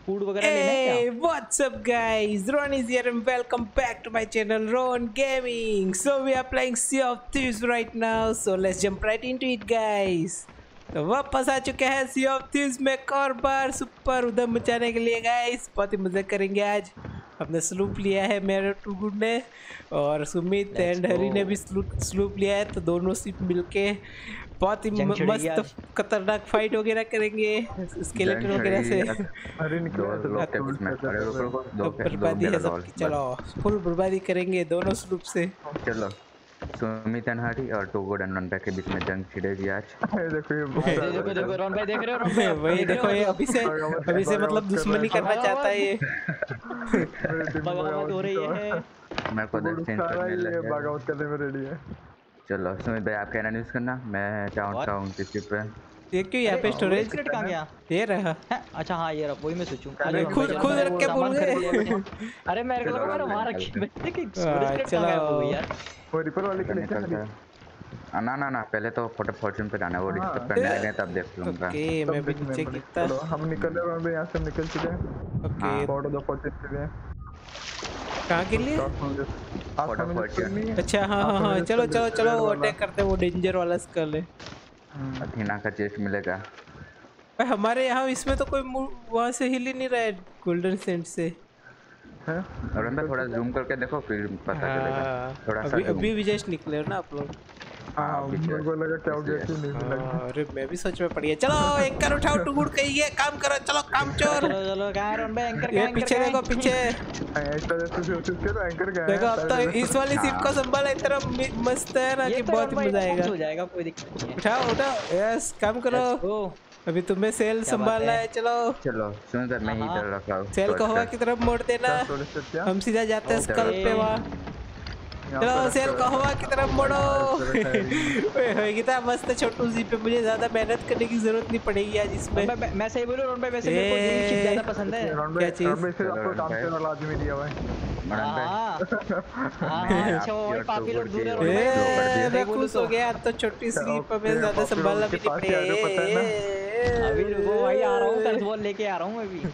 Food वगैरह लेना है क्या? Hey, what's up guys? Ron is here and welcome back to my channel Ron Gaming. So we are playing Sea of Thieves right now. So let's jump right into it guys. तो वापस आ चुके हैं Sea of Thieves में एक और बार super उधम मचाने के लिए गाइस। बहुत ही मजा करेंगे आज। हमने स्लूप लिया है मेरे टूगुड ने और सुमित एंड हरी ने भी स्लूप लिया है, तो दोनों सिप मिलके बहुत ही मस्त खतरनाक फाइट वगैरह करेंगे स्केलेटन वगैरह से। बर्बादी है सबकी। चलो फुल बर्बादी करेंगे दोनों स्लूप से। चलो सुमित एंड हरी और टोगोड एंड रॉन के बीच में जंग छिड़ेगी आज। देखो रॉन भाई देख रहे हो? रॉन भाई वही देखो, ये अभी से मतलब दुश्मनी करना चाहता है ये। बगावत हो रही है। मेरे को चेंज करने लगे, बगावत करने में रेडी है। चलो सुमित भाई आप कहना यूज करना, मैं चाहता हूँ किसी पे। ये क्यों यहाँ पे स्टोरेज क्रेट कहाँ गया? ये रहा। अच्छा हाँ ये रहा, वही मैं सोचूं। खुद रख के भूल गए। अरे मेरे को लगा मैंने वहां रखी है। देखिए स्टोरेज क्रेट कहाँ गया वो यार? वो रिपर वाले के लेके ना पहले तो फोटो फॉर्च्यून पे जाना है, वो डिस्कस करने आ गए तब देख लूंगा। ओके मैं भी नीचे गिरता। चलो हम निकल रहे हैं, यहां से निकल चुके हैं। ओके फोटो दो फॉर्च्यून पे हैं। कहाँ के लिए? अच्छा हाँ चलो अटैक करते हैं। वो डेंजर वाला स्कल है। अथीना का चेस्ट मिलेगा। हमारे यहाँ इसमें तो कोई वहाँ से हिल ही नहीं रहा है गोल्डन सेंट से। और अंदर थोड़ा जूम करके देखो फिर पता चलेगा। थोड़ा सा अभी भी जस्ट निकले हो ना आप लोग? हाँ मेरे को लगा क्या हो गया कि नहीं लगा। अरे मैं भी सोच में पड़ गया। चलो एक कर उठाओ टुगुड़ कही है, काम करो। चलो काम चोर। चलो कहाँ रॉन भाई? एंकर ये पीछे देखो, पीछे ऐसा एंकर गया देखो। अब तो इस वाली शिप को संभाला इतना मस्त है ना कि बहुत मजा आएगा। हो जाएगा, कोई दिक्कत नहीं है। उठाओ यस काम करो। अभी तुम्हें सेल संभालना है। चलो सुन सर मैं इधर रखा हूं। सेल को हवा की तरफ मोड़ देना, हम सीधा जाते हैं स्कल पे। वहाँ चलो सेल को हवा की तरफ मोड़ो। कितना मस्त है छोटू सी पे। मुझे ज्यादा मेहनत करने की जरूरत नहीं पड़ेगी आज इसमें। मैं सही बोलूं रॉन भाई? वैसे मेरे को ये शिप ज्यादा पसंद है। क्या चीज? आपको काम करने वाला आदमी दिया हुआ है। अच्छा वो काफी लोग दूर है। मैं खुश हो गया तो छोटी सी पे ज्यादा संभालना भी नहीं पड़ेगा। अभी रुको भाई, आ रहा हूँ कर्ज बॉल लेके आ रहा हूँ मैं भी।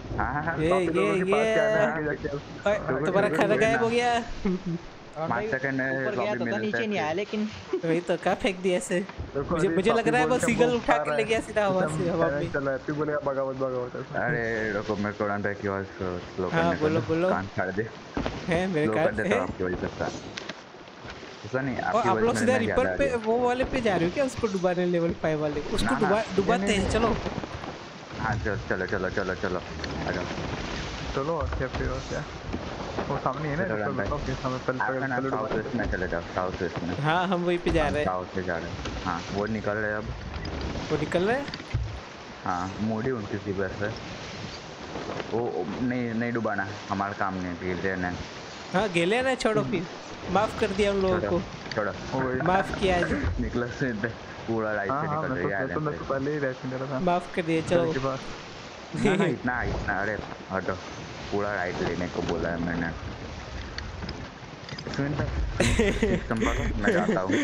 ये तुम्हारा खाना गायब हो गया। 5 सेकंड ऊपर गया तो था, नीचे नहीं आया। लेकिन वही तो क्या फेंक दिया ऐसे। मुझे लग रहा है वो सीगल उठा के ले गया सीधा हवा में। चलो हैप्पी बोलेगा बगावत। अरे रुको मेरे को रन बैक की आवाज स्लो हाँ बोलो कान फाड़ दे है मेरे कान है। आपकी वजह से ऐसा नहीं आपकी आप लोग सीधा रिपर पे वो वाले पे जा रहे हो क्या? उसको डुबाने लेवल 5 वाले उसको डुबाते हैं। चलो हाँ चलो आ जाओ। चलो क्या फिर क्या वो सामने है ना? ओके सामने पहले साउथ वेस्ट में चले जाओ। साउथ वेस्ट में हाँ हम वहीं पे जा रहे हैं। साउथ से जा रहे हैं। हाँ वो निकल रहे हैं अब। वो निकल रहे हैं। हाँ मोड़ी उनकी सी बस है वो। नहीं डुबाना हमारा काम नहीं। गेलियन है। हाँ गेलियन है। छोड़ो फिर, माफ कर दिया उन लोगों को। छोड़ो माफ किया आज। निकलस से पूरा राइट से निकल रही है। तो मैं पहले ही राइट में था। माफ कर दिया। चलो इतना अरे हटो, पूरा राइट लेने को बोला है मैंने। संभालो मैं जाता हूँ।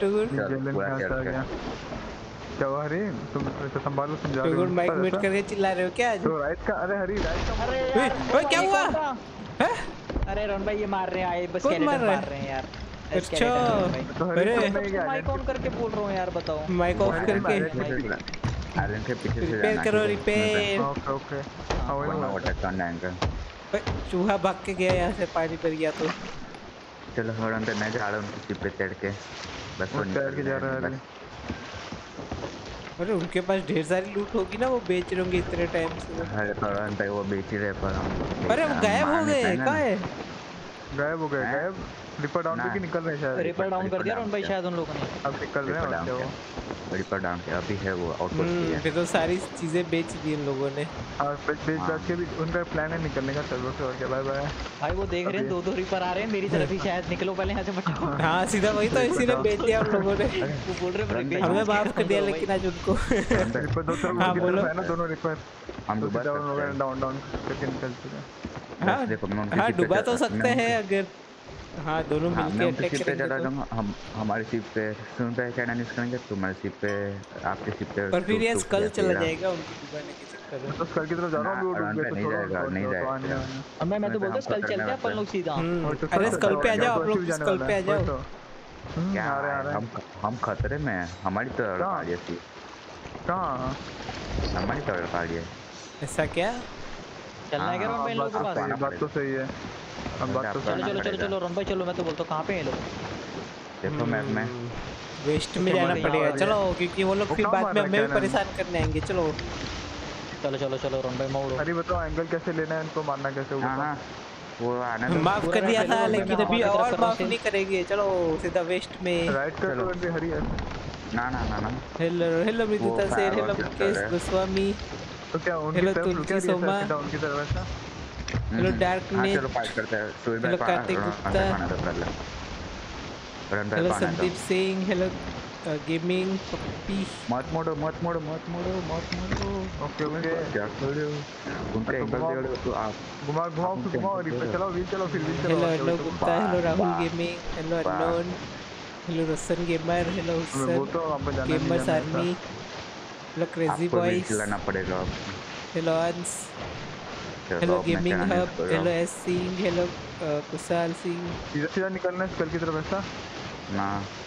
क्या हुआ हरी? तुम तो संभालो, समझा रहे हो? माइक म्यूट करके चिल्ला रहे हो क्या आज? तो राइट का। अरे हरी राइट का। अरे क्या हुआ? अरे रॉन भाई ये मार रहे हैं, आए बस कैरेट मार रहे हैं यार। अच्छा अरे माइक ऑन करके बोल रहा हूँ यार, बताओ। माइक ऑफ करके आयरन के पीछे से रिपेयर करो। रिपेयर ओके वो अटैक करना है। चूहा भाग के गया यहाँ से, पानी पर गया तो। चलो हॉर्न पे मैं जा रहा हूँ उनकी शिप पे चढ़ के। बस वो निकल के जा रहा है। अरे उनके पास ढेर सारी लूट होगी ना, वो बेच रहे होंगे इतने टाइम से। अरे हॉर्न पे वो बेच ही रहे पर हम। अरे वो गायब हो गए। कहाँ है? गायब हो गए। गायब रिपर डाउन पे निकल रहे हैं शायद। रिपर डाउन कर दिया रॉन भाई शायद उन लोगों ने। अब निकल रहे हैं। रिपर डाउन के अभी है वो आउटपुट किया। फिर तो सारी चीजें बेच दी इन लोगों ने। और बेच के भी उनका प्लान है निकलने का सर्वर से। और क्या बाय बाय भाई वो देख रहे हैं दो रिपर आ रहे हैं मेरी तरफ ही शायद। निकलो पहले यहाँ से बचाओ। हाँ सीधा वही तो, इसी ने बेच दिया उन लोगों ने। वो बोल रहे हमने माफ कर दिया लेकिन आज उनको। हाँ बोलो। दोनों रिपर हम डाउन करके निकल चुके हैं। हाँ डुबा तो सकते हैं अगर हाँ दोनों हाँ, मिलके मैं उनके अटैक शिप पे करेंगे चला तो। जाऊंगा, हम हमारी शिप पे सुन पे कैनन यूज करेंगे, तुम्हारी शिप पे आपके शिप पे पर फिर ये टूट स्कल या चला तेरा। जाएगा उनको डुबाने के चक्कर में। मैं तो स्कल की तरफ जा रहा हूँ, वो डूब रन गए पे तो नहीं छोड़ो जाएगा, उनको, नहीं तो जाएगा। आने आने। अब मैं तो सुन पे बोलता हम स्कल खतरे में चलते हैं अपन रहते लोग सीधा। अरे स्कल पे आ जाओ आप तो लोग, शिव जाने स्कल वाला पे आ है, जाओ। वही तो। क्या आ रहे है, हैं। हम खतरे में हैं, हमारी तरफ कहाँ? गाड़ी थी, कहाँ? हमारी तरफ गाड़ी है। ऐसा क्या? चलना है क्या हाँ, रोन भाई इन लोगों के आपको पास? आना बात तो सही है। अब बात तो आपको चलो आना चलो चलो पड़ेगा। चलो रोन भाई चलो, मैं तो बोलता हूँ कहाँ पे हैं ये लोग? देखो मैप में वेस्ट में तो जाना हमारे यहाँ पड़ेगा पर चलो, क्योंकि वो लोग वो फिर कहाँ बाद मार में रहा है हमें भी कैनन? परेशान करने आएंगे। चलो चलो चलो चलो रोन भाई मोड़ो। अरे बताओ एंगल कैसे लेना है इनको, मारना कैसे वो हाँ बताओ। हाँ, वो आना दो। माफ पूरा कर दिया राइट ले था लो, लेकिन मैं अभी हमारे तरफ और कर रहा हूँ माफ नहीं करेंगे। चलो सीधा वेस्ट में। राइट कर चलो। तो भी हरी है। ना ना ना ना, हेलो हेलो वो मृदुता सेन, हेलो फायर मुकेश कर गोस्वामी, तो क्या उनकी हेलो तरफ रुके तुलसी रही है सोमा, सीधा उनकी तरफ ऐसा? हेलो हाँ डार्कनेस, चलो फाइट करते हैं। सूर्य हेलो भाई कार्तिक गुप्ता, खाना दो पहले, रन भाई हेलो पाना दो। Sandeep Singh, hello gaming puppy. मत मोड़ो मत मोड़ो मत मोड़ो मत मोड़ो। ओके तुम्हें ओके। क्या कर रहे हो, उनके तो एंगल दे रहे हो तो आप घुमाओ घुमाओ उनके फिर घुमाओ, एंगल दे रिपर रहे हो। चलाओ, व्हील चलाओ, फिर व्हील चलाओ। हेलो ओके, वही अर्णव तो गुप्ता, हेलो राहुल वाह, गेमिंग, हेलो वाह। Unknown, hello Roshan gamer, hello मैं हुसन बोलता हूँ आपको जाना नहीं गेमर्स जाना आर्मी, ऐसा। हेलो क्रेजी आपको व्हील बॉयज, चलाना पड़ेगा। हेलो अंश, चलो हेलो अब मैं गेमिंग कैनन यूज हब, कर रहा हेलो हूँ। एस सिंह, हेलो कुशाल सिंह, सीधा सीधा निकलना है स्कल की तरफ ऐसा। ना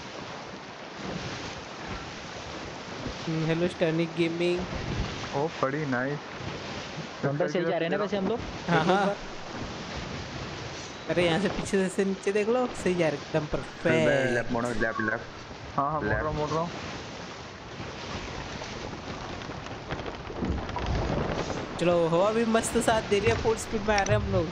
हेलो स्टर्निक गेमिंग। ओ पड़ी नाइस। रोन भाई सही जा रहे हैं ना वैसे हम लोग? हाँ देख लो एक हाँ, बार। अरे यहाँ से पीछे से नीचे देख लो, सही जा रहा है एकदम लेफ्ट परफेक्ट। मोड़ो, लेफ्ट लेफ्ट। हाँ हाँ मोड़ रहा हूँ। चलो हवा भी मस्त साथ दे रही है, फुल स्पीड में आ रहे हैं हम लोग।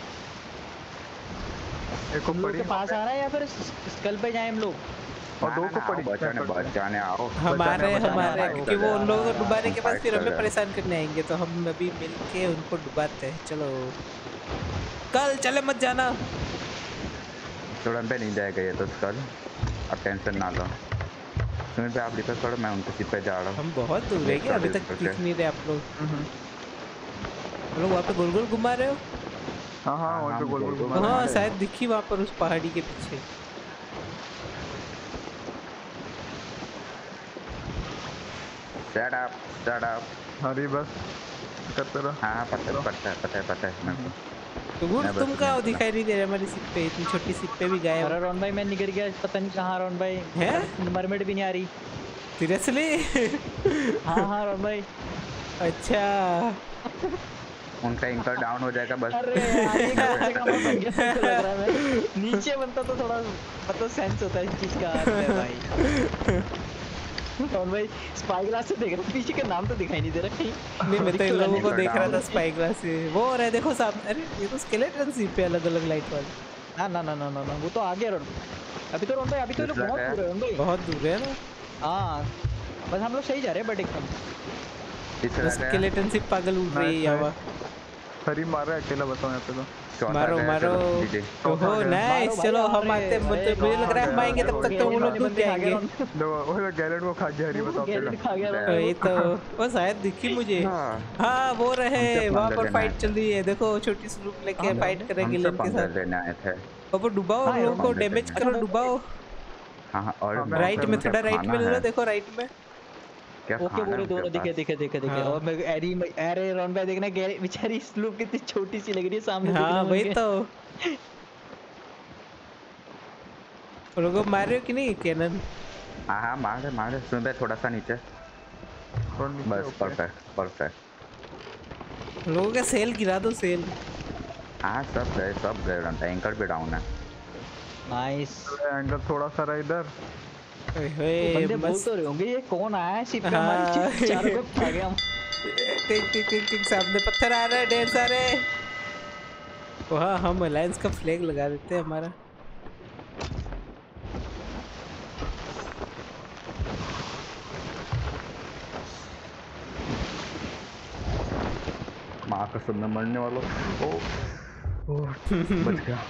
एक को हम लोग पड़ी के पास आ रहा है या फिर स्कल पे जाए हम लोग? और दो को पड़ी। बचाने आओ। हमारे बचाने आ क्योंकि रहे वो हो। उन लोगों को डुबाने हम के बाद फाइट फिर कर हमें रहे हैं। परेशान करने आएंगे, तो हम अभी मिलके उनको डुबाते हैं। चलो कल चले, मत जाना। स्टूडेंट पे नहीं जाएगा ये तो स्कल, अब टेंशन ना लो। सुन पे आप रिपर करो, मैं उनके सीट पे जा रहा हूँ। हम बहुत दूर है क्या, अभी तक दिख नहीं रहे आप लोग? हम लोग वहाँ पे गोल गोल घुमा रहे हो? हाँ हाँ वहीं पे गोल गोल घुमा रहे हाँ हैं। शायद दिखी वहाँ पर उस पहाड़ी के पीछे। Shut up shut up. हरी बस करते रहो। हाँ पता है मेरे को। तो गुड मैं बस तुम कहाँ हो, नहीं बोला। दिखाई नहीं दे रहे हमारी सिप पे, इतनी छोटी सिप पे भी गायब अरे रोन भाई मैं निकल गया, पता नहीं कहाँ रोन भाई। है। मरमेड भी नहीं आ रही। सीरियसली? हाँ हाँ रोन भाई। अच्छा उनका एंकर डाउन हो जाएगा बस। अरे यार ये कैसे काम बन गया मुझे लग रहा है। मैं नीचे बनता तो थोड़ा मतलब सेंस होता है इस चीज का। भाई रोन भाई स्पाई ग्लास से देख रहा, पीछे का नाम तो दिखाई नहीं दे रहा कहीं। नहीं, मैं तो इन लोगों को नहीं, देख रहा था down। स्पाई ग्लास से। वो हो रहा है देखो सामने, अरे ये तो स्केलेटन सिप पे अलग अलग लाइट वाले। ना ना ना ना ना वो तो आ गया रोन। अभी तो रोन भाई अभी तो ये लोग बहुत दूर है रोन भाई। बहुत दूर है ना। हाँ बस हम लोग सही जा रहे हैं बट एकदम। स्केलेटन सिप पागल उड़ रही है यहाँ। हरी मार रहा है अकेला, बताओ यहाँ पे तो। मारो मारो। ओहो नाइस, चलो हम आते हैं। मुझे लग रहा है हम आएंगे तब तक तो वो लोग डूब जाएंगे। वो गैलेट को खा गया हरी, बताओ अकेला। खा गया ये तो वो शायद दिखी मुझे। हाँ वो रहे वहाँ पर फाइट चल रही है, देखो छोटी सी रूप लेके फाइट कर रहे हैं गिलन के साथ। लेने आए थे। अब वो डुबाओ उन लोगों को, डैमेज करो, डुबाओ। हाँ और राइट में थोड़ा राइट में ले लो, देखो राइट में। ओके बोले दोनों दिखे दिखे दिखे दिखे। और मैं अरे रोन भाई देखना बेचारी स्लूप कितनी छोटी सी लग रही है सामने। हाँ वही तो। लोगों मार रहे हो कि नहीं कैनन? हाँ मारे सुन भाई थोड़ा सा नीचे बस। परफेक्ट। लोगों का सेल गिरा दो, सेल। हाँ सब गए एंकर भी डाउन है। नाइस। एंगल थोड़ा सा रहा इधर। बंदे बोल तो रहे होंगे ये कौन आया है शिप पे हमारी, चारों को खा गया हम। टिक सामने पत्थर आ रहे हैं ढेर सारे। वहाँ हम अलायंस का फ्लैग लगा देते हैं हमारा। माँ कसम में मरने वालों। ओ बच गया।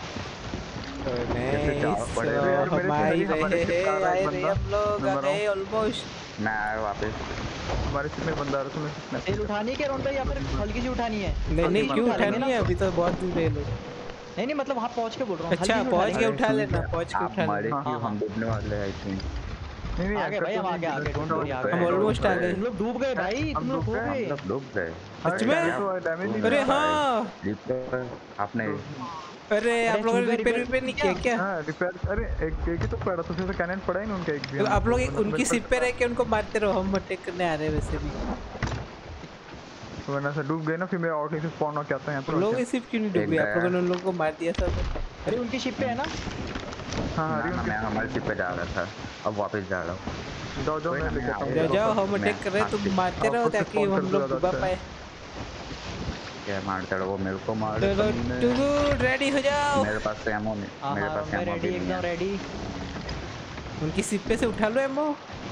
मैं आया वापस। हमारे सिप में बंदा आ रहा है। सेल उठानी है क्या रोन भाई या फिर हल्की सी उठानी है? नहीं क्यों उठानी है, अभी तो बहुत दूर है लोग। नहीं मतलब वहाँ पहुँच के बोल रहा हूँ। अच्छा पहुँच के उठा लेना, पहुँच के उठा हमारे लेना। क्यों हम डूबने वाले हैं आई थिंक। नहीं आ गए भाई, हम आगे डोंट वरी आ गए। हम ऑलमोस्ट आ गए। तुम लोग डूब गए भाई, तुम लोग डूब गए। हम डूब गए। सच में? डैमेज नहीं अरे हाँ, आपने अरे आप लोगों ने रिपेयर नहीं किया क्या? हाँ रिपेयर, अरे एक ही तो पड़ा था, उसमें कैनन पड़ा ही नहीं उनका एक भी। आप लोग उनकी सिप पे रह के उनको मारते रहो, हम अटैक करने आ रहे हैं वैसे भी। वरना से डूब गए ना, फिर मैं आउटलेट से स्पॉन होके आता है यहाँ पर। लोग सिप क्यों नहीं डूबे? आप लोगों ने उन लोगों को मार दिया था। अरे उनकी शिप पे है ना? हाँ मैं हमारे शिप पे जा रहा था, अब वापस जा रहा हूँ। जाओ मैं लेके आता हूँ। जाओ हम अटैक कर रहे हैं, तुम मारते रहो ताकि हम लोग डूबा पाए। क्या मारते रहो, मेरे को मार। चलो रेडी हो जाओ। मेरे पास से एमो नहीं, मेरे पास एमो रेडी, एकदम रेडी। उनकी सिप पे से उठा लो एमो।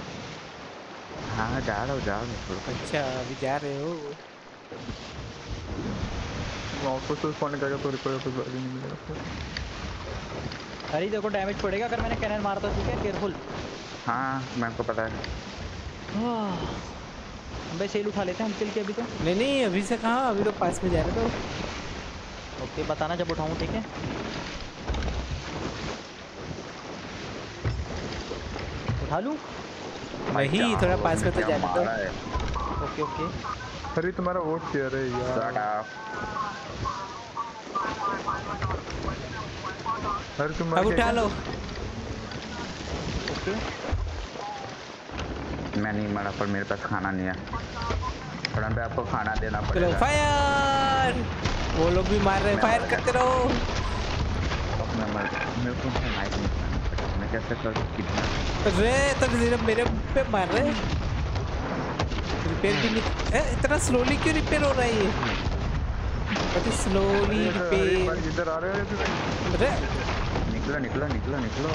हाँ जा रहा हूँ। अच्छा अभी जा रहे हो? वापस तो स्पॉन करेगा तो रिपेयर तो नहीं मिलेगा। अरे देखो डैमेज पड़ेगा अगर मैंने कैनन मारा तो, ठीक है केयरफुल। हाँ मेरे को पता है। भाई सेल उठा लेते हैं हम किल के अभी तो। नहीं अभी से कहाँ, अभी तो पास में जा रहे तो। ओके बताना जब उठाऊं, ठीक है? उठा लूं? नहीं थोड़ा पास में तो जाने दो। Okay okay. अरे तुम्हारा वोट किया रे यार। अरे तुम अब उठा लो। ओके मैं नहीं मरा, पर मेरे पास खाना नहीं है। फौरन पे आपको खाना देना चलो पड़ेगा। फायर, वो लोग भी मार रहे हैं, फायर करते रहो। मेरे को नाइफ नहीं खाना पड़ेगा, मैं कैसे कर कितना। अरे तो मेरे पे मार रहे हैं। रिपेयर भी नहीं, इतना स्लोली क्यों रिपेयर हो रहा है ये? बहुत स्लोली रिपेयर। इधर आ रहे हो? अरे निकलो।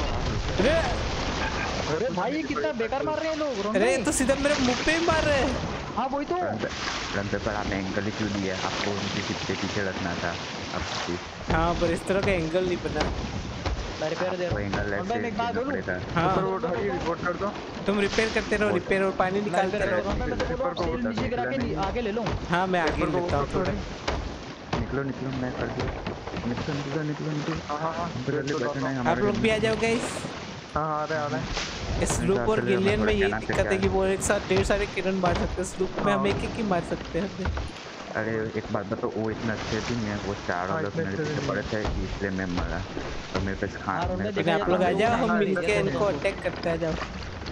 अरे भाई ये कितना बेकार मार रहे हैं लोग। अरे तो सीधा मेरे मुंह पे ही मार रहे हैं। हाँ वही तो। रंपे पर आपने एंगल ही क्यों दिया? आपको उनकी सिप के पीछे रखना था। हाँ पर इस तरह का एंगल नहीं बना। रिपेयर दे रहा हूं। मैं एक बात बोलूं? हाँ रिपोर्ट कर दो। तुम रिपेयर करते रहो, रिपेयर और पानी निकालते रहो। मैं तो बोल रहा हूं सेल नीचे गिरा के आगे ले लो। हाँ मैं आगे लेता हूँ थोड़ा। निकलो मैं कर दिया। निकलो। हाँ आप लोग भी आ जाओ गाइस। हाँ आ रहे हैं। इस लूप और गिलियन में यही दिक्कत है कि वो एक साथ ढेर सारे किरण मार सकते हैं। इस लूप में हम एक ही मार सकते हैं। अरे एक बात बताओ, वो इतना अच्छे भी नहीं है, वो चारों लोग मेरे पीछे पड़े थे इसलिए मैं मरा। तो मेरे पास खाना। आप लोग आ जाओ, हम मिलके इनको अटैक करते आ जाओ।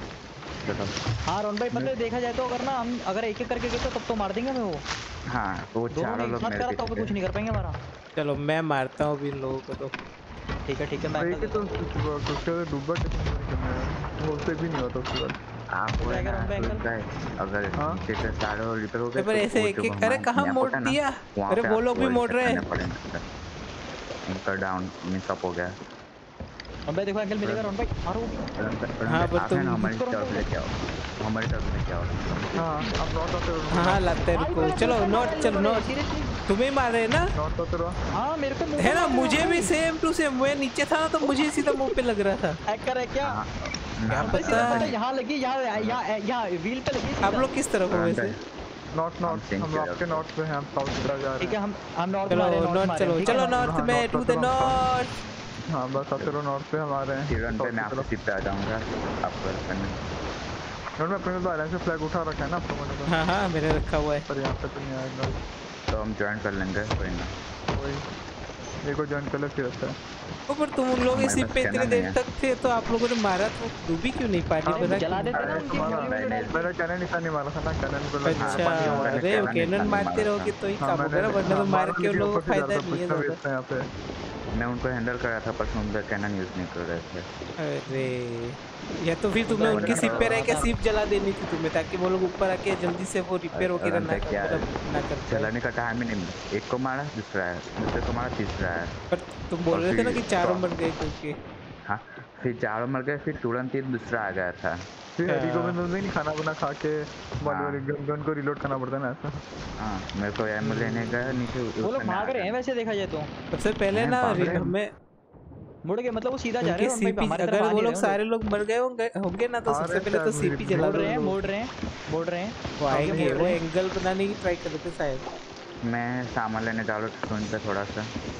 हाँ रोन भाई मतलब देखा जाए तो अगर ना हम अगर एक करके गए तो तब तो मार देंगे हमें वो। हाँ तो चारों लोग मेरे पीछे तो कुछ नहीं कर पाएंगे हमारा। चलो मैं मारता हूँ अभी इन लोगों को तो। ठीक है मैं तो डूबा वो से भी नहीं होता उसके बाद। आप अगर नीचे से सारे रिपेयर हो गए पर ऐसे एक अरे कहाँ मोड़ दिया? अरे वो लोग भी मोड़ रहे हैं। इनका डाउन मिस अप हो गया। अबे देखो एंगल मिलेगा रोन भाई, मारो। हाँ पर तुम हमारी तरफ लेके आओ, हमारी तरफ लेके आओ। हाँ आप नॉट आते हो। हाँ लाते रुको। चलो नॉट तुम्हें मार रहे हैं ना? नॉट आते रहो। हाँ मेरे को है ना, मुझे भी सेम टू सेम। मैं नीचे था ना तो मुझे सीधा मुंह पे लग रहा था। हैक कर है क्या? क्या पता। यहाँ लगी, यहाँ व्हील पे लगी। आप लोग किस तरफ हो वैसे? नॉट हम आपके नॉर्थ पे हैं, हम साउथ की तरफ जा रहे हैं। ठीक है हम नॉर्थ चलो नॉर्थ में टू द नॉर्थ। हाँ बस आते रहो नॉर्थ पे, हम आ रहे हैं। किरण पे मैं आपकी सिप पे आ जाऊंगा। आपको करने नॉर्थ में अपने तो आयरन से फ्लैग उठा रखा है ना आप लोगों ने? हाँ मैंने रखा हुआ है। पर यहाँ पे तो नहीं आएगा तो हम ज्वाइन कर लेंगे कोई ना। वही एक को ज्वाइन कर ले फिर आता है। पर तुम उन लोगों के सिप पे इतने देर तक थे तो आप लोगों ने मारा तो डूबी क्यों नहीं? पानी बना जला देते ना उनकी। मेरा कैनन निशान नहीं मारा था ना, कैनन को अच्छा अरे कैनन मारते रहोगे तो ही काम होगा ना, वरना तो मार के उन लोगों को फायदा नहीं है यहाँ पे। मैं उनको हैंडल कर रहा था पर उनका कैनन यूज नहीं कर रहे थे। अरे या तो फिर तुम्हें उनकी सिप पे रह के सिप जला देनी थी तुम्हें, ताकि वो लोग ऊपर आके जल्दी से वो रिपेयर होके ना कर। जलाने का टाइम ही नहीं मिला। एक को मारा दूसरा है, दूसरे को मारा तीसरा है। पर तुम बोल रहे थे ना कि चारों मर गए क्योंकि। हाँ फिर चारों मर गए, फिर तुरंत ही दूसरा आ गया था। फिर हरी को भी नहीं खाना बना खा के गन को रिलोड करना पड़ता है ना ऐसा। हाँ मेरे को एमो लेने गया नीचे। वो लोग भाग रहे हैं वैसे देखा जाए तो। सबसे पहले ना हमें मुड़ के मतलब वो सीधा जा रहे हैं। अगर वो लोग सारे लोग मर गए होंगे ना तो सबसे पहले तो सीपी जला दो। मोड़ रहे हैं वो आएंगे, वो एंगल बनाने की ट्राई कर रहे थे शायद। मैं सामान लेने जा रहा था पे थोड़ा सा।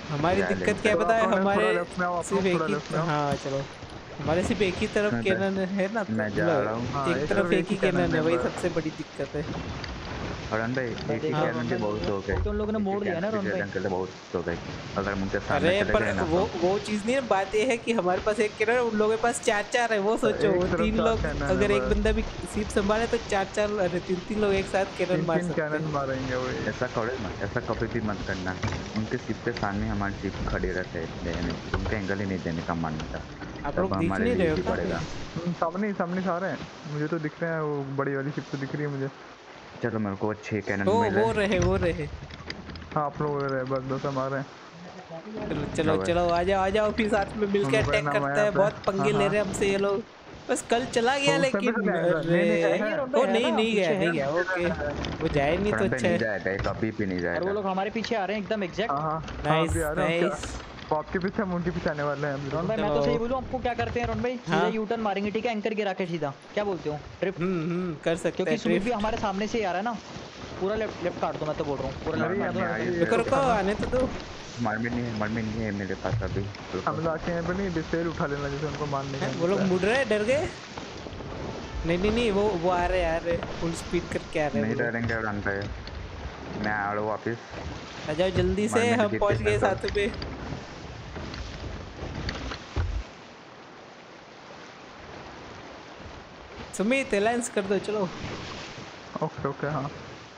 हमारी दिक्कत क्या पता है, हमारे सिर्फ एक ही, हाँ चलो, हमारे सिर्फ एक ही तरफ कैनन है ना, मैं जा रहा हूँ। एक तरफ एक ही कैनन है, वही सबसे बड़ी दिक्कत है। रन भाई एक ही कैनन के बहुत हो गए, तो उन लोगों ने मोड़ लिया ना रन भाई, के लिए बहुत हो गए। अगर मुझे सामने अरे चले पर गए ना वो चीज नहीं है, बात ये है कि हमारे पास एक कैनन, उन लोगों के पास 4-4 है। वो सोचो, वो 3 लोग अगर एक बंदा भी सीप संभाले तो 4-4, अरे 3-3 लोग एक साथ कैनन मार सकते हैं। कैनन मारेंगे वो। ऐसा थोड़े मत, ऐसा कभी भी मत करना। उनके सिप के सामने हमारी सिप खड़ी रहते हैं, उनके एंगल ही नहीं देने का मानना था। आप लोग दिख नहीं रहे हो पड़ेगा। सामने सारे हैं, मुझे तो दिख रहे हैं, वो बड़ी वाली शिप तो दिख रही है मुझे। चलो मेरे को 6 कैनन मिले। वो रहे हाँ आप लोग रहे, बस हमारे। चलो आ जाओ फिर साथ में मिलकर अटैक करते हैं। बहुत पंगे ले रहे हैं हमसे ये लोग। बस कल चला गया लेकिन नहीं गया। ओके वो जाए नहीं तो अच्छा है, कभी भी नहीं जाएगा। और वो लोग हमारे पीछे आ रहे हैं एकदम एग्जैक्ट। नाइस। आपके पीछे हम उनके पीछे आने वाले हैं। रोन भाई मैं तो सही बोलूं, आपको क्या करते हैं रोन भाई, सीधा यू टर्न मारेंगे ठीक है, एंकर गिरा के सीधा, क्या बोलते हो ड्रिफ्ट कर सकते हैं, क्योंकि स्लूप भी हमारे सामने से ही आ रहा है ना। पूरा लेफ्ट काट दो, मैं तो बोल रहा हूं पूरा लेफ्ट। रुको आने तो दो। मर में नहीं है मेरे पास अभी। हम लाके हैं पर नहीं डिस्टेल उठा लेना जैसे उनको मारने का। वो लोग मुड़ रहे हैं, डर गए। नहीं वो आ रहे फुल स्पीड करके आ रहे हैं। नहीं डरेंगे रन पे, मैं आ रहा हूं वापस। आ जाओ जल्दी से, हम पहुंच गए साथ में। सुमित अलायंस कर दो चलो। ओके हाँ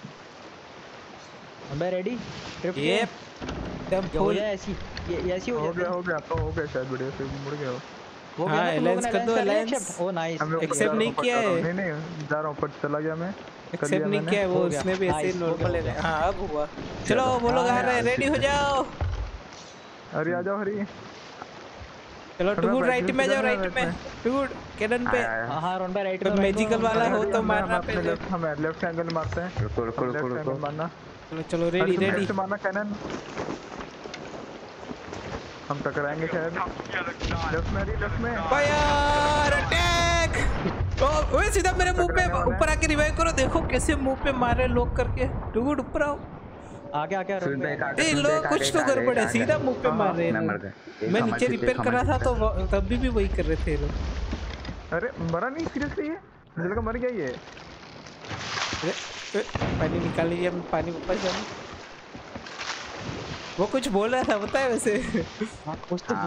मैं रेडी। ये एकदम फुल ऐसी ये ऐसी हो गया तो हो गया शायद, बढ़िया से मुड़ गया वो। हाँ अलायंस कर दो, अलायंस। ओ नाइस, एक्सेप्ट नहीं किया है। नहीं जा रहा हूं, ऊपर चला गया मैं। एक्सेप्ट नहीं किया है वो, उसने भी ऐसे नॉर्मल है। हां अब हुआ। चलो वो लोग आ रहे हैं, रेडी हो जाओ। अरे आ जाओ हरी। चलो टू राइट में जाओ, राइट में टू कैनन पे। हां रोन भाई राइट में। मैजिकल वाला हो तो मारना पहले। हम लेफ्ट एंगल मारते हैं। रुको मारना। चलो रेडी मारना कैनन, हम टकराएंगे शायद। लेफ्ट में फायर अटैक। ओए सीधा मेरे मुंह पे ऊपर आके रिवाइव करो। देखो कैसे मुंह पे मारे लोग करके। टूड ऊपर आओ, आगे ए लोग कुछ तो गड़बड़ है, सीधा मुंह पे मार रहे हैं। मैं नीचे रिपेयर कर रहा था तो तब भी वही कर रहे थे लोग। अरे मरा नहीं सीरियसली, मुझे लगा मर गया ये। पानी निकाल लीजिए, पानी वापस जाओ। वो कुछ बोल रहा था पता है वैसे। कुछ तो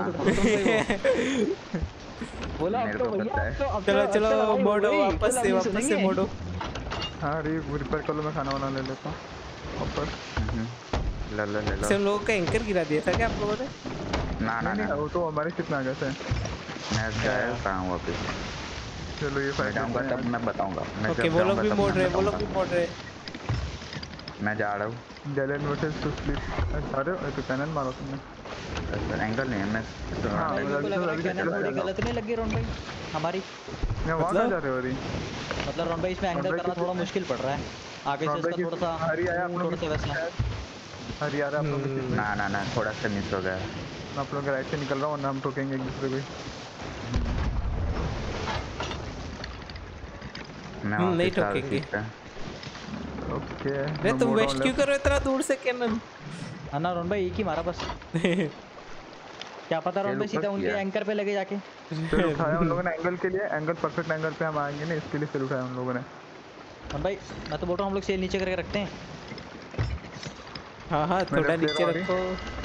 बोला अब तो भैया। चलो मोड़ो वापस से मोड़ो। हाँ रिपेयर कर लो, मैं खाना बना ले लेता हूँ वापस। ले सब लोगों का एंकर गिरा दिया था क्या आप लोगों ने? ना वो तो हमारे शिप में आ गए थे। मैं जाता हूँ वापस। चलो ये फाइट आऊंगा तब मैं बताऊंगा। ओके वो लोग भी मोड़ रहे, मैं जा रहा हूँ। Galleon versus two sloop. अरे तो कैनन मारो तुमने। एंगल नहीं है मैं। गलत नहीं लगी रोन भाई हमारी। मैं वहां जा रहे हो रही, मतलब रोन भाई इसमें एंगल करना थोड़ा मुश्किल पड़ रहा है। आगे से इसका थोड़ा सा हरी आया आप लोग, हरी आ रहा है आप लोग। ना थोड़ा सा मिस हो गया। मैं आप लोग राइट से निकल रहा हूँ ना, हम ठोकेंगे एक दूसरे को। नहीं ठोकेंगे। ओके अरे तुम वेस्ट क्यों कर रहे हो इतना दूर से कैनन? ना रोन भाई एक ही मारा बस। क्या पता रोन भाई सीधा उनके एंकर पे लगे जाके। फिर उठाया उन लोगों ने एंगल के लिए, एंगल परफेक्ट एंगल पे हम आएंगे ना, इसके लिए फिर उठाया उन लोगों ने। रोन भाई मैं तो बोल रहा हूँ हम लोग सेल नीचे करके रखते हैं। हाँ थोड़ा नीचे रखो।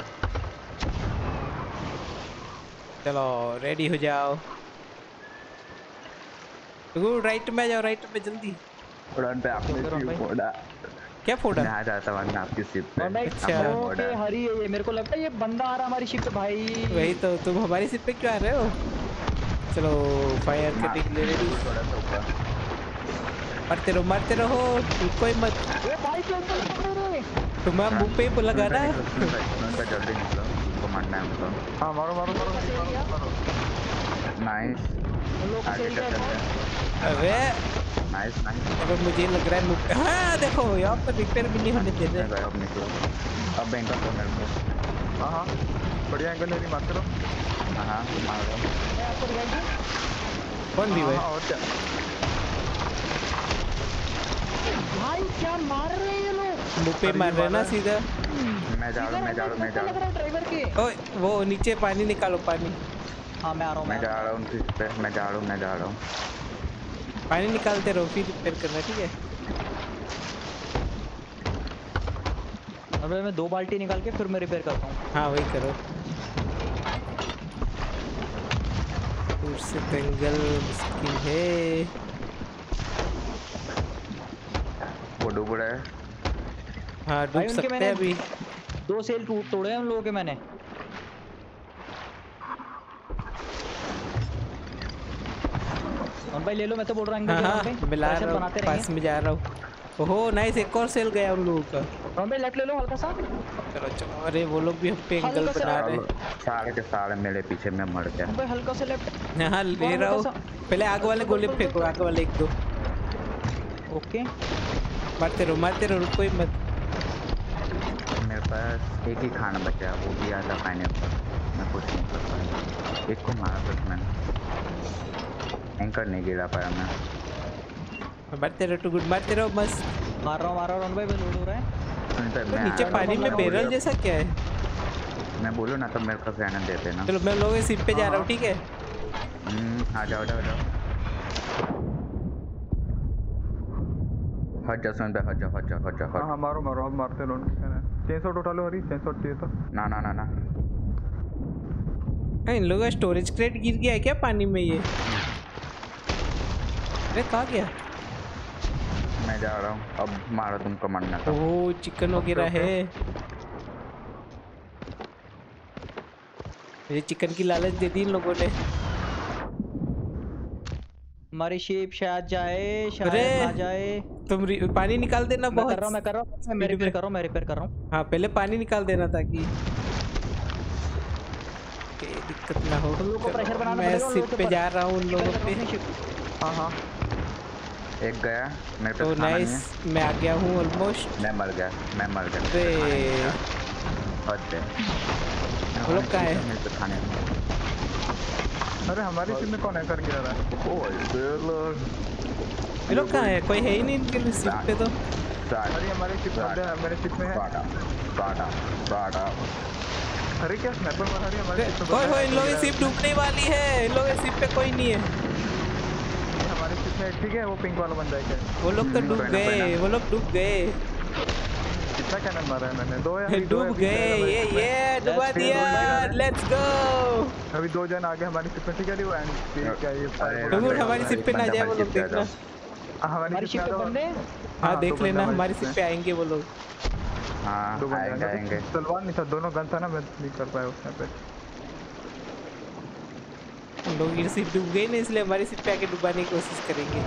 चलो रेडी हो जाओ। राइट में जाओ, राइट में जल्दी। उड़ान पे आपने क्यों फोड़ा? क्या फोड़ा? मैं आ जाता हूँ आपकी शिप पे। अच्छा ओके हरी है ये, मेरे को लगता है ये बंदा आ रहा हमारी शिप पे भाई। वही तो, तुम हमारी शिप पे क्यों आ रहे हो? चलो फायर करने के लिए रेडी। मारते रहो कोई मत। तुम्हारा मुंह पे ही लगा रहा है। जल्दी निकलो, उसको मारना है हमको। हाँ मारो। नाइस। अरे नाइस। अबे मुझे लग रहा है मुंह पे। हाँ देखो यहाँ पर रिपेयर भी नहीं होने दे रहे। अब निकलो, अब एंकर को मेरे को। हाँ बढ़िया एंगल नहीं मार करो। हाँ मार दो। कौन भी भाई? और क्या भाई क्या मार रहे हैं ये लोग? मुंह पे मार रहे ना सीधा। मैं मैं जा रहा हूँ ड्राइवर के। ओए वो नीचे पानी निकालो पानी। हाँ मैं आ रहा हूँ। मैं जा रहा हूँ किस पे, मैं जा रहा हूँ। पानी निकालते रहो फिर रिपेयर करना, ठीक है? अबे मैं 2 बाल्टी निकाल के फिर मैं रिपेयर करता हूँ। हाँ वही करो। दूर से जंगल मुश्किल है। वो डूब रहा है। हाँ डूब सकते हैं अभी। 2 सेल तोड़े हैं उन लोगों के मैंने। भाई ले लो, मैं तो बोल रहा हूँ हाँ मिला रहा हूँ, पास में जा रहा हूँ। ओहो नाइस, एक और सेल गया उन लोगों का। भाई लेफ्ट ले लो हल्का सा। चलो चलो, अरे वो लोग भी हम पे एंगल बना रहे हैं। सारे के सारे मेरे पीछे में मर गया। भाई हल्का सा लेफ्ट। हाँ ले रहा हूँ। पहले आग वाले गोले फेंको, आग वाले 1-2। ओके मारते रहो रुको ही मत। मेरे पास एक ही खाना बचा, वो भी आधा पाइनएप्पल। मैं कुछ नहीं कर पाया, एक को मारा बस मैंने। एंकर नहीं गिरा पाया मैं। मारते रहो टू गुड, मारते रहो मस्त। मार रहा हूँ भाई, लोड हो रहा है। तो नीचे पानी में बैरल जैसा क्या है? मैं बोलूँ ना तो मेरे को कहना दे देना। चलो मैं लोगों के सिर पे जा रहा हूँ, ठीक है? आ जाओ हट जा सुन पे, हट जा। हाँ मारो अब मारते रहो। चेन शॉट उठा लो, हरी चेन शॉट चाहिए तो। ना इन लोगों का स्टोरेज क्रेट गिर गया है क्या पानी में ये? अरे कहाँ गया? मैं जा रहा हूँ, अब मारो तुमको मरना था। ओह चिकन वगैरह है। मुझे चिकन की लालच दे दी इन लोगों ने। हमारी शिप शायद जाए, ना जाए। तुम पानी निकाल देना। बहुत मैं कर रहा हूँ, मैं रिपेयर कर रहा हूँ। हाँ पहले पानी निकाल देना ताकि दिक्कत ना हो। मैं सिप पे जा रहा हूँ उन लोगों पे। हाँ एक गया मेरे पे। तो नाइस, मैं आ गया हूँ ऑलमोस्ट। मैं मर गया। वो लोग कहाँ है? मेरे पे खाने। अरे हमारी टीम में कौन एंकर गिरा रहा है? ये लोग कहाँ है? कोई है ही नहीं इनके लिए सिप पे तो। अरे हमारी शिप मेरे शिप में है। अरे क्या स्नाइपर मार रही है हमारी शिप पे? ओए इन लोगों की शिप डूबने वाली है। इन लोगों की शिप पे कोई नहीं है। हमारी शिप में ठीक है, वो पिंक वाला बंदा है। वो लोग तो डूब गए। कितना कैनन मारा है मैंने? 2 या डूब गए। ये डुबा दिया। Let's go. अभी 2 जन आगे हमारी शिप में, ठीक है? वो एंड क्या ये हमारी शिप पे ना जाए वो लोग, देखना। हमारी शिप पे बंदे। हाँ देख लेना, हमारी शिप पे आएंगे वो लोग। हाँ आएंगे। तलवार नहीं था, दोनों गन था ना, मैं नहीं कर पाया उस पे। लोग ये शिप डूब गई ना, इसलिए हमारी शिप पे आके डुबाने की कोशिश करेंगे।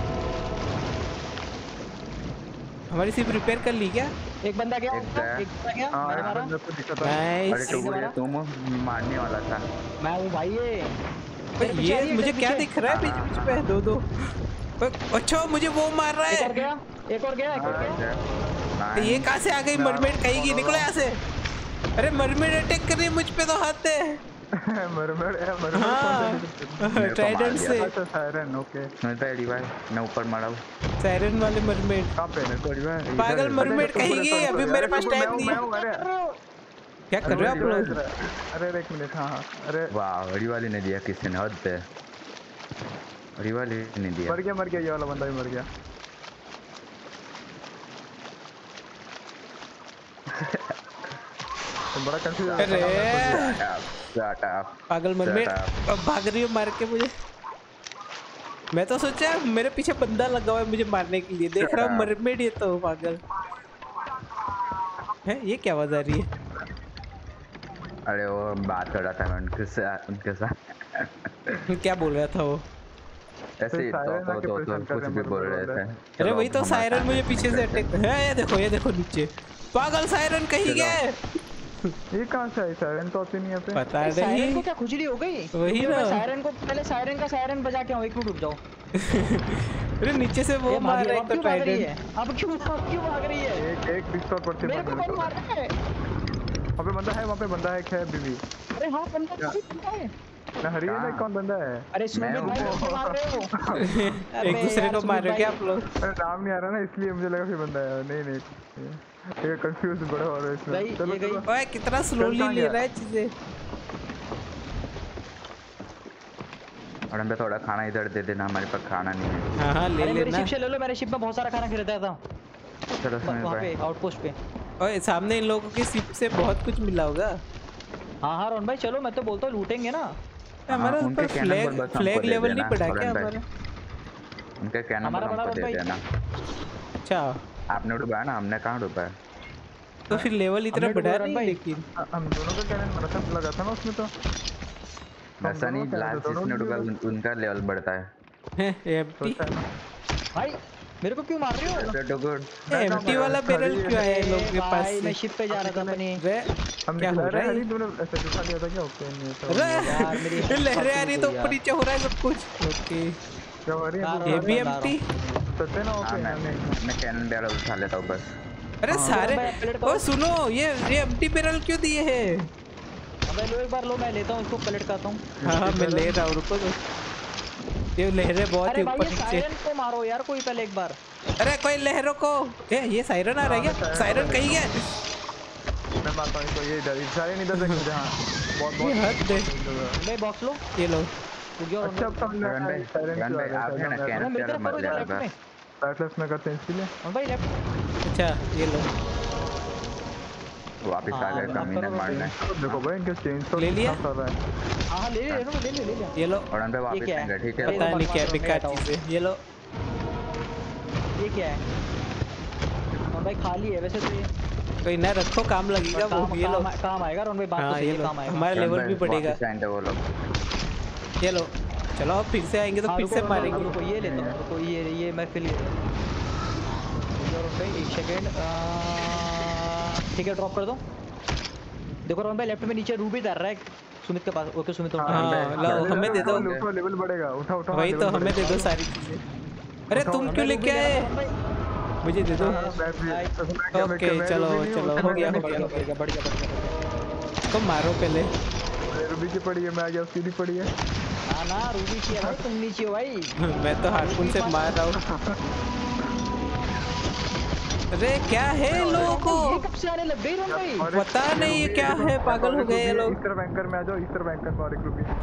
हमारी शिप रिपेयर कर ली क्या? एक बंदा गया। मैंने मारा। नाइस। तुम मारने वाला था। मैं हूँ भाई। ये मुझे क्या दिख रहा है बीच पे? 2-2। अच्छा मुझे वो मार रहा है। एक और गया। ये कहाँ से आ गई? मरमेड कहीं निकलो यहाँ से। अरे मरमेड अटैक कर रही है मुझ पे, तो हाथ है। मरमेड हाँ ट्राइडेंट से। अच्छा सायरन, ओके। मैं ऊपर मरा हूँ। सायरन वाले मरमेड। कहाँ पे? पागल मरमेड कहेंगे। अभी मेरे पास टाइम नहीं है। क्या कर रहे हो आप लोग? अरे एक मिनट। हाँ अरे वाह, बड़ी वाली ने दिया किसी ने। हद है, बड़ी वाली ने दिया। मर गया ये वाला बंदा भी मर गया। बड़ा कंफ्यूज। पागल मरमेड अब भाग रही हो मार के मुझे। मैं तो सोचा मेरे पीछे बंदा लगा हुआ है मुझे मारने के लिए, देख रहा हूँ मरमेड। ये तो पागल है। ये क्या आवाज आ रही है? अरे वो बात कर रहा था मैं उनके साथ। क्या बोल रहा था वो? ऐसे ही तो कुछ भी बोल रहे थे। अरे वही तो सायरन मुझे पीछे से अटैक है। ये देखो नीचे पागल सायरन कहीं गए। ये कहाँ से आई? सायरन तो आती नहीं है पे। पता नहीं सायरन को क्या खुजली हो गई? वही ना। सायरन को पहले सायरन बजा के आओ। एक मिनट रुक जाओ। अरे नीचे से वो मार रहा है तो ट्राइडेंट। अब क्यों भाग रही है? एक डिस्टॉर्ट पड़ती है। मेरे को कौन मार रहा है? वहाँ पे बंदा है, वहाँ पे बंदा है। क्या बीवी? अरे हाँ बंदा है। ना हरी में कौन बंदा है? अरे सुमित भाई किसको मार रहे हो? एक दूसरे को मार रहे हो क्या आप लोग? अरे नाम नहीं आ रहा ना इसलिए मुझे लगा फिर बंदा है। नहीं ये कंफ्यूज बड़ा हो रहा है इसमें। चलो चलो ओए कितना स्लोली ले रहा है चीजें। और हमें थोड़ा खाना इधर दे देना, हमारे पास खाना नहीं है। हाँ हाँ ले अरे मेरी लेना। शिप से ले लो, मेरे शिप में बहुत सारा खाना खरीदा था चलो सुमित वहाँ भाई पे आउटपोस्ट पे। ओए सामने इन लोगों की शिप से बहुत कुछ मिला होगा। हाँ हाँ रोहन भाई चलो, मैं तो बोलता हूँ लूटेंगे ना। हमारा उनके ऊपर कैनन बॉल बस हमको फ्लैग दे लेवल नहीं देना, बढ़ा क्या रोहन भाई। हमारा? उनके कैनन बॉल हमारा बड़ा हमको दे भाई। देना। अच्छा आपने डुबाया ना, हमने कहाँ डुबाया? तो फिर लेवल इतना हमने बढ़ा डुबोरा नहीं भाई। लेकिन। हम दोनों का कैनन मेरा सब लगा था ना उसमें तो। वैसा नहीं, लास्ट जिसने डुबाया उनका लेवल बढ़ता है। एम्प्टी सोचा है ना। भाई मेरे को क्यों मार रहे हो? तो गुड। एम्प्टी वाला बैरल क्यों आया इन लोगों के पास भाई मैं से? शिप पे जा रहा था अपनी। रे हम क्या हो रहा है? हरी तूने ऐसे दिखा दिया था क्या? ओके नहीं तो यार, मेरी अरे लहरें आ रही तो यार। ऊपर नीचे हो रहा है सब कुछ। ओके क्या हो रही है? ये भी एम्प्टी। सच है ना? हाँ ओके मैं कैनन बैरल उठा लेता हूँ बस। अरे सारे ओ सुनो ये एम्प्टी बैरल क्यों दिए हैं? अबे लो एक बार लो, मैं लेता हूँ इसको, पलट करता हूँ। हाँ हाँ मैं ले रहा हूँ रुको तो। ये लहरें बहुत ही अरे भाई ऊपर ये नीचे। सायरन को मारो यार कोई पहले एक बार। अरे कोई लहरों को ये सायरन आ रहा है क्या? सायरन कहीं गया? मैं मारता हूँ इसको। ये इधर सारे इधर देख मुझे। हाँ बहुत ये हद दे। भाई बॉक्स लो। ये लो रुक जाओ अच्छा अब समझ में रन भाई, रन भाई आप है ना कैनन मेरी बैरल तरफ मत करो ले इधर लेफ्ट बस। में। राइट लेफ्ट में करते हैं इसके लिए। और भाई लेफ्ट। अच्छा ये लो वापिस आ गए हाँ, कमीने अब करो, मारने। देखो भाई इनके चेंज तो ले लिया? कर रहा है। हाँ ले ले लो ले ले ले ले। ये लो और हम पे ये वापिस क्या है? आएंगे ठीक है। अरे, पता नहीं क्या बकवास बेकार करो, चीज है। ये लो ये क्या है? और भाई खाली है वैसे तो ये। कोई ना रखो काम लगेगा वो। ये लो काम आएगा रोहन भाई, बात तो हाँ सही ये है, लो काम आएगा। हमारा लेवल भी बढ़ेगा। वापिस आएंगे वो लोग। ये लो चलो अब फिर से आएंगे तो हाँ, फिर रुको, से रुको, मारेंगे। रुको ये लेता हूँ, रुको ये मैं फिर लेता हूँ। रोहन भाई एक सेकेंड। ठीक है ड्रॉप कर दो। देखो रोहन भाई लेफ्ट में नीचे रूबी डर रहा है सुमित के पास। ओके सुमित हाँ लो हमें दे दो। उठो लेवल बढ़ेगा। उठा उठा। वही तो हमें दे दो सारी चीजें। अरे तुम क्यों लेके आए? मुझे दे दो। ओके चलो चलो हो गया हो गया। बढ़िया। तो मारो पहले। रूबी की पड़ी है, मैं आ गया। उसकी भी पड़ी है। हाँ ना रूबी की है भाई, तुम नीचे हो भाई। मैं तो हार्पून से मार रहा हूँ। अरे क्या है लोगों को? ये कब से आने लग गई रोहन भाई? पता नहीं ये क्या है, पागल हो गए ये लोग। इस तरफ एंकर में आ जाओ। इस तरफ एंकर में और एक रूबी।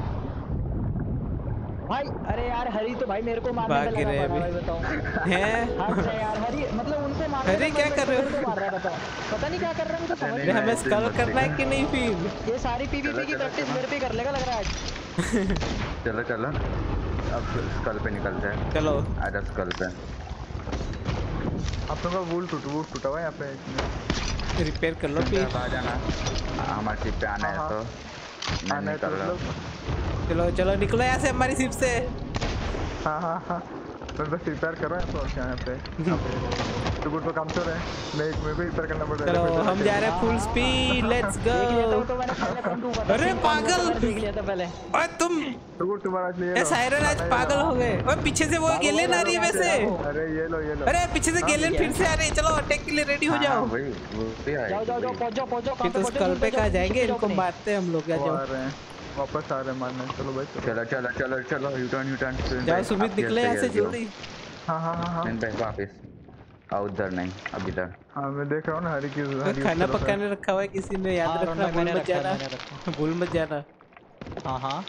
भाई अरे यार हरी तो भाई मेरे को मारने भाग पे लगा रहे पड़ा अभी। भाई, बताओ। हैं? हद है यार हरी, मतलब उनसे मारने अरे पे क्या कर रहे हो? मेरे को मार रहा है, बताओ। पता नहीं क्या कर रहा है, मुझे समझ अरे नहीं आ हमें स्कल करना है कि नहीं फिर? रहा। ये सारी पीवीपी की प्रैक्टिस मेरे पे कर लेगा लग रहा है आज। चलो चलो अब स्कल पे निकलते हैं। चलो आजा स्कल पे। आप लोगों का वूल टूटा हुआ है यहाँ पे। रिपेयर कर लो फिर। अब आ जाना, हमारे शिप पे आना है तो मैं आना है तो निकल रहा हूँ। मतलब। चलो चलो निकलो यहाँ से हमारी शिप से। हाँ मैं बस रिपेयर कर रहा हूँ। तो क्या यहाँ पे तो गुड पे काम चल रहा है। मैं मेरे को रिपेयर करना पड़ रहा है। चलो हम जा रहे हैं फुल स्पीड। लेट्स देख लिया था वो गो। तो मैंने पहले फ्रंट ऊपर। अरे पागल! देख लिया था पहले। ओए तुम तो गुड तुम्हारा आज ले ये लो। सायरन आज पागल हो गए। ओए पीछे से वो गेलेन आ रही है वैसे। अरे ये लो अरे पीछे से गेलेन फिर से आ रही है। चलो अटैक के लिए रेडी हो जाओ। वही वो भी आएगी। जाओ पहुंच जाओ फिर तो स्कल पे कहाँ जाएंगे? इनको मारते हैं हम लोग। आ वो आ जाओ रहे हैं, वापस आ रहे हैं मारने। चलो भाई चलो। चलो U-turn। जाओ सुमित निकले यहाँ से जल्दी। हाँ नहीं भाई वापिस आओ, उधर नहीं अब इधर। हाँ मैं देख रहा हूँ ना हरी की खाना पकाने रखा हुआ है किसी ने, याद हाँ, रखना। भूल मैंने मत रखा है, जाना। मैंने रखा भूल मत जाना। हाँ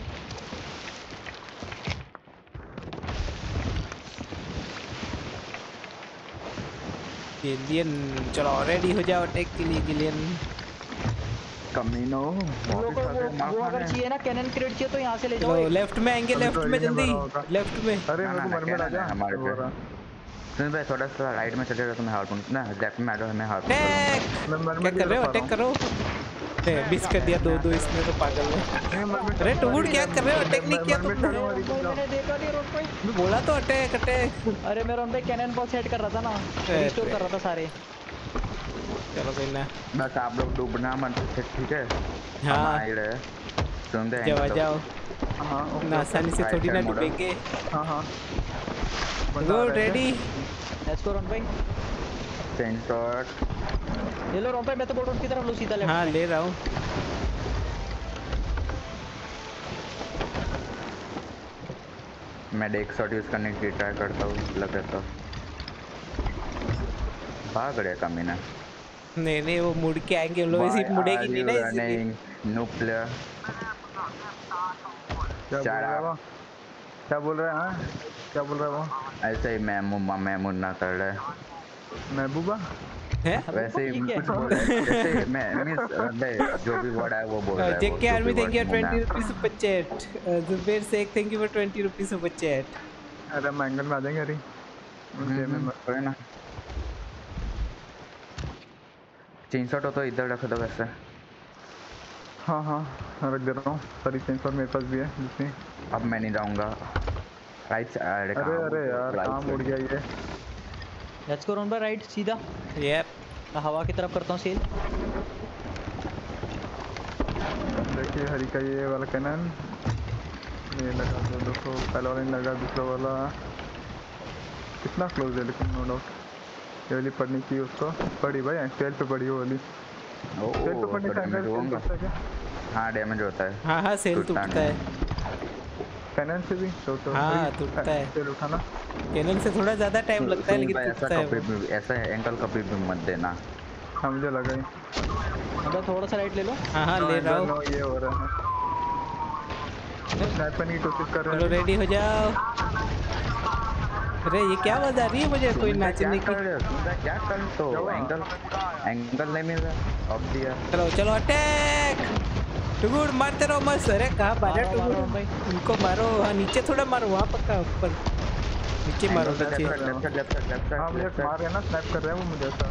गिलियन चलो रेडी हो जाओ अटैक के लिए। गिलियन कमीनो वो अगर चाहिए ना कैनन क्रेट चाहिए तो यहाँ से ले जाओ। चलो लेफ्ट में आएंगे। लेफ्ट में जल्दी लेफ्ट में। अरे मेरे को मन में आ जा हमारे पे। सुन भाई थोड़ा सा राइट में चले जाओ तो मैं हार्पून ना लेफ्ट में आ जाओ, हमें हार्पून अटैक क्या कर रहे हो? अटैक करो। मिस कर दिया दो इसमें तो पागल है। अरे टूड क्या कर रहे हो? अटैक नहीं किया तुमने? मैंने देखा नहीं रोड भाई। मैं बोला तो अटैक अटैक। अरे मैं रोड पे कैनन बॉक्स सेट कर रहा था ना, रिस्टोर कर रहा था सारे। चलो कोई ना। बस आप लोग डूबना मत, ठीक है? हाँ आ ही रहे सुन दे जाओ जाओ हाँ ना, आसानी से थोड़ी ना डूबेंगे। हाँ go ready. Let's go road भाई। Change shot. ले लो रोड भाई, मैं तो बोल रहा हूँ की तरफ लो सीधा लेफ्ट। हाँ ले रहा हूँ। मैं एक शॉट यूज करने की ट्राई करता हूँ, लगे तो भाग रहे कमीना। नहीं वो मुड़ के आएंगे, हम लोग सिर्फ मुड़ेगी नहीं ना इसलिए। No player. क्या बोल रहे हैं? हाँ क्या बोल रहे हैं वो? ऐसे ही महमूद ना कर रहे। महबूबा है वैसे ही कुछ बोल रहे हैं, जैसे मैं जो भी वर्ड है वो बोल रहा है। JK army thank you 20 rupees super chat. Zuber Shaikh thank you for 20 rupees super chat. अरे मैंगन में आ जाएंगे। अरे कोई ना, 300 तो इधर रख दो वैसे। हाँ रख दे रहा हूँ। सारी चेंज मेरे पास भी है जितनी। अब मैं नहीं जाऊंगा राइट। अरे यार काम उड़ गया ये। Let's go round by right सीधा। यप मैं हवा की तरफ करता हूँ सेल। देखिए हरी का ये वाला कैनन ये लगा दो। देखो पहला वाला नहीं लगा, दूसरा वाला कितना क्लोज है लेकिन नो डाउट। ये वाली पढ़नी चाहिए उसको। पढ़ी भाई स्टेल पे पढ़ी वो वाली। स्टेल पे पढ़ने से हाँ डैमेज होता है। हाँ सेल टूटता है कैनन से भी तो हाँ टूटता है। सेल उठाना कैनन से थोड़ा ज्यादा टाइम लगता है लेकिन टूटता है। ऐसा एंगल कभी भी मत देना। हाँ मुझे लगा ही। अब थोड़ा सा राइट ले लो। हाँ ले रहा हूँ। ये हो रहा है। स्नाइप करने की कोशिश कर रहे हैं। चलो रेडी हो जाओ। अरे ये क्या आवाज आ रही है मुझे? कोई नाचने की। क्या कर तो एंगल नहीं मिल रहा। अब दिया। चलो अटैक। टुगुड मारते रहो मस्त। अरे कहाँ मारे टुगुड? उनको मारो। हाँ नीचे थोड़ा मारो, वहाँ पक्का ऊपर नीचे मारो। हाँ मुझे मार रहे हैं ना, स्नैप कर रहे हैं वो मुझे ऐसा।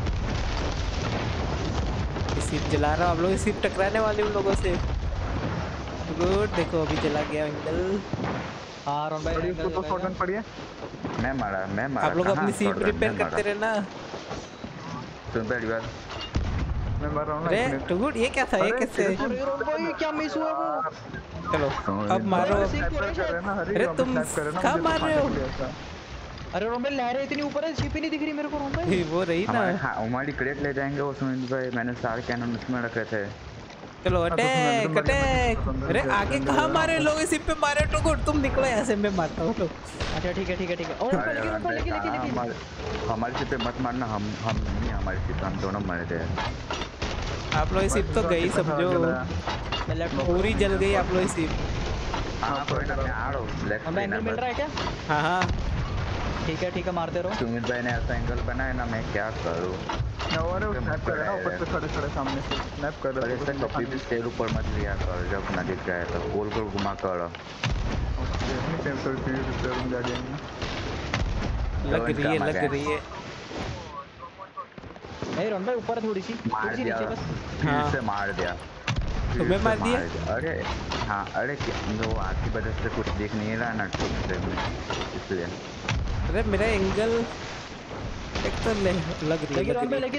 सिर्फ जला रहा हूँ। आप लोग सिर्फ टकराने वाले उन लोगों से। गुड देखो अभी जला गया एंगल। हाँ राउंड बाय तो शॉटगन पड़ी है। मैं मारा। आप लोग अपनी सीट रिपेयर करते रहना। सुन पहली बार मैं मर रहा हूँ। अरे टुगुड ये क्या था? ये कैसे? क्या मिस हुआ वो? चलो अब मारो। अरे तुम कहाँ मार रहे हो? अरे रोम्बे लहरें इतनी ऊपर है, शिप ही नहीं दिख रही मेरे को रोम्बे। वो रही ना। हमारी क्रेट ले जाएंगे वो सुमित भाई। मैंने सारे कैनन उसमें रखे थे। चलो अटैक अटैक। अरे आगे कहाँ मारे लोग? इसी पे मारे टुगुड। तुम निकलो यहाँ से, मैं मारता हूँ। अच्छा ठीक है। हमारी सिप पे मत मारना। हम नहीं, हमारी सिप हम दोनों मर गए। आप लोग सिप तो गई समझो। पूरी जल गई आप लोग सिप। हाँ कोई ना, मैं आ रहा हूँ। एंगल मिल रहा है क्या? हाँ ठीक है मारते रहो। सुमित भाई ने ऐसा एंगल बनाया ना, मैं क्या करूँ? स्नैप कर रहा है ऊपर से खड़े सामने से स्नैप कर रहा है। ऐसे कभी भी स्टेल ऊपर मत लिया कर जब नजदीक जाए तो गोल घुमा कर। लग रही है। नहीं राउंड बाय ऊपर थोड़ी सी नीचे बस। फिर से मार दिया। तुम्हें मार दिया? अरे हाँ, अरे वो आपकी वजह से कुछ दिख नहीं रहा ना इसलिए। अरे मेरा एंगल एक तो लग रही है।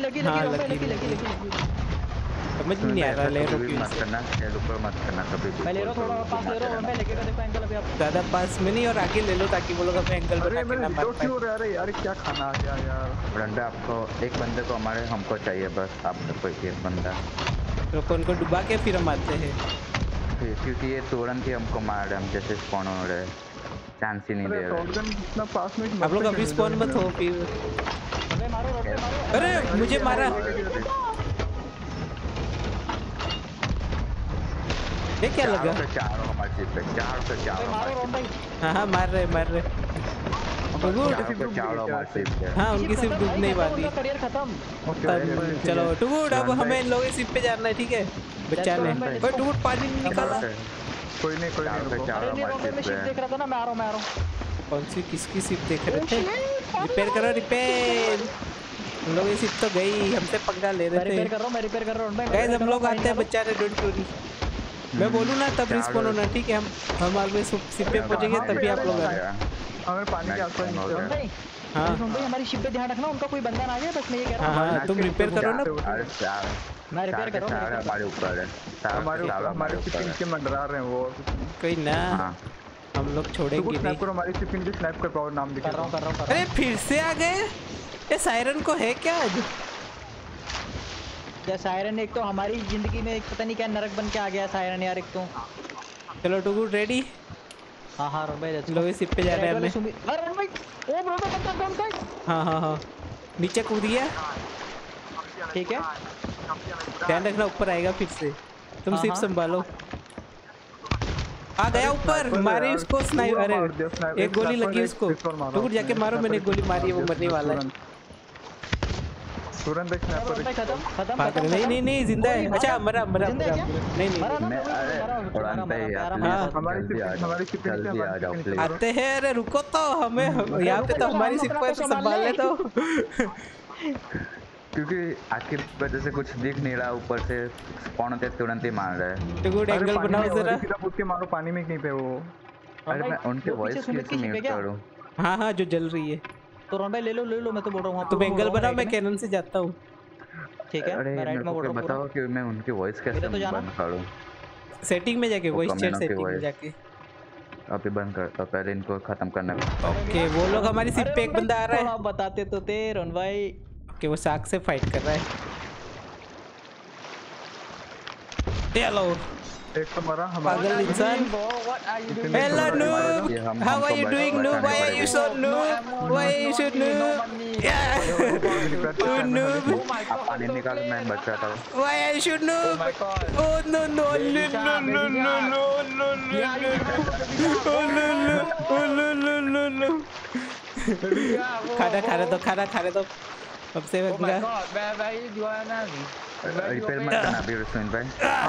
समझ नहीं आ रहा। ले रो मत करना, ऊपर मत करना कभी भी। मैं ले रहा हूं, थोड़ा पास ले रहा हूं। मैं लेके देखो एंगल अभी आप ज्यादा पास में नहीं और आगे ले लो ताकि वो लोग अपने एंगल बना के ना मार पाए। अरे यार क्या खाना आ गया यार। रंडा आपको एक बंदे को हमको चाहिए बस। आपको कोई एक बंदा तो उनको डुबा के फिर हम आते हैं। क्योंकि ये तुरंत ही हमको मार रहे। हम जैसे स्पॉन हो रहे, चांस ही नहीं दे रहे। आप लोग अभी स्पॉन मत हो फिर। अरे मुझे मारा। ये क्या लगा? चारों हमारे चीज पे। हाँ मार रहे। हाँ उनकी सिर्फ डूबने वाली। चलो टुगुड अब हमें लोग सिप पे जाना है। ठीक है बचाने। ओए टुगुड पानी निकाला। कोई नहीं मैं शिप देख रहा था ना। मैं आ रहा हूँ। कौन सी किसकी सिप देख रहे थे? रिपेयर करो रिपेयर। हम लोग ये सिप तो गई, हमसे पंगा ले रहे थे। मैं रिपेयर कर रहा हूँ। गाइस हम लोग आते हैं बचाने। Don't worry. मैं बोलूँ ना तब रिस्पॉन होना। ठीक है हम आगे सिप पे पहुंचेंगे तभी आप लोग आए। हमें पानी के आसपास नीचे। हाँ भाई हमारी शिप पे ध्यान रखना, उनका कोई बंदा ना आ जाए। बस मैं ये कह रहा हूँ। हाँ तुम रिपेयर करो ना। मैं रिपेयर कर रहा हूँ। हमारे ऊपर है। हमारे शिपिंग के मंडरा रहे हैं वो। कोई ना हम लोग छोड़ेंगे नहीं। हमारी शिपिंग की स्नैप कर पाओ नाम दिखा रहा हूँ। अरे फिर से आ गए। ये सायरन को है क्या आज? क्या सायरन एक तो हमारी जिंदगी में एक पता नहीं क्या नरक बन के आ गया सायरन यार। एक तो चलो टू गुड रेडी। हाँ रोहन भाई let's go। लोग इस शिप पे जा रहे हैं हमें। अरे रोहन भाई ओ ब्रो बंदा कौन का है? हाँ नीचे कूद गया। ठीक है ध्यान रखना ऊपर आएगा फिर से, तुम सिर्फ संभालो। आ गया ऊपर, मारे उसको स्नाइपर। अरे एक गोली लगी उसको, टुकुर जाके मारो। मैंने एक गोली मारी है, वो मरने वाला है। तुरंत एक स्नाइपर खत्म। नहीं जिंदा है। अच्छा मरा नहीं आते हैं। अरे रुको तो, हमें यहाँ पे तो हमारी सिप पर संभाल ले तो। क्योंकि आखिर वजह से कुछ दिख नहीं रहा, ऊपर से स्पॉन होते तुरंत ही मार रहा है। तो गुड एंगल बनाओ जरा। सीधा कूद के मारो पानी में कहीं पे वो। अरे मैं उनके वॉइस कैसे म्यूट करूं? हाँ जो जल रही है। तो रोहन भाई ले लो मैं तो बोल रहा हूँ तुम एंगल बनाओ, मैं कैनन से जाता हूँ। ठीक है मैं राइट में बोल रहा हूँ। बताओ कि मैं उनकी वॉइस कैसे बंद करूं? सेटिंग में जाके, वॉइस चैट सेटिंग में जाके अभी बंद करता, पहले इनको खत्म करना है। ओके वो लोग हमारी सिप पे एक बंदा आ रहा है। आप बताते तो थे रोहन भाई। ओके वो साग से फाइट कर रहा है। हेलो एक तो मरा पागल इंसान। Hello noob, how are you doing noob? Why are you so noob? Why you so noob? Noob पानी निकाल, मैं बच रहा था। Why are you noob? Oh no no no no no no no no no. खाना खाने दो अब से मैं रिपेयर मत करना अभी रुस्मिन भाई।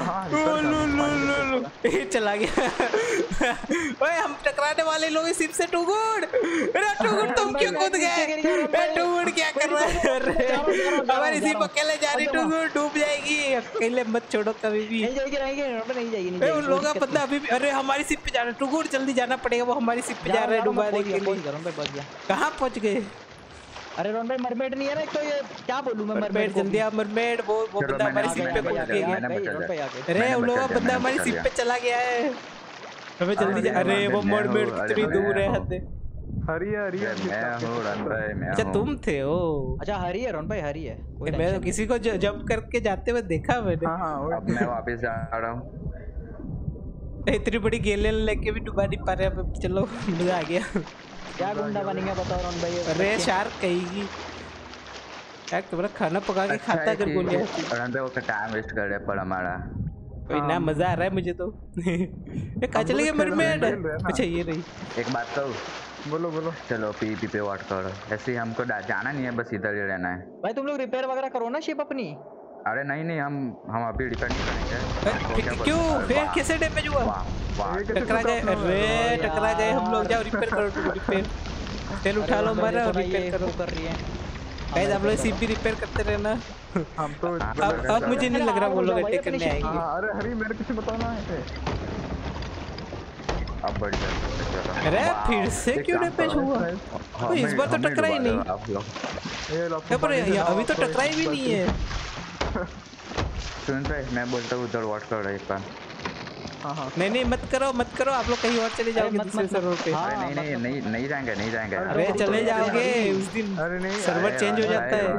चला गया। ओए हम टकराने वाले लोग सिप से। टुगुड, अरे टुगुड तुम क्यों कूद गए? टुगुड क्या कर रहा है? हमारी सिप अकेले जा रही, टुगुड डूब जाएगी। अकेले मत छोड़ो कभी भी। नहीं जाएगी। उन लोगों का बंदा अभी भी। अरे हमारी सिप पे जा रहा है टुगुड, जल्दी जाना पड़ेगा। वो हमारी सिप पे जा रहा है डुबाने के लिए। कहाँ पहुँच गए? अरे रोहन भाई मरमेड नहीं है ना, एक तो ये क्या बोलूं मैं। मरमेड जल्दी आ, मरमेड वो बंदा हमारी सिप पे कूद गया। अरे उन लोगों का बंदा हमारी सिप पे चला गया है, हमें जल्दी जा। अरे वो मरमेड कितनी दूर है? हद। हरी है। अच्छा तुम थे ओ। अच्छा हरी है रोहन भाई, हरी है। मैं तो किसी को जंप करके जाते हुए देखा मैंने। अब मैं वापस जा रहा हूँ। इतनी बड़ी गेलें लेके भी डुबा नहीं पा रहे। चलो मजा आ गया। क्या गुंडा बनेंगे बताओ रोहन भाई? अरे शार्क कहेगी यार, तुम्हारा खाना पका के खाता अगर गोलियां। रोहन भाई वो टाइम वेस्ट कर रहे पर हमारा कोई ना, मजा आ रहा है मुझे तो। ये कहाँ चले गए मरमेड? अच्छा ये रही। एक बात तो बोलो। चलो पीपी पे वाट करो, ऐसे ही हमको जाना नहीं है, बस इधर ही रहना है। भाई तुम लोग रिपेयर वगैरह करो ना शिप अपनी। अरे नहीं हम अभी रिपेयर नहीं करेंगे। क्यों? फिर कैसे डैमेज हुआ? टकरा गए। अरे टकरा गए हम लोग। जाओ रिपेयर करो। रिपेयर तेल उठा लो मारा और रिपेयर करो। कर रही है गाइस आप लोग सिप भी रिपेयर करते रहना। हम तो अब मुझे नहीं लग रहा वो लोग अटैक करने आएंगे। अरे हरी मेरे किसी बताओ ना ऐसे। अब बढ़ जाएगा। अरे फिर से क्यों डैमेज हुआ? तो इस बार तो टकरा ही नहीं। पर अभी तो टकरा ही भी नहीं है। सुन भाई मैं बोलता हूँ उधर वाट कर रहा है एक बार। नहीं मत करो। आप लोग कहीं और चले जाओगे दूसरे सर्वर पे। नहीं जाएंगे। अरे चले जाओगे उस दिन। सर्वर चेंज हो जाता है।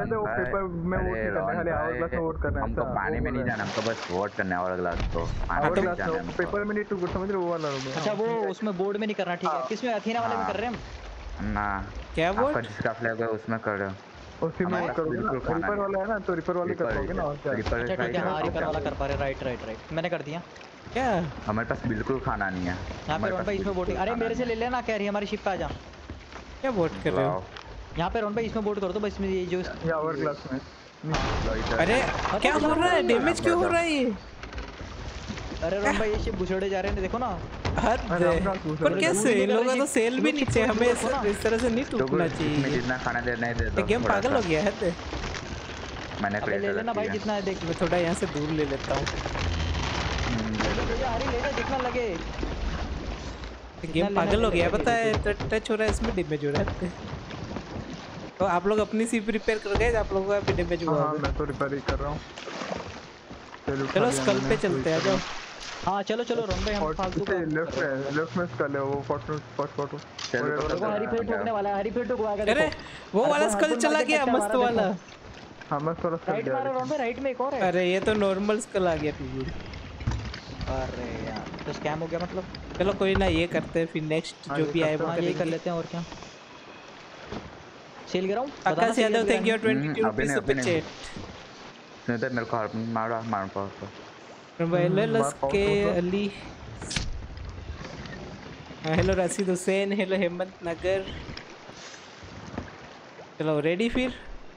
हमको पानी में नहीं जाना, हमको बस वोट करना है। और अगला तो पेपर में नहीं टू समझ रहे वो वाला। अच्छा वो उसमें बोर्ड में नहीं करना, ठीक है? किसमें? अथीना वाले में कर रहे हैं हम ना। क्या बोर्ड? जिसका फ्लैग है उसमें कर रहे हो। उसी में करोगे ना, रिपर वाला है ना, तो रिपर वाले कर पाओगे ना। अच्छा ठीक है। हाँ रिपर वाला कर पा रहे। राइट मैंने कर दिया। क्या हमारे पास बिल्कुल खाना नहीं है यहाँ पे रोहन भाई। इसमें बोटिंग। अरे मेरे से ले लेना, कह रही है हमारी शिप पे आ जा। क्या बोट कर रहे हो? यहाँ पे रोहन भाई इसमें बोट कर दो बस। इसमें ये जो आवर क्लास में। अरे क्या हो रहा है? डैमेज क्यों हो रहा है ये? अरे रोहन भाई ये शिप घुसड़े जा रहे हैं, देखो ना। पर कैसे? इन लोगों का तो सेल भी नीचे। हमें इस तरह से नहीं टूटना चाहिए। जितना खाना देना है दे दो। गेम पागल हो गया है। मैंने ले लेना भाई जितना है। देख मैं थोड़ा यहाँ से दूर ले लेता हूँ। हरी लेना जितना लगे। गेम पागल हो गया पता है। टच हो रहा है इसमें, डैमेज हो रहा है। तो आप लोग अपनी सिप रिपेयर कर गए? आप लोगों का भी डैमेज हुआ? हां मैं तो रिपेयर ही कर रहा हूँ। चलो स्कल पे चलते हैं। आ जाओ। हाँ चलो रोहन भाई हम फालतू का लेफ्ट में स्कल है वो। फोटो देखो हरी फिर ठोकने वाला है। हरी फिर ठोकवाएगा। अरे वो वाला स्कल चला गया, मस्त वाला। हाँ मस्त वाला स्कल। राइट मारो रोहन भाई, राइट में एक और है। अरे ये तो नॉर्मल स्कल आ गया। अरे यार तो स्कैम हो गया मतलब। चलो कोई ना, ये करते हैं फिर नेक्स्ट हाँ, जो ये भी आए करते वो हाँ ये कर करेंगे। लेते हैं और क्या। सेल गिराऊं आकाश यादव थैंक यू 22 अभी रुपीस नहीं, सुपर अभी चैट। नहीं तो मेरे को हार मार पाओ तो। वेलस बात के और तो। Ali, hello Rashid Hussain, hello Hemant Nagar. चलो रेडी फिर।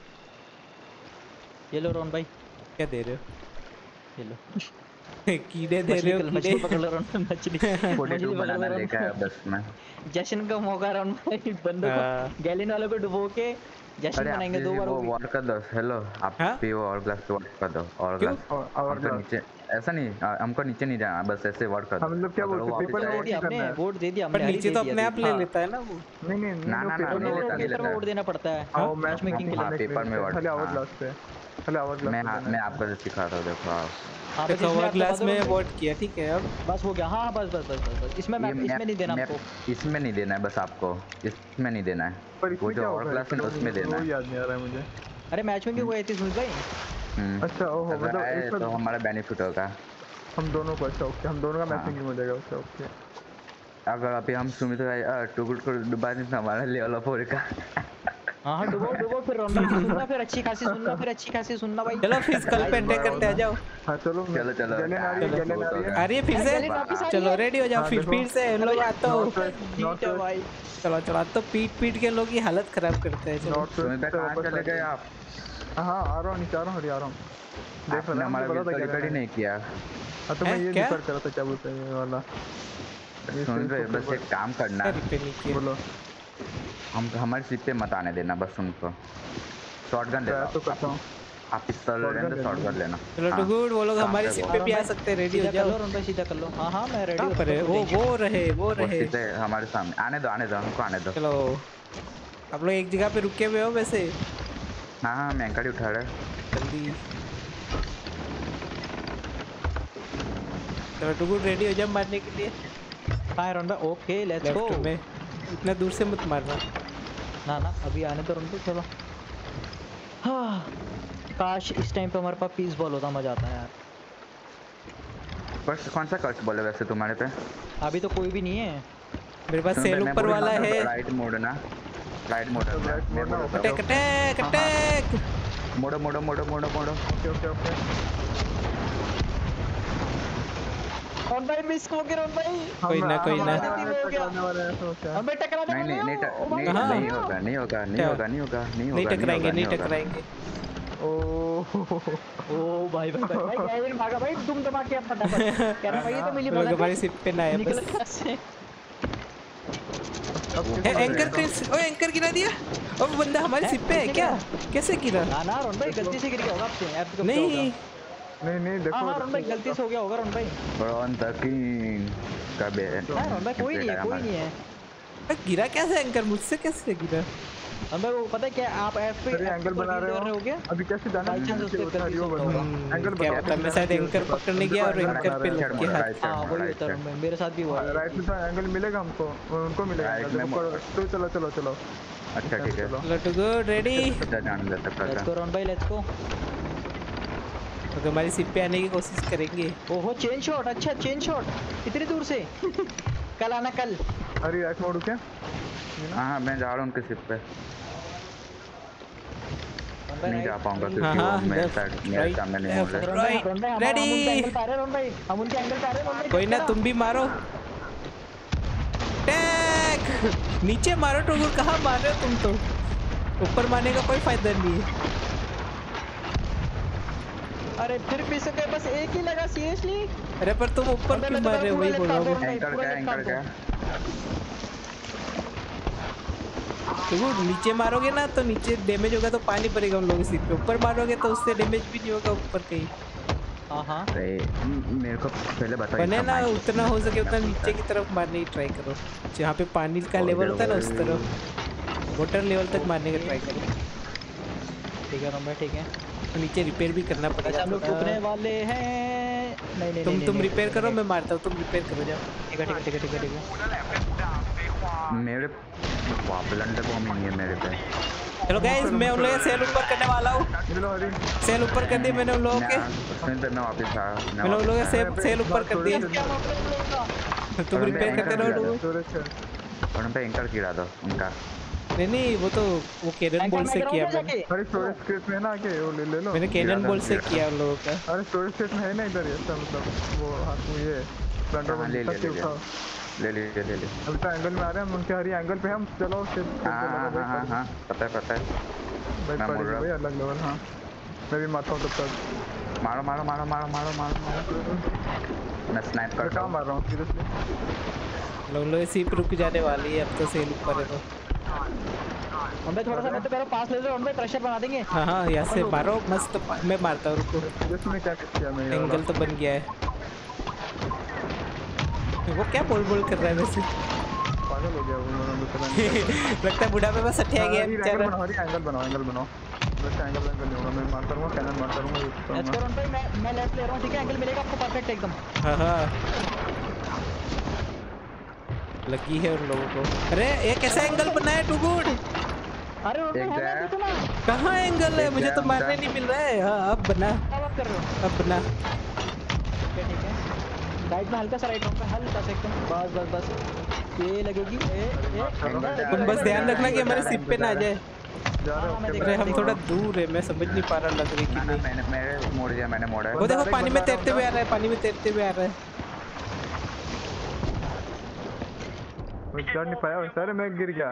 ये लो रोहन भाई, क्या दे रहे हो? ये लो कीड़े दे रहे हो? कीड़े मछली पकड़ लो रोहन भाई, मछली 42 पकड़ लो बनाना रोहन लेकर आया भाई। बस में। जश्न का मौका रोहन भाई, बंदों हाँ। को गैलिन वालों को डुबो के जश्न अरे आप मनाएंगे 2 भी बार वो वो भी। वॉर कर दो। हेलो आप हाँ? भी वो और ग्लास पे वॉर कर दो। और क्यों? ग्लास और हमको ग्लास नीचे ऐसा नहीं, हमको नीचे नहीं जाना, बस ऐसे वॉर कर दो। हम लोग क्या अगर बोलते वो हैं, वापस पेपर में आए- वोट नहीं करना है। वोट दे दिया पर हमने, हरी नीचे दे तो दिया, अपने दे आप दिया। ले लेता है ना वो। नहीं नहीं ना, नहीं, ना, पेपर में नहीं वोट लेता, नहीं पेपर में लेता। वोट देना पड़ता है हाँ मैच मैच मेकिंग के हाँ, लिए। पेपर में वोट। खाली आवर हाँ। ग्लास पे, खाली आवर ग्लास पे मैं आपको सिखा रहा हूँ, देखो आप। हाँ बस तो इसमें ओवर आप दबा ग्लास दो में रोहन भाई। वोट किया, ठीक है। अब बस हो गया, हाँ बस बस बस बस बस इसमें ये इसमें नहीं देना हमको। इसमें नहीं देना है, बस आपको इसमें नहीं देना है। पर वो इसमें जो क्या और होगा, क्लास है ना उसमें देना वो है। याद नहीं आ रहा है मुझे। अरे मैच में क्यों गए थे सुमित भाई? अच्छा ओहो, अगर मतलब आए इसमें तो हमारा बेनिफिट होगा। हम दोनों को, अच्छा ओके, हम दोनों का हाँ। मैचिंग हो जाएगा। अच्छा ओके। अगर अभी हम सुमित भाई टुकुट को डुबा दें तो हमारा लेवल अप होगा। हाँ हाँ डुबो डुबो फिर रोहन भाई, सुनना फिर अच्छी खासी सुनना, फिर अच्छी खासी सुनना भाई। चलो फिर कल पे अटैक करते आ जाओ। हाँ चलो चलो, चलो। गैलन आ रही है, चलो। गैलन आ रही है। आ रही है फिर से? गैलिन वापस आ रही चलो है। रेडी हो जाओ हाँ, फिर देखो। फिर से हम लोग आता हो। जीत है भाई। चलो चलो, आज तो पीट पीट के लोग की हालत खराब करते हैं। चलो नॉर्थ सुमित भाई कहाँ चले गए आप? हाँ आ रहा हूँ, नीचे आ रहा हूँ, हरी आ रहा हूँ। देख आपने रहा हमारा हूँ, पता था रिकॉर्ड ही क्या नहीं किया। हाँ, तो मैं हैं? ये क्या? रिकॉर्ड कर रहा था, क्या बोलते हैं ये वाला। ये सुमित भाई सिर्फ बस एक काम करना, क्या रिपेयर नहीं किया? बोलो। हम हमारे सीट पे मत आने देना बस उनको। शॉटगन ले ट्राई लो। तो करता हूँ। आप पिस्तौल ले रहे हैं तो शॉटगन लेना। चलो हाँ, टू गुड, वो लोग काम हमारी पे सीट वो। पे भी आ सकते हैं। रेडी हो सीधा कर जाओ। लो रोहन भाई, सीधा कर लो। हाँ हाँ मैं रेडी कहाँ पर है? वो रहे वो वो रहे। सीधे हमारे सामने आने दो, हमको आने दो। चलो आप लोग एक जगह पे रुके हुए हो वैसे? हाँ हाँ, मैं एंकर ही उठा रहा है। जल्दी चलो टू गुड, रेडी हो जाओ मारने के लिए। हाँ रोहन भाई, ओके लेट्स गो। लेफ्ट में इतना दूर से मत मारना। ना ना अभी आने दो रोहन भाई, चलो। हाँ काश इस टाइम पे हमारे पास पीस बॉल होता, मजा आता है यार। बस कौन सा कर्च बोले वैसे तुम्हारे पे? अभी तो कोई भी नहीं है। मेरे पास सुमित सेल भाई, मैं ऊपर बोल वाला रहा था, है। राइट मोड ना, राइट मोड है। राइट मोड ना, अटैक अटैक अटैक। मोड़ो मोड़ो मोड़ो मोड़ो मोड़ो। Okay okay okay. रोहन भाई मिस हो गया रोहन भाई। कोई ना, कोई ना। टकराने वाला है, ऐसा होता है। हम भाई टकराने नहीं वाले नहीं नहीं हो। ओ भाई, कहाँ? नहीं होगा, नहीं होगा, नहीं क्या? होगा, नहीं होगा, नहीं नहीं होगा, टकराएंगे, नहीं होगा। टकराएंगे। ओ भाई भाई भाई भाई गैलिन भागा भाई, तुम दबा के अब फटाफट। कह रहा भाई ये तो मिली वो लोग बना हमारी सीट पे ना है निकल बस। यहाँ से। एंकर क्रिस, ओ एंकर गिरा दिया। ओ बंदा हमारी सीट पे है क्या? कैसे गिरा? ना ना रोहन भाई गलती से गिर गया होगा आपसे, ऐप पे नहीं नहीं नहीं देखो। हाँ हाँ रोहन भाई गलती से हो गया होगा रोहन भाई। ब्रॉन द किंग का बे। हाँ रोहन भाई कोई नहीं है, कोई नहीं है। गिरा कैसे एंकर? मुझसे कैसे गिरा? रोहन भाई वो पता है क्या, आप ऐप पे अरे एंगल बना रहे हो क्या? अभी कैसे जाना बाई चांस उससे गलती से होता होगा। एंगल क्या पता, मैं शायद एंकर पकड़ने गया और एंकर पे लग के हाथ। हाँ वही होता है रोहन भाई, मेरे साथ भी हुआ है। राइट में एंगल मिलेगा हमको, उनको मिलेगा। Right में तो चलो चलो चलो। अच्छा ठीक है। चलो टू गुड, रेडी। अच्छा जाने दे सकता लेट्स था। गो रोहन भाई, लेट्स गो। तो हमारी सीट पे आने की कोशिश करेंगे। ओहो चेन शॉट, अच्छा चेन शॉट इतनी दूर से। कल आना कल। अरे राइट मोड़ क्या? हाँ मैं जा रहा हूँ उनके सिप पे। नहीं जा पाऊंगा क्योंकि हाँ, वो मेरे left, साइड मेरे right, सामने नहीं हो left, रहा है। right, ready। हम उनके एंगल पे आ रहे हैं रोहन भाई। कोई ना, तुम भी मारो। टैग नीचे मारो टोगुर, कहाँ मार रहे हो तुम? तो ऊपर मारने का कोई फायदा नहीं है। अरे फिर भी सके, बस एक ही लगा सीरियसली। अरे पर तुम ऊपर क्यों मार रहे हो? वही बोल रहा हूँ। एंकर क्या, एंकर क्या? टोगुर नीचे मारोगे ना तो नीचे डैमेज होगा तो पानी पड़ेगा उन लोगों की सीट पे। ऊपर मारोगे तो उससे डैमेज भी नहीं होगा ऊपर कहीं। हाँ हाँ अरे मेरे को पहले बताओ। बने इसका ना, माइक उतना हो सके उतना नीचे की तरफ मारने की ट्राई करो। जहाँ पे पानी का लेवल होता है ना उस तरफ, वाटर लेवल तक मारने का ट्राई करो। ठीक है रोहन भाई, ठीक है। तो नीचे रिपेयर भी करना अच्छा पड़ेगा। हम लोग टूटने वाले हैं। नहीं नहीं नहीं, तुम नहीं, रिपेयर नहीं, करो, नहीं, मैं मारता हूँ। तुम रिपेयर करो जाओ। ठीक है ठीक है ठीक है ठीक है ठीक है। मेरे ब्लंडर बॉम्ब नहीं है मेरे पे। चलो गाइस, मैं उन लोगों के सेल ऊपर करने वाला हूँ। मिलो हरी। सेल ऊपर कर दिए मैंने उन लोगों के। उसमें तो मैं वापस आ मैंने उन लोगों के सेल ऊपर कर दिए। क्या मामला है हम लोगों का? तुम रिपेयर करते रहो डूबूड। स्टोरेज है। और उन पे एंकर गिरा दो उनका। नहीं वो तो वो कैनन बॉल से किया मैंने। अरे स्टोरेज क्रेट में है ना, आके वो ले लो। मैंने कैनन बॉल से किया उन लोगों का। अरे स्टोरेज क्रेट में है ना इधर, ऐसा मतलब वो हाथ में ये स्प्लेंडर हाँ, ले में उठाओ। ले अभी तो एंगल में आ रहे हैं हम, उनके हरी एंगल पे हम। चलो हाँ पता है भाई मैं मुड़ रहा भाई अलग लेवल। हाँ मैं भी मारता हूँ तब तक। मारो मैं स्नाइप मैं करता कहाँ हूँ। मार रहा हूँ सीरियसली। लोग सिप रुक जाने वाली है अब तो, सेल ऊपर है तो। अबे थोड़ा सा मैं तो कह रहा हूं पास ले लो, अबे प्रेशर बना देंगे। हाँ यहाँ से मारो मस्त। मैं मारता हूँ, रुको। सीरियसली में क्या किया मैं ये एंगल तो बन गया है। वो क्या बोल कर रहा है वैसे? पागल हो गया वो, मैं पता नहीं। लगता है बुढ़ा पे बस अटैक गया एंगल बेचारा। बनाओ, एंगल बनाओ। वैसे एंगल नहीं होगा, मैं मारता रहूँगा, कैनन मारता रहूँगा, यूज लेट्स करूँगा। गो रन भाई, मैं लेफ्ट ले रहा हूं, ठीक है? एंगल मिलेगा आपको परफेक्ट एकदम। हाँ लगी है उन लोगों को। अरे ये कैसा एंगल बना है टू गुड? अरे रन भाई है देखो ना, कहाँ एंगल है? मुझे तो मारने नहीं मिल रहा है। हाँ अब बना, क्या बात कर रहे हो? अब बना। ठीक है राइट में हल्का सा राइट रहूंगा, हल्का सा एकदम, बस ये लगेगी। तुम बस ध्यान रखना कि हमारे सिप पे ना आ जाए। जा रहे हो? अरे हम थोड़ा दूर है, मैं समझ नहीं पा रहा लग रही कि नहीं। मैंने मोड़ दिया, मैंने मोड़ा है। वो देखो पानी में तैरते हुए आ रहा है, पानी में तैरते हुए आ रहा है। चढ़ नहीं पाया वैसे। अरे मैं गिर गया।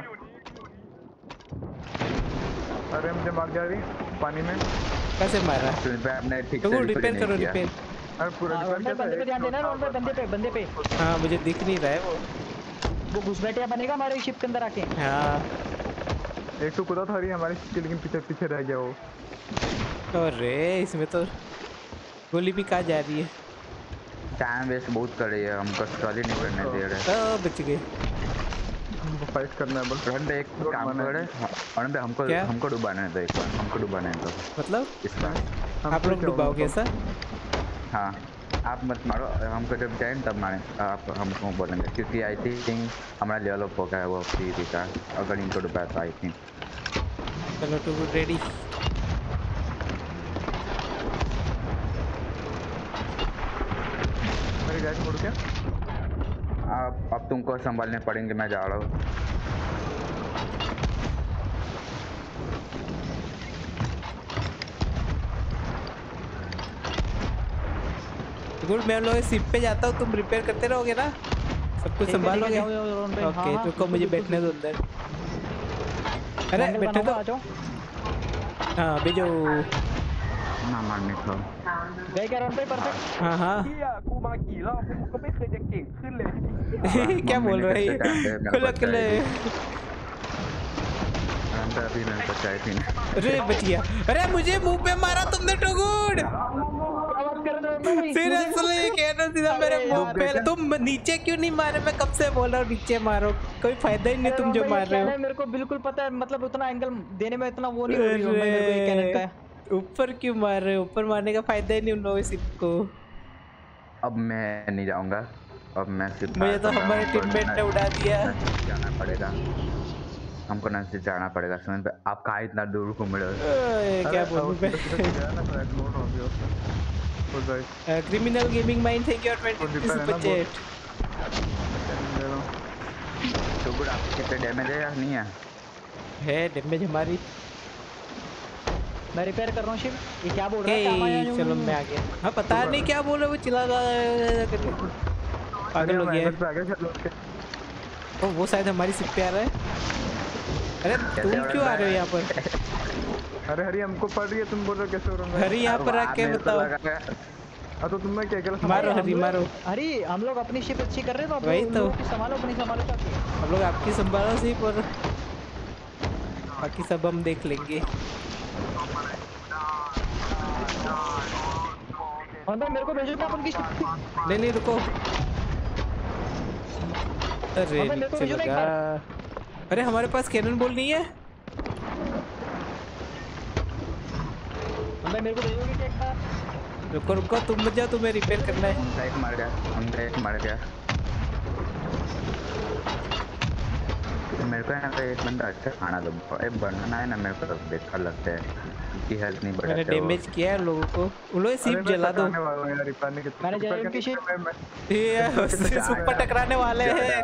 अरे मुझे मार दिया अभी पानी में। कैसे मारा? आपने ठीक तो से रिपेयर करो, रिपेयर। अरे पूरा बंदे पे ध्यान देना, रन भाई बंदे पे। हाँ मुझे दिख नहीं रहा है वो घुसपैठिया बनेगा हमारे शिप के अंदर आके। हाँ एक तो कूदा था हरी हमारी शिप के, लेकिन पीछे रह गया वो। अरे इसमें तो गोली भी कहाँ जा रही है? टाइम वेस्ट बहुत कर रही है, हमको स्टॉल ही नहीं करने दे रहे। बच गए। हमको फाइट करना है बस। रन पे एक काम करे और पे हमको डुबाने दो, एक बार हमको डुबाने दो। मतलब इस बार आप लोग डुबाओगे ऐसा? हाँ आप मत मारो, हमको जब जाए तब मारे आप हमको बोलेंगे, क्योंकि आई थिंक हमारा लेवल अप हो गया है वो फ्री का, अगर इनको डुबाया तो आई थिंक। चलो टू गुड रेडी। मेरी गाड़ी मुड़ क्या? अब तुमको संभालने पड़ेंगे, मैं जा रहा हूँ। गुड मैं लोग सिप पे जाता हूँ, तुम रिपेयर करते रहोगे ना? सब कुछ संभालोगे? ओके रुको मुझे बैठने दो अंदर। अरे बैठे तो। हाँ भेजो। ना मारने को गए क्या रन भाई? परफेक्ट। हाँ हाँ क्या बोल रहे हैं? खुला खुले। अभी मेरे को चाय पीना। अरे बच गया। अरे मुझे मुंह पे मारा तुमने टू गुड। सीरियसली कैनन सीधा मेरे मुंह पे। तुम नीचे क्यों नहीं मारे? मैं कब से बोल रहा हूँ नीचे मारो, कोई फायदा ही नहीं तुम जो मार रहे हो। मेरे को बिल्कुल पता है, मतलब उतना एंगल देने में इतना वो नहीं हो रही है मेरे को ये कैनन का। ऊपर क्यों मार रहे हो? ऊपर मारने का फायदा ही नहीं उन लोगों को। अब मैं नहीं जाऊंगा, अब मैं सिर्फ मुझे तो हमारे टीममेट ने उड़ा दिया। जाना पड़ेगा, हमको नजदीक जाना पड़ेगा। समझ पे आप कहाँ इतना दूर घूम रहे हो? क्या बोलूं मैं? Criminal gaming mind thank you 20 super chat. तो गुड आपको कितने डैमेज है या नहीं है डैमेज हमारी। मैं रिपेयर कर रहा हूँ शिव। ये क्या बोल रहा है? चलो मैं आ गया। हाँ पता नहीं क्या बोल रहे, वो चिल्ला पागल हो गया। वो शायद हमारी सिप पे आ रहा है। अरे तुम क्यों आ रहे हो यहाँ पर? अरे हरी हमको पड़ रही है, तुम बोल रहे हो कैसे हो रहा है? हरी यहाँ पर आके बताओ। हाँ तो तुमने क्या किया? मारो हरी मारो। हरी हम लोग अपनी शिप अच्छी कर रहे हैं तो वही तो संभालो, अपनी संभालो। हम लोग आपकी संभालो सिर्फ, और बाकी सब हम देख लेंगे। और भाई मेरे को भेजो क्या उनकी शिप? नहीं रुको। अरे नीचे लगा। अरे हमारे पास कैनन बॉल नहीं है। भाई मेरे को भेजोगे क्या एक बार? रुको रुको तुम मत जाओ, तुम्हें रिपेयर करना है। उनका एक मर गया। मेरे को यहाँ पे एक बंदा अच्छा खाना दो, एक बनाना है ना, मेरे को बेकार लगता है, उनकी हेल्थ नहीं बढ़ाते। मैंने डैमेज किया है लोगों को। उन लोग सिर्फ जला दो। मैंने जला उनकी शिप। ये सिर्फ ऊपर टकराने वाले हैं।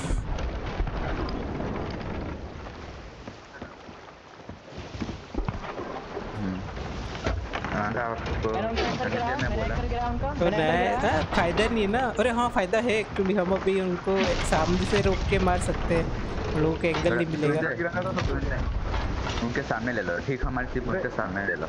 फायदा नहीं ना। अरे हाँ फायदा है एक्चुअली, हम अभी उनको सामने से रोक के मार सकते हैं, लोगों के एंगल नहीं मिलेगा। उनके सामने ले लो, ठीक, हमारी सिर्फ उनके सामने ले लो।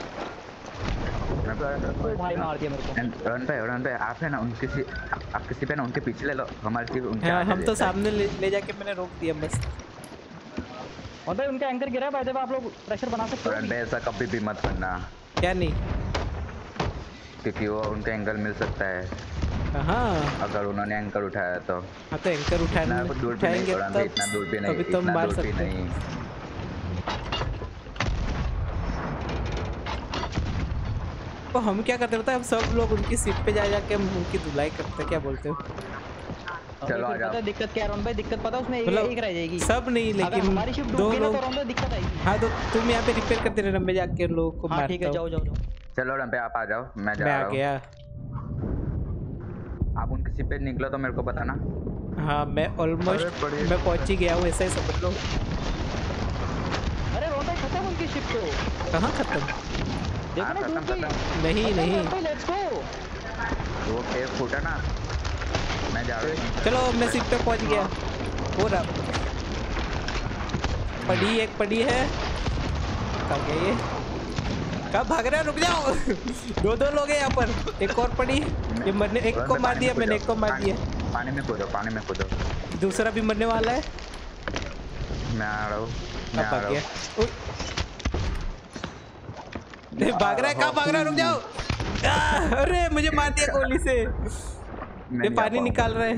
रन पे आप है ना उनके आप किसी पे ना उनके पीछे ले लो, हमारी सिर्फ उनके। हाँ हम तो सामने ले जाके मैंने रोक दिया बस। और भाई उनका एंकर गिरा है, भाई आप लोग प्रेशर बना सकते हो। ऐसा कभी भी मत करना। क्या नहीं? क्योंकि वो उनका एंगल मिल सकता है। हाँ अगर उन्होंने एंकर उठाया तो। हाँ तो एंकर उठाएंगे इतना दूर भी नहीं, अभी तो मार सकते हैं। तो हम क्या करते हैं, हम सब लोग उनकी सीट पे जा जाके हम उनकी धुलाई करते हैं। क्या बोलते हो? चलो आ जाओ। दिक्कत क्या है भाई? दिक्कत पता उसमें एक रह जाएगी। सब नहीं, लेकिन हमारी शिप डूब गई ना तो दिक्कत आएगी। हाँ तो तुम यहाँ पे रिपेयर करते रहना, मैं जाके लोगों को मारता हूँ। ठीक है, जाओ। चलो रंपे आप आ जाओ, मैं जा रहा हूँ। गया। आप उनकी शिप पे निकलो तो मेरे को बताना। हाँ मैं ऑलमोस्ट मैं पहुँच ही गया हूँ, ऐसा ही समझ लो। अरे रोंडा खत्म उनकी शिप तो। कहाँ खत्म? देखो ना डूब गई। नहीं लेट्स गो। वो केव फूटा ना, मैं जा रहा हूँ। चलो मैं शिप पे पहुँच गया। हो रहा पड़ी है। कहाँ गया ये? कहाँ भाग रहा है? रुक जाओ। दो लोग हैं यहाँ पर। एक और पड़ी, ये मरने, एक को मार दिया मैंने, एक को मार दिया। पानी में कूदो। दूसरा भी मरने वाला है। मैं आ रहा हूँ। भाग रहा है, कहाँ भाग रहा है? रुक जाओ। अरे मुझे मार दिया गोली से। ये पानी निकाल रहा है।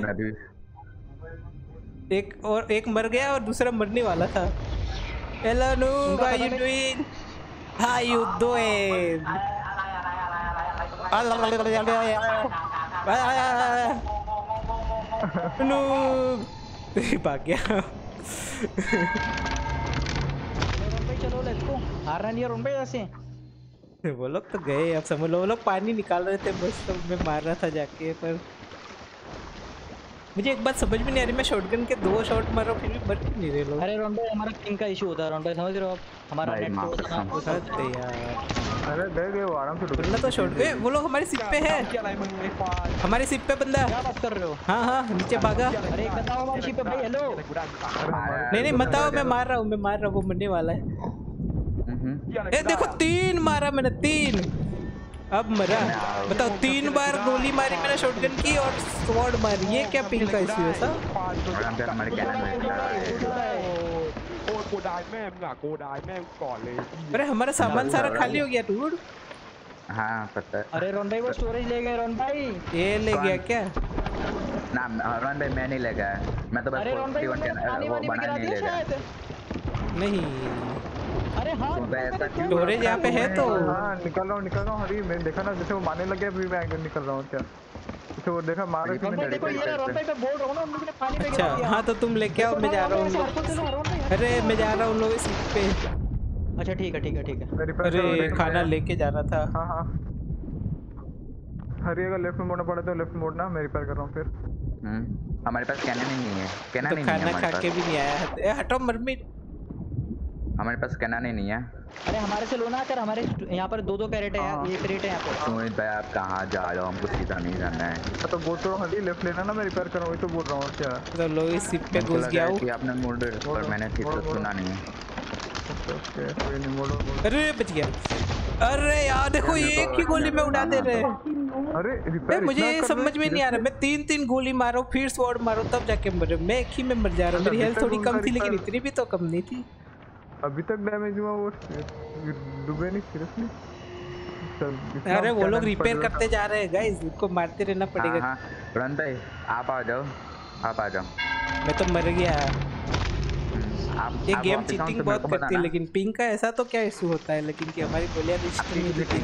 एक मर गया और दूसरा मरने वाला था। Hello noob, how you doing? How you doing? noob भाग गया। चलो लेट्स गो। हारना नहीं है रोन भाई ऐसे। वो लोग तो गए, अब समझ लो। वो लोग पानी निकाल रहे थे बस, तो मैं मार रहा था जाके। पर मुझे एक बात समझ में नहीं आ रही, मैं शॉटगन के 2 शॉट मार रहा हूँ फिर भी मर नहीं रहे लोग। अरे रोन भाई हमारा पिंग का इशू होता है रोन भाई, समझ रहे हो आप? हमारा नेट को यार। अरे गए वो आराम से बंदा तो शॉट पे, वो लोग हमारी सिप पे है। हमारी सिप पे बंदा। क्या बात कर रहे हो? हाँ नीचे भागा। अरे बताओ हमारी शिप पे भाई। हेलो नहीं बताओ, मैं मार रहा हूँ वो मरने वाला है। ए देखो 3 मारा मैंने, 3 अब मरा। बताओ 3 बार गोली मारी मैंने शॉटगन की और स्वॉर्ड मारी। ये क्या पिंग का इशू है सर? अरे हमारा सामान सारा खाली हो गया डूड। हाँ पता है। अरे रोन भाई वो स्टोरेज ले गए रोन भाई। ये ले गया क्या? ना रोन भाई मैं नहीं ले गया, मैं तो बस वो बना नहीं ले गया। नहीं अरे हाँ स्टोरेज यहाँ पे है तो। हाँ निकल रहा हूँ। हरी मैं देखा ना, जैसे वो मारने लगे अभी मैं निकल रहा हूँ। क्या जैसे वो देखा मार रहा देखो ये रोन भाई पे बोल रहा हूँ ना, हम लोग ने पानी पे गिरा दिया। हाँ तो तुम लेके आओ, मैं जा रहा हूँ। अरे मैं जा रहा हूँ उन लोगों की सीट पे। अच्छा ठीक है। अरे खाना लेके जाना था। हाँ हरी अगर लेफ्ट में मोड़ना पड़े तो लेफ्ट मोड़ना, मैं रिपेयर कर रहा हूँ फिर। हमारे पास कैनन ही नहीं है। कैनन तो नहीं है, खाना खा के भी नहीं आया। हटो मरमिट, हमारे पास कैनन ही नहीं है। अरे हमारे से लो ना, कर हमारे यहाँ पर 2 कैरेट है। ये क्रेट है यहाँ पे। सुमित भाई आप कहाँ जा रहे हो? हमको सीधा नहीं जाना है। तो बोल तो हरी लेफ्ट लेना ना, मैं रिपेयर कर रहा हूँ। वही तो बोल रहा हूँ। क्या तो लोग इस सिप पे घुस गया हूँ। आपने मोड़ पर मैंने ठीक से सुना नहीं है। अरे बच गया। अरे यार देखो एक ही गोली में उड़ा दे रहे। अरे मुझे ये समझ में नहीं आ रहा। मैं 3 गोली मारो फिर स्वॉर्ड मारो तब जाके मरे। मैं एक ही में मर जा रहा हूँ। मेरी हेल्थ थोड़ी कम थी लेकिन इतनी भी तो कम नहीं थी। अभी तक डैमेज हुआ वो डूबे नहीं सीरियसली। अरे वो लोग रिपेयर करते जा रहे हैं गाइस, उनको मारते रहना पड़ेगा। हाँ रन भाई आप आ जाओ। मैं तो मर गया। ये गेम चीटिंग बहुत करती है, लेकिन पिंग का ऐसा तो क्या इशू होता है लेकिन कि हमारी गोलियां नहीं दिखती।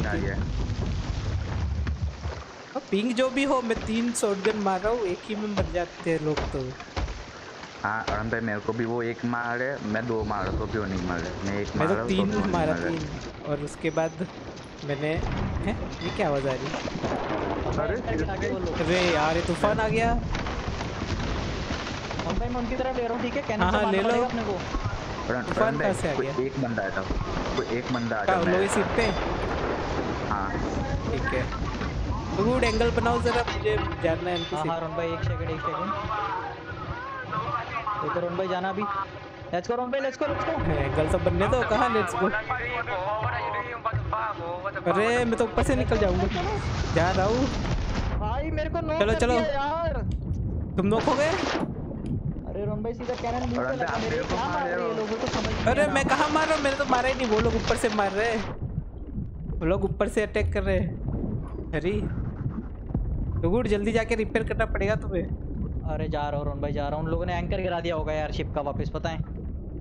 पिंग जो भी हो, मैं 3 शॉटगन मार रहा हूँ, एक ही में मर जाते हैं लोग। तो हाँ और भाई मेरे को भी वो एक मारे, मैं 2 मारा तो भी वो नहीं मारे, मैं एक मैं मारा तो तो 3 भी वो नहीं मारा मारे। 3 और उसके बाद मैंने हैं ये क्या आवाज आ रही है? अरे करके आगे बोलो। अरे यार ये तूफान आ गया। हम भाई मैं उनकी तरफ ले रहा हूँ, ठीक है? कैनन हाँ, से हाँ, मारना ले लो। पड़ेगा अपने को। तूफान कहाँ से आ कोई गया? एक बंदा आया था, कोई एक बंदा आ कहाँ था लोही सीट पे? हाँ ठीक है तो गुड एंगल बनाओ जरा, मुझे जानना है इनकी हाँ सीट। हाँ रोन भाई एक सेकंड देखो रोन भाई जाना अभी। लेट्स गो रोन भाई, लेट्स गो। एंगल सब बनने दो। कहाँ लेट्स गो? अरे मैं तो ऊपर से निकल जाऊंगा, जा रहा हूँ। भाई मेरे को नॉक चलो, कर चलो। दिया यार। तुम नॉक हो गए? अरे रोन भाई सीधा कैनन मुंह पे रोन भाई, लगा आप मेरे। मेरे को क्या मार मार रहे रहे हो। हैं लोगों को समझ नहीं अरे आ रहा। मैं कहाँ मार रहा हूँ? मैंने तो मारा ही नहीं, वो लोग ऊपर से मार रहे हैं, वो लोग ऊपर से अटैक कर रहे हैं। अरे तो गुड जल्दी जाके रिपेयर करना पड़ेगा तुम्हें। अरे जा रहा हूँ रोन भाई, जा रहा हूँ। उन लोगों ने एंकर गिरा दिया होगा यार शिप का वापस, पता है?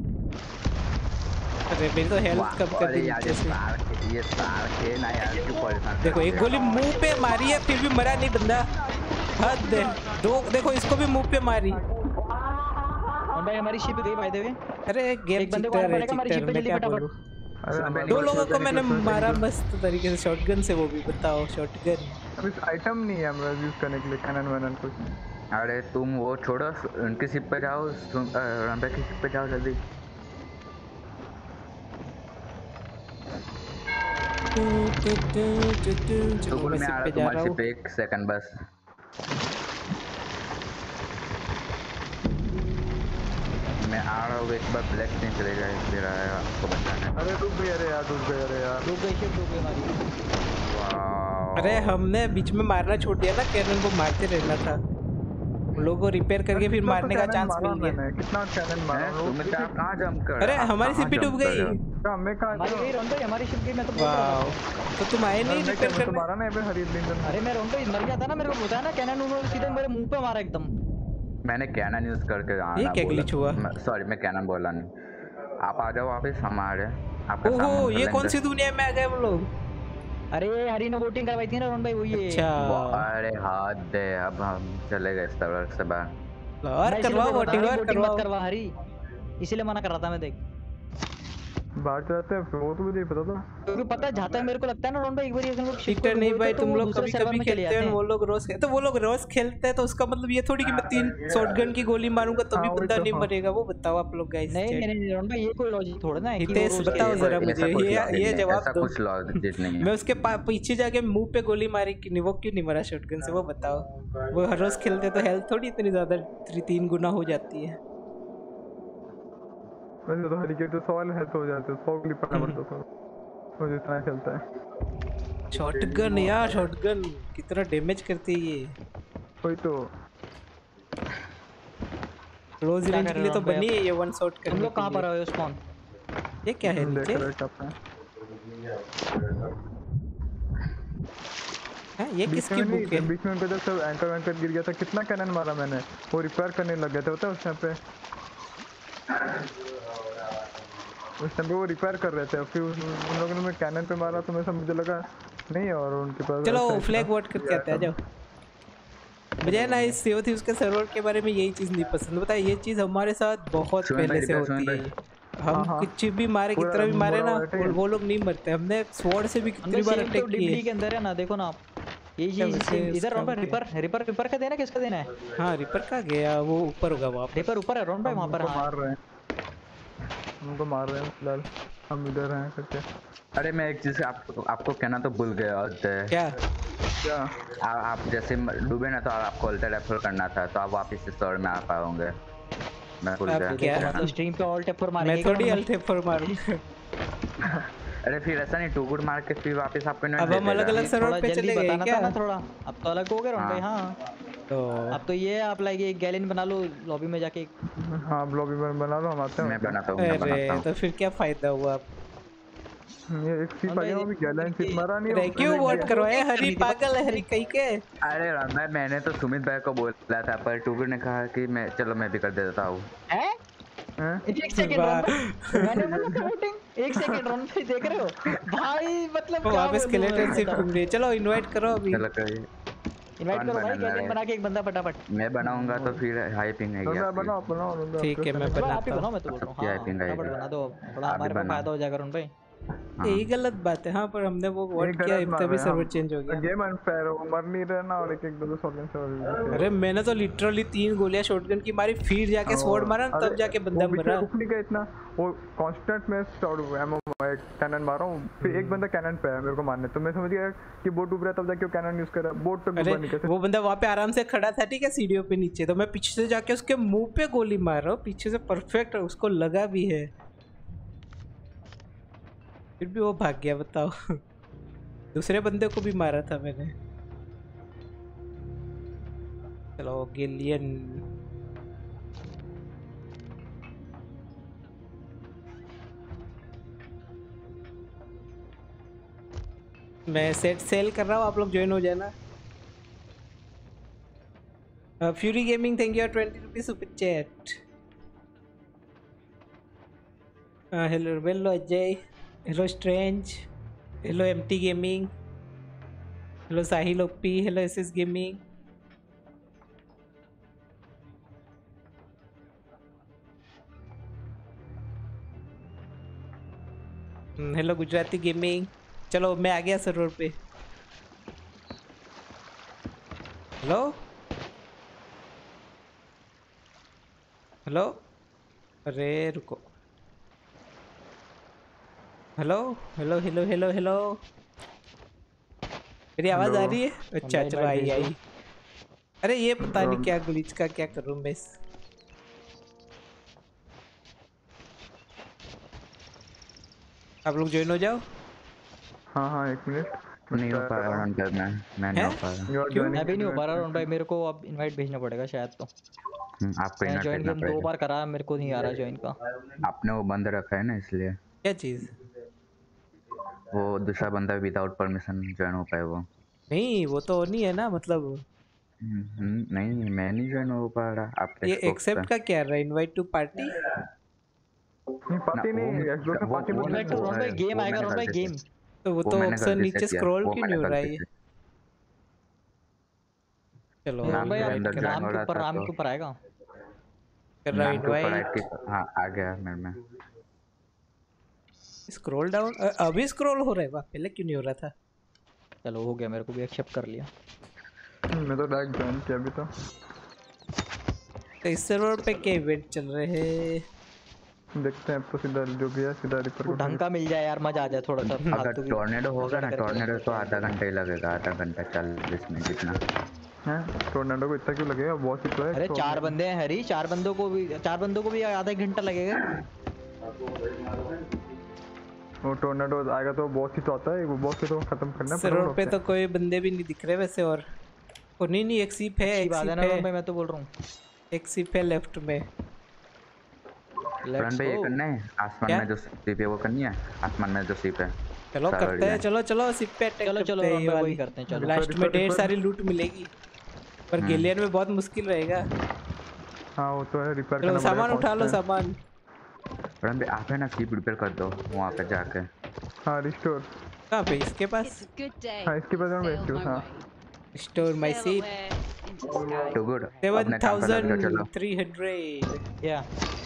अरे मेरी तो हेल्थ वाह, कम कर अरे दी यार नीचे से। ये सार के ना यार क्यों परेशान देखो एक गोली मुंह पे मारी है फिर भी मरा नहीं बंदा, हद है। दो देखो इसको भी मुंह पे मारी। रोन भाई हमारी शिप गई बाय द वे। अरे गेम एक बंदे को चीटर आना है, पड़ेगा हमारी चीटर शिप पे, मैं जल्दी क्या फटाफट। बोलूं। अरे दो लोगों को मैंने मारा मस्त तरीके से शॉटगन से, वो भी बताओ शॉटगन। अभी आइटम नहीं है हमारा यूज करने के लिए कैनन वैनन कुछ। अरे तुम वो छोड़ो, उनकी शिप पे जाओ, रंबे की शिप पे जाओ जल्दी। तो चलो मैं मैं सिप आ रहा पे जा तुम्हारी रहा हूँ। शिप पे, 1 सेकंड बस। मैं आ रहा हूँ, एक बार ब्लैक नहीं चलेगा, फिर आएगा आपको बचाने। अरे रुक गए, अरे यार रुक गए, अरे यार डूब गई शिप, डूब गई हमारी। वाह। अरे हमने बीच में मारना छोड़ दिया ना, कैनन को मारते रहना था। उन लोगों को रिपेयर करके फिर कितना मारने का कैनन चांस मारा मिल गया। मैंने, कितना कैनन मारा तुम्हें क्या कहाँ जंप कर अरे रहे हो? हमारी कहाँ शिप भी डूब jump कर गई। रहे हो? क्या मैं कहाँ हमारी गई रोन भाई, हमारी शिप गई। मैं तो बोल रहा वाह हूँ। तो तुम आए नहीं रिपेयर करने? तुम्हारा ना यहाँ पे हरी दिन। अरे मैं रोन भाई मर गया था ना, मेरे को बताया ना कैनन उन्होंने सीधे मेरे मुंह पे मारा एकदम। मैंने कैनन यूज करके आना ये क्या glitch हुआ? सॉरी मैं कैनन बोला नहीं। आप आ जाओ वापस हमारे, आपका ओहो सामान ये कर कौन लेंगे। सी दुनिया में आ गए हम लोग? अरे हरी ने वोटिंग करवाई थी ना रोन भाई, वही है। अच्छा अरे हाथ दे, अब हम चले गए इस तरह से बाहर। और मैं इसीलिए करवाओ बोल रहा था, वोटिंग और वोटिंग मत करवाओ। करवा हरी, इसीलिए मना कर रहा था मैं। देख बाहर जाते हैं वो तो मुझे नहीं पता था। क्योंकि पता है जाता है मेरे को लगता है ना रोन भाई, एक बार हम लोग शिप चीटर नहीं भाई, तो तुम वो लोग दूसरे कभी सर्वर कभी में चले खेलते जाते हैं, हैं। वो लोग रोज तो वो लोग रोज खेलते हैं, तो उसका मतलब ये थोड़ी कि मैं 3 शॉटगन की गोली मारूंगा तो भी हाँ, वही बंदा तो, नहीं हाँ। मरेगा। वो बताओ आप लोग गाइस। नहीं नहीं नहीं रोन भाई, ये कोई लॉजिक थोड़ा ना है कि वो हितेश रोज बताओ खेलेगा। जरा मुझे, ऐसा कुछ ये logic नहीं, जवाब ऐसा दो। कुछ लॉजिक नहीं मैं है। उसके पीछे जाके मुंह पे गोली मारी कि नहीं, वो क्यों नहीं मरा शॉटगन से? वो बताओ। वो हर रोज खेलते तो हेल्थ थोड़ी इतनी ज्यादा 3 गुना हो जाती है। वैसे तो हरी के तो 100 हेल्थ हो जाते हैं, 100 क्लिप पड़ना पड़ता था वो जितना खेलता है। शॉटगन यार, शॉटगन कितना डैमेज करती है ये। वही तो। क्लोज क्या रेंज कर के रहे लिए हो तो हम पे बनी है ये, 1 शॉट तुम करने लोग कहाँ के पर लिए। आए हो स्पॉन? ये क्या है देख नीचे? रहे हैं अपना। हाँ, ये किसकी बुक है? बीच में उनको जब सब एंकर वैंकर गिर गया था, कितना कैनन मारा मैंने, वो रिपेयर करने लग गए थे पता है उस टाइम पे। उस टाइम पे वो रिपेयर कर रहे थे, फिर उन लोगों ने मैं कैनन पे मारा तो मैं सब मुझे लगा नहीं, और उनके पास चलो ऐसा ही फ्लैग था। वोट करके आते हैं, आ जाओ। मुझे ना इस सीओ थी उसके सर्वर के बारे में यही चीज़ नहीं पसंद। बताए ये चीज़ हमारे साथ बहुत सुन भाई, पहले से रिपेयर, होती सुन है। हम हाँ, हाँ। कुछ भी मारे, पूरा कितना भी मारे ना, बुरा हुआ है। वो लोग नहीं मरते। हमने स्वॉर्ड से भी कितनी बार सेम तो अटैक डिबडी किए। के अंदर है ना, देखो ना आप। ये क्या चीज वैसे इधर रोन भाई, उसका रिपर रिपर रिपर का देना, किसका देना है? हाँ रिपर का गया, वो ऊपर होगा वहाँ पर। रिपर ऊपर है रोन भाई, वहाँ पर। उनको हाँ मार रहे हैं, उनको मार रहे हैं फिलहाल, हम इधर हैं करके। अरे मैं एक चीज आपको कहना तो भूल गया। क्या? क्या आप जैसे डूबे ना तो आपको अल्टर रेफर करना था, तो आप वापस से सर्वर में आ पाओगे। मैं भूल आप गया। क्या? मतलब स्ट्रीम पे ऑल टैप पर मारेंगे मैं थोड़ी क्या? अल्टे पर मारूंगा। अरे फिर ऐसा नहीं, 2 गुड मार के फिर वापस आपको इन्वाइट अब हम अलग-अलग सर्वर थोड़ा पे जल्दी चले गए बताना क्या? था ना थोड़ा। अब तो अलग हो गए रोन भाई। हाँ तो अब तो ये आप लाइक एक गैलन बना लो लॉबी में जाके। हाँ लॉबी में बना लो, हम आते हैं। मैं बनाता हूँ, मैं बनाता अरे हूँ। तो फिर क्या फायदा हुआ? ये एक सीप आ गया, वो भी गैलन सीप मारा नहीं। अरे क्यों वोट करवाए? हरी पागल है, हरी कहीं के। अरे मैंने तो सुमित भाई को बोला था, पर टूगर ने कहा कि मैं चलो मैं भी कर देता हूँ। हैं? हैं? एक सेकंड रोन भाई, मैंने बोला था वोटिंग। एक सेकंड रोन भाई, देख रहे हो भाई? मतलब वो क्या वापस बोलूं मैं, स्केलेटन शिप बताओ। ढूंढ रही है। चलो इनवाइट करो अभी। चलो करिए। इनवाइट कौन करो भाई, बनाना गैदरिंग है? बना के एक बंदा फटाफट। मैं बनाऊंगा तो फिर हाई पिंग है तो बनाओ बनाओ ठीक है, मैं चलो आप ही बनाता बनाओ, हूँ। मैं तो बोल रहा सबकी हूँ। hyping हाँ आएगी। फटाफट बना दो, थोड़ा आप भी हमारे को बनाओ। फायदा हो जाएगा अरुण भाई। यही गलत बात है। हाँ, पर हमने वो वोट किया तभी सर्वर चेंज हो गया। गेम अनफेयर हो, मर नहीं रहे ना, और एक एक दो शॉटगन से। अरे मैंने तो लिटरली 3 गोलियां शॉटगन की मारी, फिर जाके स्वॉर्ड मारा, तब जाके बंदा मरा। रुक नहीं गया इतना, वो कांस्टेंट में शॉट एमओ कैनन मार रहा हूँ, फिर एक बंदा कैनन पे है मेरे को मारने, तो मैं समझ गया कि बोट डूब रहा है, तब जाके वो कैनन यूज कर रहा है। बोट तो अरे डूबा नहीं कैसे। वो बंदा वहाँ पे आराम से खड़ा था, ठीक है, सीढ़ियों पे नीचे, तो मैं पीछे से जाके उसके मुंह पे गोली मार रहा हूँ, पीछे से परफेक्ट उसको लगा भी है, फिर भी वो भाग गया। बताओ। दूसरे बंदे को भी मारा था मैंने। चलो गिलियन। मैं सेट सेल कर रहा हूँ, आप लोग ज्वाइन हो जाना। Fury gaming, thank you 20 rupees super chat. Hello वेलो Ajay, hello strange, hello MT gaming, hello Sahil OP, hello SS gaming. Hello Gujarati gaming. चलो मैं आ गया सर्वर पे। हेलो हेलो, अरे रुको। Hello hello hello hello hello, मेरी आवाज आ रही है? अच्छा चलो आई आई। अरे ये पता नहीं क्या ग्लिच का क्या करूं मैं। आप लोग ज्वाइन हो जाओ। हाँ हाँ, एक मिनट। नहीं हो पा रहा अंदर में, मैं नहीं हो पा रहा। क्यों? मैं भी नहीं हो पा रहा अरुण भाई, मेरे को अब इनवाइट भेजना पड़ेगा शायद। तो आपको मैंने इनवाइट ज्वाइन भेजना गेम 2 पड़ेगा। बार करा, मेरे को नहीं आ रहा ज्वाइन का। आपने वो बंद रखा है ना, इसलिए। क्या चीज? वो दूसरा बंदा विदाउट परमिशन ज्वाइन हो पाए वो। नहीं वो तो नहीं है ना, मतलब नहीं, मैं नहीं ज्वाइन हो पा रहा आपके ये Xbox एक्सेप्ट पे। का क्या रहा? Invite to party? नहीं पार्टी नहीं, एक्सबॉक्स में पार्टी इनवाइट टू अरुण भाई, गेम आएगा अरुण भाई, गेम। तो वो तो ऑप्शन नीचे स्क्रॉल क्यों नहीं हो रहा है? चलो अरुण भाई इनवाइट आप नाम के ऊपर आएगा। कर रहा हूँ इनवाइट। हाँ आ गया मेरे में। स्क्रॉल डाउन, अभी स्क्रॉल हो रहा है? वाह, पहले क्यों नहीं हो रहा था? चलो हो गया, मेरे को भी एक्सेप्ट कर लिया। मैं तो डायरेक्ट ज्वाइन किया अभी तो। इस सर्वर पे क्या इवेंट चल रहे हैं? देखते हैं, तो सीधा जो भी है सीधा रिपर को ढंग का मिल जाए यार, मजा आ जाए थोड़ा सा। अगर टॉर्नेडो होगा ना, टॉर्नेडो तो आधा घंटा ही लगेगा, आधा घंटा 40 मिनट जितना है। टॉर्नेडो को इतना क्यों लगेगा? बहुत ही तो है। अरे 4 बंदे हैं हरी, 4 बंदों को भी आधा एक घंटा लगेगा। वो टॉर्नेडो आएगा तो बॉस ही तो आता है, वो बॉस को तो खत्म करना है। सर्वर पे तो कोई बंदे भी नहीं दिख रहे वैसे। और ओ नहीं एक सीप है, एक सीप है, मैं तो बोल रहा हूँ एक सीप है लेफ्ट में। फ्रंट पे ये करना है, आसमान में जो सीप है वो करनी है, आसमान में जो सीप है। चलो करते हैं, चलो चलो सीप पे अटैक चलो वही करते हैं। चलो लास्ट में ढेर सारी लूट मिलेगी, पर गिलियन में बहुत मुश्किल रहेगा। हाँ वो तो है, रिपेयर करना पड़ेगा। सामान उठा लो, सामान। फ्रंट पे आप है ना, सीप रिपेयर कर दो वहाँ पे जाके। हाँ रिस्टोर कहाँ पे? इसके पास? हाँ इसके पास मैं रिस्टोर। हाँ रिस्टोर माय सीप। तो गुड 7300 या।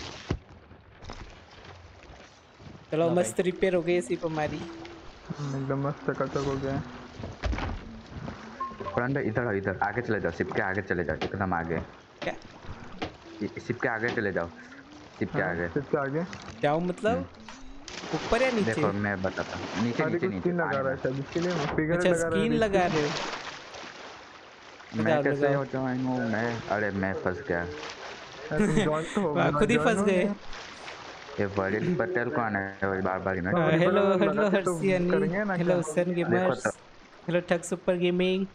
चलो मस्त रिपेयर हो गई सीप हमारी, एकदम मस्त चकाचक हो गया। फ्रंट इधर इधर आगे चले जाओ, सिप के आगे चले जाओ, एकदम आगे। क्या? सिप के आगे चले जाओ, सिप के आगे। सिप के आगे जाओ मतलब ऊपर या नीचे? देखो मैं बताता हूँ, नीचे नीचे नीचे लगा रहा है शायद, इसके लिए फिगर अच्छा स्किन लगा रहे हो। मैं कैसे हो जाऊँ मैं? अरे मैं फंस गया। खुद ही फंस गए। ये वरिद पटेल कौन है? बार invite. Hello hello Harshiyani, hello sun gamers, hello ठग सुपर गेमिंग।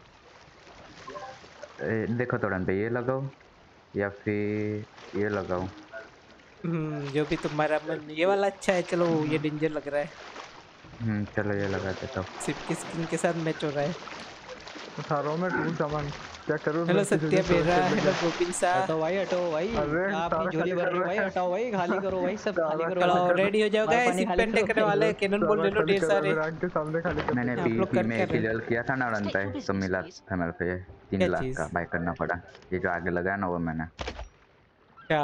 देखो तुरंत पे ये लगाओ या फिर ये लगाओ। जो भी तुम्हारा मन। ये वाला अच्छा है। चलो ये डेंजर लग रहा है। चलो ये लगा देता हूँ। सिप की स्किन के साथ मैच हो रहा है। उठा रहा हूँ मैं टूल सामान, क्या करूँ? हेलो मैं किसी सत्या से बेरा, storage हेलो लेके- गोविंद शाह। हटो भाई अरे, आप सारा अपनी झोली खाली भर कर रहे हो रहा भाई, है। हटाओ भाई, खाली करो भाई, सब सारा खाली करो खाली चलो कर- रेडी हो जाओ भाई, गाइस, पानी इस खाली पेंटे करो करने भाई। वाले कैनन बॉल ले लो खाली ढेर कर रहा है, सारे। मेरे आँख के सामने खाली कर मैंने रहा है। आप लोग पीवीपी में कर रहे क्लियर किया था ना रन पे, तो मिला था मेरे को ये 3 क्या लाख चीज़? का बाय करना पड़ा। ये जो आगे लगा है ना वो मैंने क्या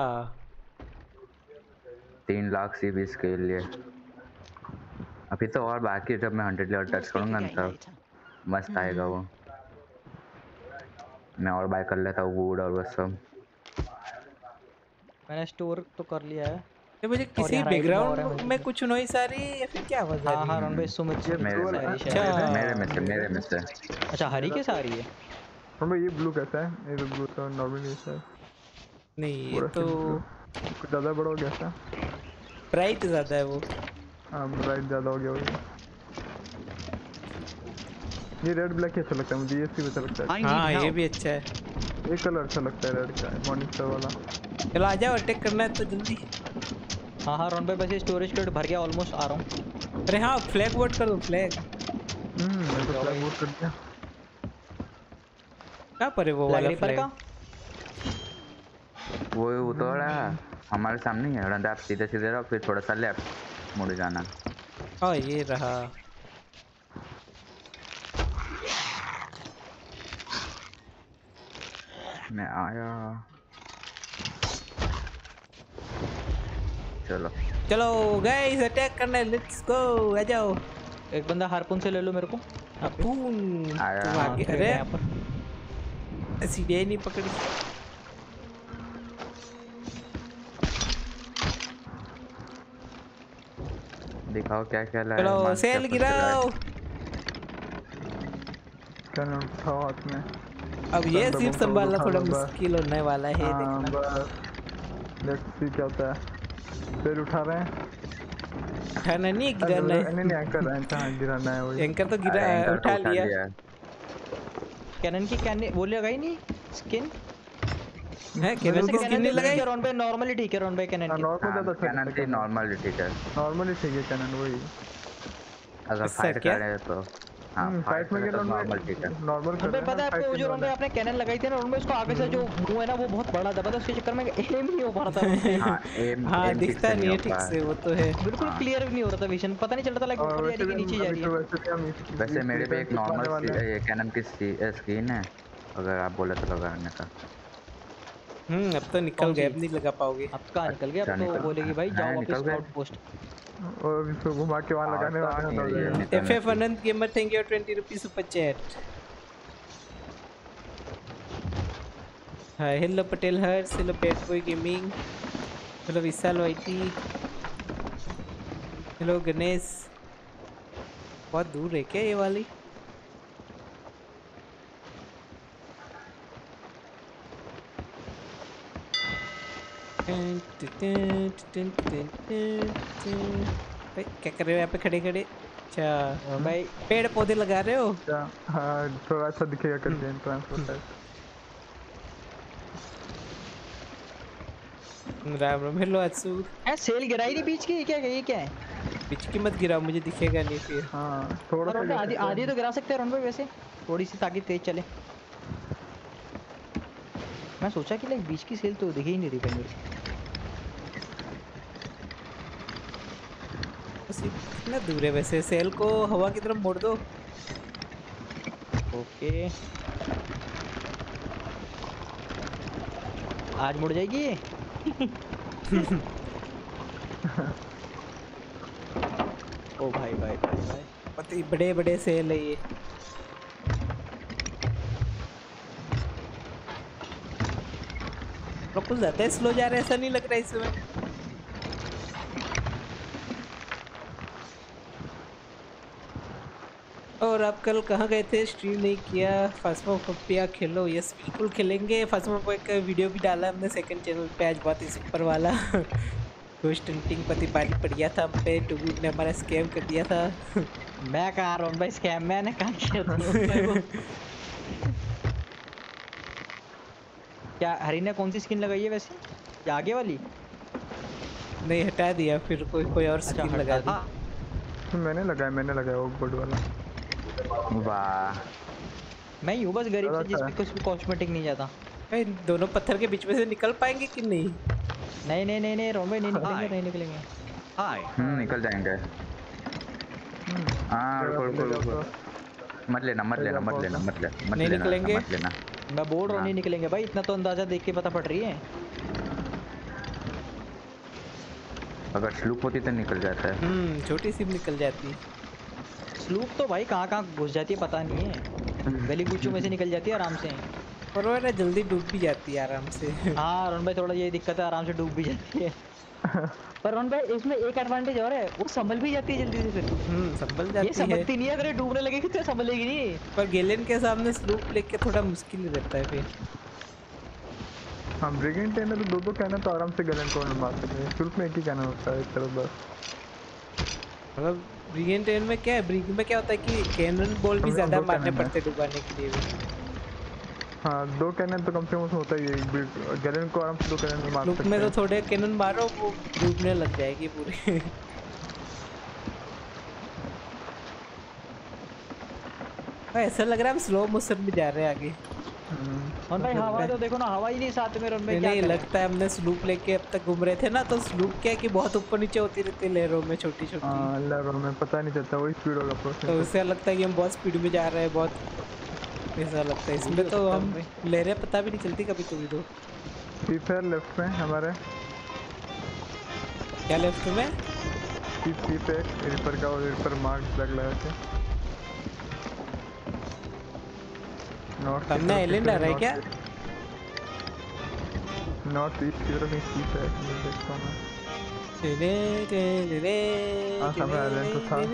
3 लाख सीबीज के लिए। अभी तो और बाकी है, जब मैं 100 लेवल टच करूंगा ना तब मस्त आएगा वो। मैं और बाय कर लेता हूँ वुड और वो सब। मैंने स्टोर तो कर लिया है। ये मुझे और किसी यहाँ राइडिंग हो रहा है बैकग्राउंड मेरे में को। कुछ नॉइस आ रही है या फिर क्या आवाज आ हाँ रही हाँ है? रन भाई, सुमित ये सुमित blue की वाला- सारी अच्छा। शायद। मेरे में से अच्छा हरी के सारी है। भाई ये ब्लू कैसा है? ये तो ब्लू तो नॉर्मल है शायद। नहीं ये पूरा तो blue। कुछ ज़्यादा बड़ा हो गया था। ब्राइट ज्यादा है वो। हाँ ब्राइट ज़्यादा हो गया होगा। ये रेड ब्लैक ही अच्छा लगता है मुझे, ये भी अच्छा लगता है। हाँ ये भी अच्छा है। ये कलर अच्छा लगता है रेड का, मॉर्निंग स्टार वाला। चलो आ जाओ, अटैक करना है तो जल्दी। हाँ हाँ रन भाई, बस ये स्टोरेज क्रेट भर गया, ऑलमोस्ट आ रहा हूँ। अरे हाँ फ्लैग वोट कर दो, फ्लैग। मैं तो फ्लैग वोट कर दिया। कहाँ पर है वो फ्लैग वाला रिपर फ्लैग? का वो उतरा हमारे सामने ही है। रन आप सीधे सीधे रहो, फिर थोड़ा सा लेफ्ट मुड़ जाना। हाँ ये रहा। मैं आया। चलो चलो गाइस अटैक करना है, लेट्स गो आ जाओ। एक बंदा हारपून से ले लो मेरे को। अपून आया। तुम आगे। क्रेट अरे है यहाँ पर। सीढ़ियाँ नहीं पकड़ी। दिखाओ क्या क्या लाया। चलो मान सेल क्या गिराओ। क्या नाम उठाओ हाथ में। अब ये बम सिर्फ का वो संभालना उठा थोड़ा लो बस। मुश्किल होने वाला है, हाँ देखना। बस लेट्स सी क्या होता है। फिर उठा रहे हैं। उठाना नहीं, अरे गिराना है। नहीं एंकर है, हाँ गिराना है वही। एंकर तो गिरा, अरे एंकर तो उठा उठा लिया। लिया। कैनन की कैन वो लगाई नहीं स्किन। है कैनन की स्किन नहीं लगाई? रन भाई नॉर्मली ठीक है रन भाई कैनन की। नॉर्मल ज़्यादा अच्छा कैनन लगता की है। नॉर्मल ठीक है। नॉर्मली ठीक है कैनन वही। अगर ऐसा फाइट क्या? करे तो हाँ फाइट में तो नॉर्मल ठीक है। नॉर्मल रन भाई पता है आपको, वो जो रन भाई आपने कैनन लगाई थी ना रन भाई, उसको आगे से जो मुंह है ना वो बहुत बड़ा दबा था, उसके चक्कर में एम नहीं हो पा रहा था रन भाई। हाँ एम हाँ एम ठीक दिखता से नहीं है हो ठीक पा से, वो तो है। बिल्कुल हाँ। क्लियर भी नहीं हो रहा था विजन, पता नहीं चलता था लाइक और ऊपर जा रही वैसे है कि भी नीचे जा अभी रही तो है। वैसे भी हम वैसे मेरे पे एक नॉर्मल वाले हैं। ये कैनन की स्किन है, अगर आप बोले तो लगाने का। अब तो निकल कौन गए, सी? अब नहीं लगा पाओगे। अब कहाँ निकल गया, अब अच्छा, तो निकल- बोलेगी भाई हाँ, जाओ निकल वापस गए। आउटपोस्ट। और इसको घुमा के वहाँ लगाने तो वाले आ नहीं हैं, रही है तो निकलने FF की। Anant gamer thank you 20 rupees super chat. Hi hello Patel Harsh, hello bad boy gaming, hello Vishal YT, hello Ganesh. बहुत दूर है क्या ये वाली? भाई क्या कर रहे हो यहाँ पे खड़े खड़े? अच्छा भाई पेड़ पौधे लगा रहे हो? क्या? हाँ थोड़ा अच्छा दिखेगा करके transport type. Ram Ram, hello असूर। सेल गिराई नहीं बीच की, ये क्या है? बीच की मत गिराओ, मुझे दिखेगा नहीं फिर। हाँ थोड़ा और सा आधी आधी तो गिरा सकते हैं रन भाई वैसे, थोड़ी सी ताकि तेज चले। मैं सोचा कि लाइक बीच की सेल तो दिख ही नहीं रही कहीं मेरे को। बस ये कितना दूर है वैसे? सेल को हवा की तरफ मोड़ दो। ओके आज मुड़ जाएगी ये। ओ भाई भाई भाई भाई पता ही बड़े बड़े सेल है ये। लोग कुछ ज्यादा स्लो जा रहे हैं, ऐसा नहीं लग रहा है इसमें? और आप कल कहाँ गए थे? स्ट्रीम नहीं किया। फास्मोफोबिया खेलो। यस बिल्कुल खेलेंगे। फास्मोफोबिया का वीडियो भी डाला हमने सेकंड चैनल पे आज, बहुत ही सुपर वाला। घोस्ट हंटिंग पति भारी पड़ गया था हम पे, टुगू ने हमारा स्कैम कर दिया था। मैं कहाँ रहा हूँ भाई, स्कैम मैंने कहाँ किया था? क्या हरी ने कौन सी स्किन लगाई है वैसे, ये आगे वाली? नहीं हटा दिया, फिर कोई और अच्छा स्किन लगा हटा दी। मैंने लगाया वो बोर्ड वाला। वाह मैं यूं बस गरीब से अच्छा जिसमें है। कुछ भी कॉस्मेटिक नहीं जाता। भाई दोनों पत्थर के बीच में से निकल पाएंगे कि नहीं? नहीं नहीं नहीं नहीं रोम भाई नहीं निकलेंगे हाय। नहीं निकलेंगे। निकल जाएंगे। हाँ रुको रुको रुको, मत लेना मत लेना मत लेना मत लेना मत नहीं लेना निकलेंगे? मत लेना। मैं बोल रहा हूँ हाँ। नहीं निकलेंगे भाई, इतना तो अंदाजा देख के पता पड़ रही है। अगर स्लूप होती तो निकल जाता है। छोटी सी निकल जाती है। स्लूप तो भाई कहाँ कहाँ घुस जाती है पता नहीं है, गली कूचों में से निकल जाती है आराम से। और वो ना जल्दी डूब भी जाती है आराम से। हाँ रोहन भाई थोड़ा ये दिक्कत है, आराम से डूब भी जाती है। पर रोहन भाई इसमें एक एडवांटेज और है, वो संभल भी जाती है जल्दी से फिर। संभल ये जाती है। संभलती नहीं है, अगर ये डूबने लगेगी तो संभलेगी नहीं। पर गेलेन के सामने स्लूप लेके थोड़ा मुश्किल ही रहता है फिर। हाँ ब्रिगेड टेन है तो दो कैनन तो आराम से गलन को मार सकते हैं। शुल्क में एक ही कैनन होता है एक तरफ बस। मतलब ब्रिगेड टेन में क्या है, ब्रिग में क्या होता है कि कैनन बॉल भी दो ज्यादा cannon मारने है। पड़ते हैं डुबाने के लिए भी। हाँ 2 कैनन तो कम से कम उसमें होता ही है, गलन को आराम से 2 कैनन में मार स्लूप सकते में तो हैं। थोड़े कैनन मारो वो डूबने लग जाएगी पूरी। ऐसा लग रहा है हम स्लो मोशन में जा रहे हैं आगे। रोहन भाई हवा तो देखो ना, हवा ही नहीं साथ में रोहन भाई क्या नहीं करें? लगता है हमने स्लूप लेके अब तक घूम रहे थे ना, तो स्लूप क्या है कि बहुत ऊपर नीचे होती रहती है लहरों में छोटी छोटी। हाँ लहरों में पता नहीं चलता, वही स्पीड होगा तो प्रोसेस। उससे लगता है कि हम बहुत स्पीड में जा रहे हैं, बहुत ऐसा लगता है। इसमें तो हम लहरें पता भी नहीं चलती कभी कभी तो। फ्री फायर लेफ्ट में हमारे क्या लेफ्ट में? सी पे रिपर का, और रिपर मार्क लग लगा के नॉर्थ सामने आइलैंड आ रहा है क्या? नॉर्थ ईस्ट की तरफ एक सी पे है, मैं देखता हूँ मैं। हाँ, सामने आइलैंड तो था।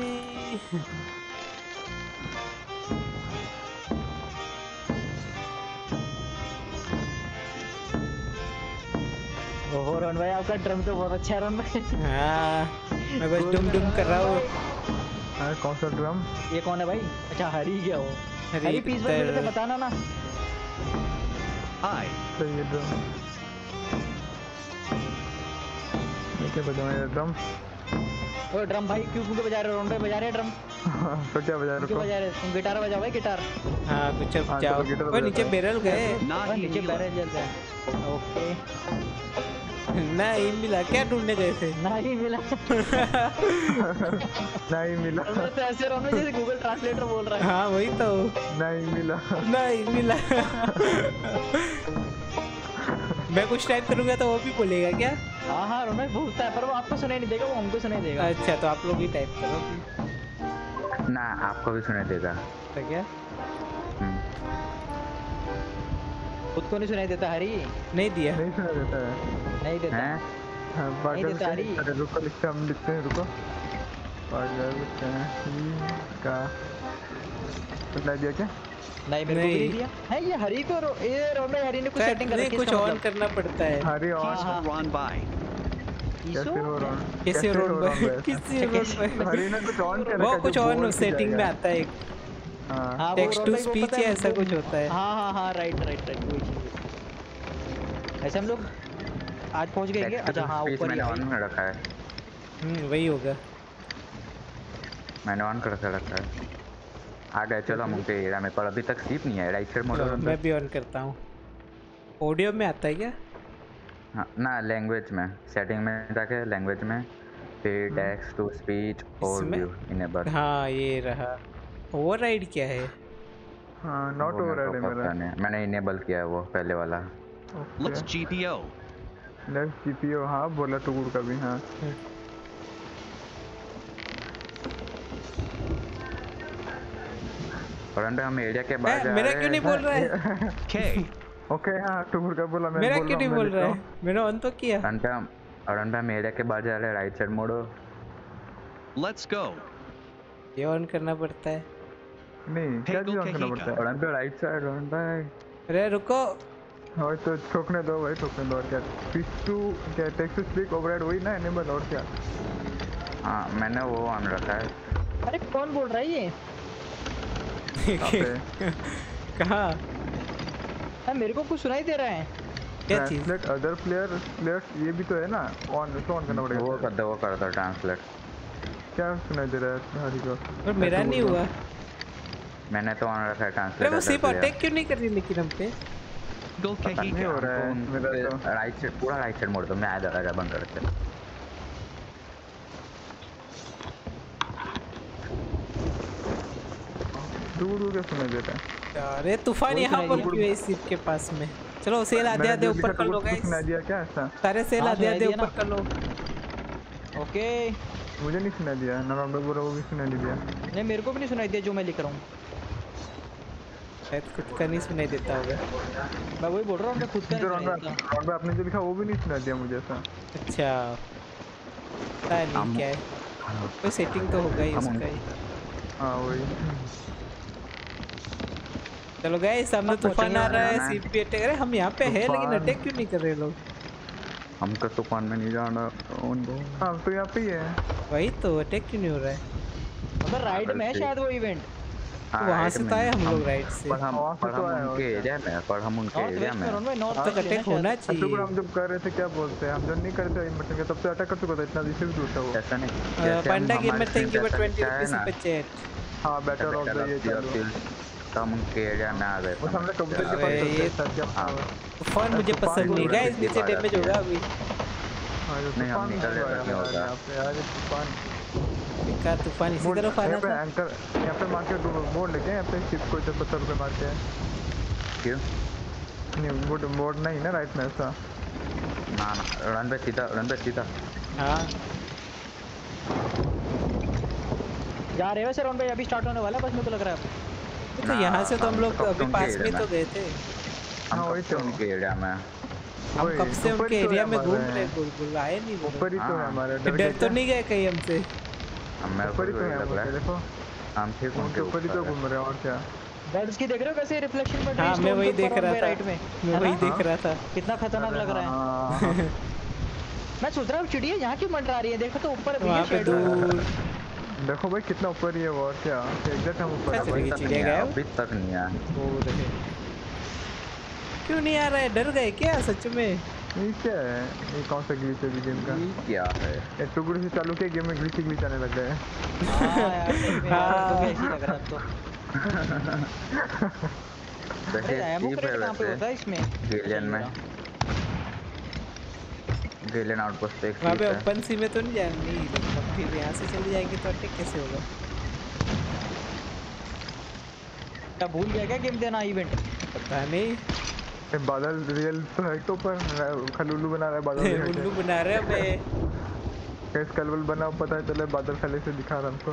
ओहो रोहन भाई आपका ड्रम तो बहुत अच्छा है रोहन भाई। हाँ मैं बस डुम डुम कर रहा हूँ। हाँ कौन सा ड्रम? ये कौन है भाई? अच्छा हरी क्या वो? हरी पीस भाई मेरे को बताना ना। सही है ड्रम। मैं क्या बजाऊँ ये ड्रम? ओ ड्रम भाई क्यों क्यों बजा रहे हो रोहन भाई? बजा रहे हैं ड्रम तो क्या बजा रहे क्यों हो? बजा रहे हो? तुम गिटार बजाओ भाई गिटार। हाँ कुछ अब हाँ, जाओ। चलो, गिटार ओए नीचे बजाता बैरल गए। और नीचे बैरल जल रहा है। ओके नहीं मिला क्या? ढूंढने गए थे। नहीं मिला। नहीं मिला। तो ऐसे रोहन भाई जैसे गूगल ट्रांसलेटर बोल रहा है। हाँ वही तो। नहीं मिला। नहीं मिला। मैं कुछ टाइप करूंगा तो वो भी बोलेगा क्या? हाँ हाँ रोहन भाई बोलता है, पर वो आपको सुनाई नहीं देगा, वो हमको सुनाई देगा। अच्छा तो आप लोग ही टाइप करो। ना आपको भी सुनाई देगा। तो क्या? खुद को नहीं सुनाई देता हरी? नहीं दिया। नहीं सुना देता है। नहीं देता। हैं? हाँ, नहीं पागल देता हरी। अरे रुको लिखते हम लिखते हैं, रुको। पागल का सुना दिया क्या? नहीं मेरे को भी नहीं। नहीं दिया है। ये हरी को ये रोहन भाई हरी ने कुछ सेटिंग कर नहीं रखी है कुछ इसका ऑन मतलब। करना पड़ता है। हरी और हाँ, हाँ। कैसे हो रहा हूँ? कैसे रोड हो रहा हूँ पे? वैसे? किससे रोड पे? हरी ने कुछ ऑन कर वो रखा है कुछ जो ऑन बोल के सेटिंग में जाएगा। आता है एक हाँ हाँ, वो टेक्स्ट रोहन टू भाई को स्पीच पता है, या ऐसा वो- कुछ होता है। हाँ हाँ हाँ राइट राइट राइट वही चीज़। ऐसे हम लोग आज पहुंच गए। Text अच्छा to हाँ speech ऊपर ही मैंने है ऑन भाई। कर रखा है। वही होगा। मैंने ऑन कर रखा है। आ गए चलो हम उनके एरिया में, पर अभी तक स्लीप नहीं है। राइट साइड मोड चलो, मैं भी ऑन करता हूँ। ऑडियो में आता है क्या? हाँ ना लैंग्वेज में, सेटिंग में जाके लैंग्वेज में फिर text to speech overview enable. हाँ ये रहा। ओवरराइड क्या है? हाँ नॉट ओवरराइड है मेरा। मैंने इनेबल किया है वो पहले वाला। Let's GPO. लेफ्ट जीपीओ हाँ बोला टुकुर का भी हाँ। और अंदर हम एरिया के बाहर जा मेरा रहे क्यों नहीं हैं। बोल रहा है? K. ओके हाँ टुकुर का बोला मैं मेरा बोल क्यों रहा नहीं हूँ, बोल मैं रहा लिख है? मैंने ऑन तो किया। और हम एरिया के बाहर जा रहे हैं। राइट साइड मोड़ो। Let's go. ये ऑन करना पड़ता है। रहा हूँ। नहीं क्या Hegel चीज़ ऑन करना Kahika. पड़ता है? और हम राइट साइड भाई। अरे रुको। हाँ तो ठोकने दो भाई, ठोकने दो। और क्या स्पीच टू क्या टेक्स्ट टू स्पीक ओवरराइड वही ना एनेबल, और क्या? हाँ मैंने वो ऑन रखा है। अरे कौन बोल रहा है ये? कहाँ पे? कहाँ? हाँ, मेरे को कुछ सुनाई दे रहा है। क्या चीज? ट्रांसलेट अदर प्लेयर्स ये भी तो है ना, ऑन तो ऑन करना वो पड़ेगा। वो कर दो ट्रांसलेट। क्या सुनाई दे रहा है हरी को? और मेरा नहीं हुआ। मैंने तो ऑन रखा है अरे ट्रांसलेटर। वो सिप अटैक क्यों नहीं कर रही लेकिन हम पे? Go नहीं हो Kahika. रहा है मेरा तो। राइट साइड पूरा राइट साइड मोड़ दो, मैं आ दरवाजा बंद करते। दूर दूर के सुनाई देता है। अरे तूफान वही यहाँ सुनाई पर दिया। क्यों है इस सिप के पास में? चलो सेल आधे मैंने आधे जो ऊपर लिखा कर था लो वो गाइस। सुनाई दिया क्या ऐसा? सारे सेल हाँ, आधे सुनाई आधे दिया ना। ऊपर कर लो। ओके। मुझे नहीं सुनाई दिया ना, राउंड बोला वो भी सुनाई नहीं दिया। नहीं मेरे को भी नहीं सुनाई दिया जो मैं लिख रहा हूँ। शायद खुद का नहीं सुनाई देता होगा। मैं वही बोल रहा हूँ, मैं खुद का नहीं जो सुनाई देता। राउंड पे आपने जो लिखा वो भी नहीं सुनाई दिया मुझे ऐसा। अच्छा पता नहीं क्या है, कोई सेटिंग तो होगा ही उसका ही। हाँ वही। चलो गाइस सामने अब तूफान आ रहा है, जाना है। सिप भी अटैक। अरे हम यहाँ पे है लेकिन तूफान। अटैक क्यों नहीं कर रहे लोग? हमको तूफान में नहीं जाना। हाँ तो यहाँ पे ही है। वही तो अटैक क्यों नहीं हो रहा है? मतलब राइट में है शायद वो इवेंट। वहाँ से तो आए हम लोग राइट से। पर हम वहाँ से तो आए उनके और एरिया में, पर हम उनके नॉर्थ एरिया वेस्ट में में रन नॉर्थ तब तक अटैक होना तो चाहिए। हम जब कर रहे थे क्या बोलते हैं, हम जब नहीं करते इन्वर्टर के तब से अटैक कर चुका था, इतना रिसीव दूर था वो। ऐसा नहीं जैसे हम पांडा हमारे गेमर थैंक यू फॉर जैसा 20 लिखा है रुपीस ना, पे चैट। हाँ बेटर ऑफ द ये चलो। तो हम उनके एरिया में आ गए। वो सामने कंप्यूटर के अबे पास ये सर क्या हाँ। तूफान मुझे तूफान पसंद नहीं पूरा गाइस, किसी नीचे बात डैमेज है। होगा अभी। हाँ ये नहीं, हम तूफान निकल आया जाएगा, क्या होगा? यहाँ पे यार, ये तूफान। देखा तूफान इसी तरफ आना यहाँ पे था। एंकर यहाँ पे मार के बोर्ड लेके यहाँ पे शिप को 70 रुपए मार के। क्यों? नहीं बोर्ड नहीं ना राइट में ऐसा। ना ना, रन पे सीधा, रन पे सीधा। हाँ जा रहे हो सर भाई, अभी स्टार्ट होने वाला है बस मेरे को लग रहा है। तो यहाँ से तो हम लोग कब अभी तुम पास के में एरिया तो गए थे। हम हाँ, वही कब से तो। उनके एरिया में। हम वही, कब से ऊपर उनके ही तो एरिया है में घूम हमारे। रहे, गुल आए नहीं वो लोग। ऊपर ही तो है हाँ। हमारे। डर तो नहीं गए कहीं हमसे? अब मेरे को ऊपर ही भी तो वही है लग वो, रहा है। देखो हम ठीक उनके ऊपर ही तो घूम रहे हैं और क्या। बर्ड्स की देख रहे हो कैसे रिफ्लेक्शन पड़ रही है हाँ मैं stone वही के देख ऊपर रहा on था, राइट में। मैं है वही ना? देख रहा था। कितना खतरनाक लग रहा है। हाँ, मैं सोच रहा हूँ चिड़िया यहाँ क्यों मंडरा रही है, देखो तो ऊपर वहाँ पे दूर देखो भाई कितना ऊपर ही है वो और क्या। एग्जैक्ट हम ऊपर क्या है चलेगी? भाई। तक चिड़िया नहीं आया, गायब? अभी तक नहीं आया। वो रहे। क्यों नहीं आ रहा है? डर गए क्या सच में? ये क्या है, ये कौन सा ग्लिच है गेम का? ये क्या है? ये टुकड़े से चालू किया गेम में ग्लिच आने लग गए। हाँ यार सही में यार, तो भी ऐसे ही लग रहा है अब तो। वैसे अरे एमो चीप है क्रेट कहाँ पे वैसे होता है इसमें? गेलियन में। गेलियन आउटपोस्ट एक वहाँ चीप पे है। ओपन सी में तो नहीं जानी, अब फिर यहाँ से चले जाएंगे तो अटैक कैसे होगा? क्या भूल गया क्या गेम देना इवेंट? पता नहीं। ये बादल रियल तो है तो ऊपर खलुल्लू बना रहा है बादल दिखा के। उल्लू बना रहे हमें। कैसे कलवल बना पता चले बादल खले से दिखा रहा हमको।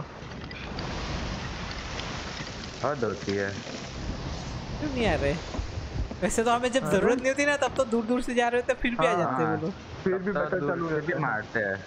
हद होती है। क्यों नहीं आ रहे? वैसे तो हमें जब जरूरत नहीं होती ना तब तो दूर दूर से जा रहे होते, फिर भी आ जाते हैं वो लोग। फिर भी तब बेटर दूर चालू से भी रहता है। मारते हैं।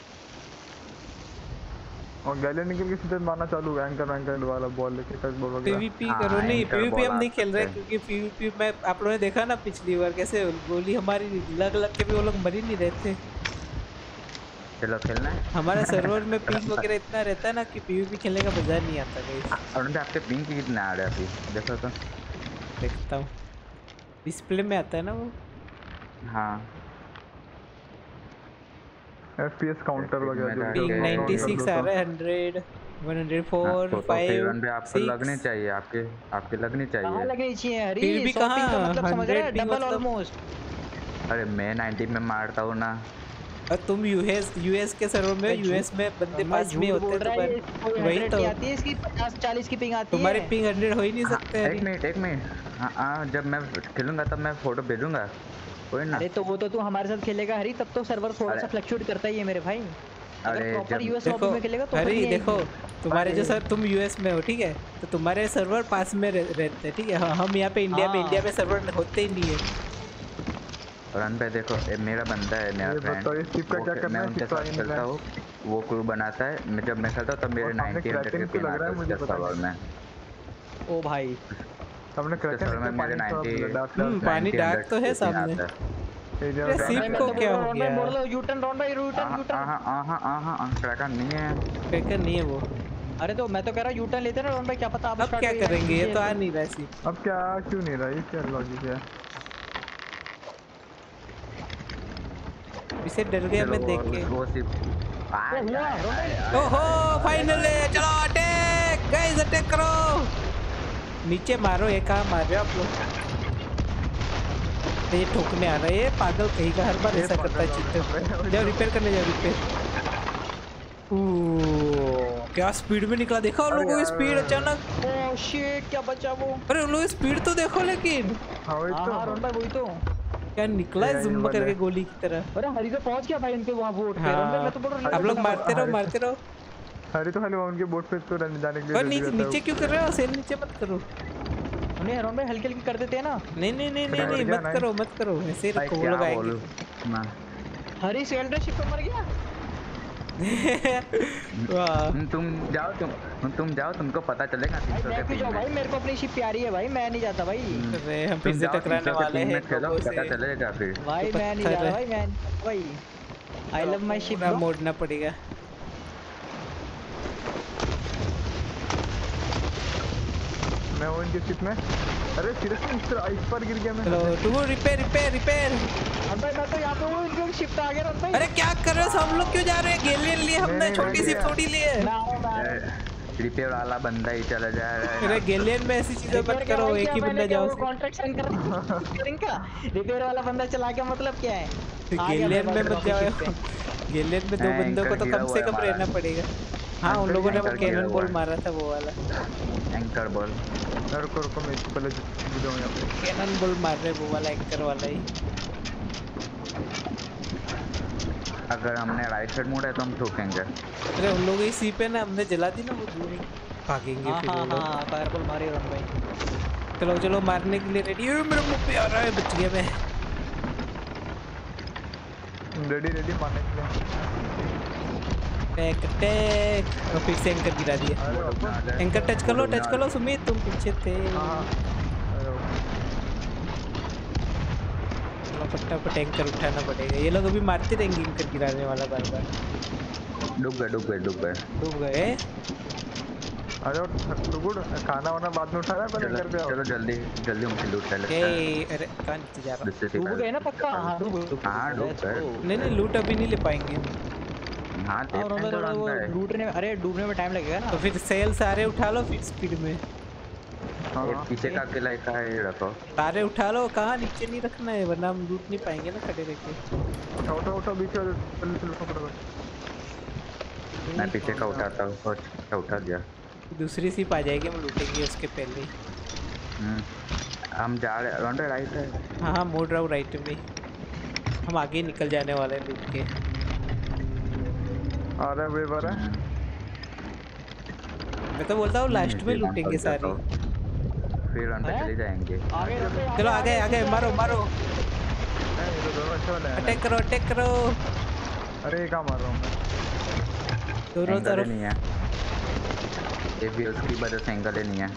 और गैलियन निकल के सीधे मारना चालू है एंकर वाला बॉल लेके कट बॉल वगैरह। पीवीपी हाँ, करो नहीं, एंकर पीवीपी बॉल हम नहीं आ खेल रहे सकते हैं। क्योंकि पीवीपी में आप लोगों ने देखा ना पिछली बार कैसे गोली हमारी लग लग के भी वो लोग मर ही नहीं रहे थे। चलो खेलना है। हमारे सर्वर में पिंग वगैरह इतना रहता है ना कि पीवीपी खेलने का मजा नहीं आता गाइस। और आपके पिंक कितना आ रहा है अभी देखो तो। देखता हूँ डिस्प्ले में आता है ना वो। हाँ एफपीएस काउंटर वगैरह जो पिंग Okay. 96 आ रहा है, 100 104 तो फिर रन पे 5 आपको लगनी 6। चाहिए, आपके लगनी कहाँ चाहिए। लगनी चाहिए हरी? फिर भी 100 पिंग का कहाँ? मतलब समझ रहे हैं 100 पिंग डबल मतलब- ऑलमोस्ट। अरे मैं 90 में मारता हूँ ना। और तुम यूएस के सर्वर में, यूएस में बंदे पास में होते हैं तो वही तो आती है इसकी 50-40 की पिंग आती है। तुम्हारी पिंग 100 हो ही नहीं हाँ, सकते। एक मिनट। हाँ जब मैं खेलूंगा तब मैं फोटो भेजूंगा कोई ना। अरे तो वो तो तू हमारे साथ खेलेगा हरी, तब तो सर्वर थोड़ा सा अरे- फ्लक्चुएट करता ही है मेरे भाई। अगर अरे प्रॉपर जब यूएस देखो लॉबी में खेलेगा तो हरी नहीं देखो आएगी। तुम्हारे जो सर तुम यूएस में हो ठीक है, तो तुम्हारे सर्वर पास में रहते हैं ठीक है। हाँ, हम यहाँ पे इंडिया में, हाँ। इंडिया में सर्वर होते ही नहीं है। रन पे देखो ये मेरा बंदा है, मेरा ये फ्रेंड। बताओ इस टिप का क्या करना मैं है? उनके टिप का साथ नहीं खेलता मिला। हूँ, वो क्रू बनाता है। मैं जब मैं खेलता हूँ तब मेरे और सामने 90 क्रैकन के क्यों पिन लग रहा आता है है मुझे उसके पता सर्वर नहीं। में। ओ भाई हमने क्रैकन सर्वर में मेरे 90 पानी डार्क तो है सामने। एरिया अरे में सिप मैं को तो क्या बोल हो रहा हूँ, गया? मैं बोल रहा हूँ U turn round by U turn kraken नहीं है। फेकर नहीं है वो। अरे तो मैं तो कह रहा हूँ यूटर्न लेते ना राउंड बाय, क्या पता आप अब start क्या हो जाए। करेंगे? ये तो आ नहीं रहा है सिप। अब क्या क्यों नहीं रहा? ये क्या लॉजिक है? इसे डर गए हमें देख के। वो सिर्फ ओहो फाइनली चलो अटैक गाइस, अटैक करो। नीचे मारो, ये कहाँ मार रहे हो आप लोग? ये ठोकने आ रहा है, ये पागल कहीं का हर बार ऐसा करता है चित्ते। जाओ रिपेयर करने जाओ, रिपेयर। क्या स्पीड में निकला, देखा उन लोगों की स्पीड अचानक। ओह शिट, क्या बचा वो। अरे उन लोगों की स्पीड तो देखो लेकिन। हाँ वही तो। हाँ रोहन भाई वही तो। क्या निकला है जुम्बा करके गोली की तरह। अरे हरी तो पहुंच गया भाई उनके वहाँ बोट पे। रोहन भाई मैं तो बोल रहा हूँ आप लोग मारते रहो, मारते रहो। हरी तो खाली उनके बोट पे तो जाने के लिए और ready रहता है नीचे क्यों कर रहे हो? सेल नीचे मत करो। नहीं रोहन भाई हल्की हल्की कर देते हैं ना। नहीं नहीं नहीं नहीं नहीं, मत करो मत करो, ऐसे ही भाई रखो, वो क्या लोग आएंगे। बोलूं मैं। हरी सेल्डर शिप पे मर गया। वाह, तुम जाओ, तुमको पता चलेगा भाई 300 मैं के क्यों जाऊँ भाई, मेरे को अपनी शिप प्यारी है भाई, मैं नहीं जाता भाई। अरे हम फिर से टकराने वाले हैं लोगों से। पता चलेगा फिर। भाई मैं नहीं जा रहा भाई, मैं भाई आई लव माय शिप। पूरा मोड़ना पड़ेगा। मैं वो इनकी शिप में। अरे सीरियसली इस पर गिर गया मैं। चलो to repair repair repair. Rohan भाई मैं तो यहाँ पे हूँ, इनकी शिप पे आ गया रोहन भाई। अरे क्या कर रहे हो सब लोग, क्यों जा रहे हैं? गेलियन लिए हमने, नहीं, छोटी सी नहीं, थोड़ी ली है। रिपेयर वाला बंदा ही चला जा रहा है। अरे गेलियन में ऐसी चीजें मत करो, एक ही बंदा जाओ। कॉन्ट्रैक्ट साइन कर इनका। रिपेयर वाला बंदा चला के मतलब क्या है? गेलियन में मत जाओ। गेलियन में 2 बंदों को तो कम से कम रहना पड़ेगा। हाँ उन लोगों ने वो कैनन बॉल मारा था, वो वाला एंकर बॉल। रुको मैं इसको पहले बुझाऊं यहाँ पे। कैनन बॉल मार रहे, वो वाला एंकर वाला ही। अगर हमने राइट साइड मोड़ा है तो हम ठोकेंगे। अरे उन लोगों की सी पे ना हमने जला दी ना, वो दूर ही भागेंगे फिर वो लोग। हाँ फायरबॉल मारे रोहन भाई। चलो चलो मारने के लिए रेडी। मेरे मुंह पे आ रहा है, बच गया मैं। रेडी मारने के लिए। टैक टैक, और फिर से एंकर गिरा दिया। एंकर टच कर लो सुमित, तुम पीछे थे। चलो फटाफट एंकर उठाना पड़ेगा, ये लोग अभी मारते रहेंगे एंकर गिराने वाला बार बार। डूब गए। अरे गुड, खाना वाना बाद में उठाना है, पहले घर पे आओ। चलो जल्दी उनसे लूट ले लेते हैं। अरे कहाँ नीचे जा रहा? डूब गए ना पक्का? हाँ डूब गए। नहीं लूट अभी नहीं ले पाएंगे। हाँ वो लूटने में, अरे डूबने में टाइम लगेगा ना। तो फिर सेल सारे उठा लो फिर स्पीड में। पीछे का अकेला ऐसा है रखो। सारे उठा लो, कहाँ नीचे नहीं रखना है वरना हम लूट नहीं पाएंगे ना खड़े रह के। उठा बीच में उठा पड़ेगा। मैं पीछे का उठाता हूँ, उठा दिया। दूसरी सिप आ जाएगी, हम लूटेंगे उसके पहले। हम जा रहे हैं राइट है। हाँ मोड़ रहा हूँ राइट में। हम आगे निकल जाने वाले हैं लूट के। अरे वे बारे मैं तो बोलता हूँ लास्ट में लूटेंगे सारी, फिर अंदर चले जाएंगे। चलो आगे मारो ये तो दोनों अच्छे वाले हैं। अटैक करो। अरे कहाँ मार रहा हूँ मैं? दोनों तरफ नहीं है, ये भी उसकी वजह से एंगल ही नहीं है।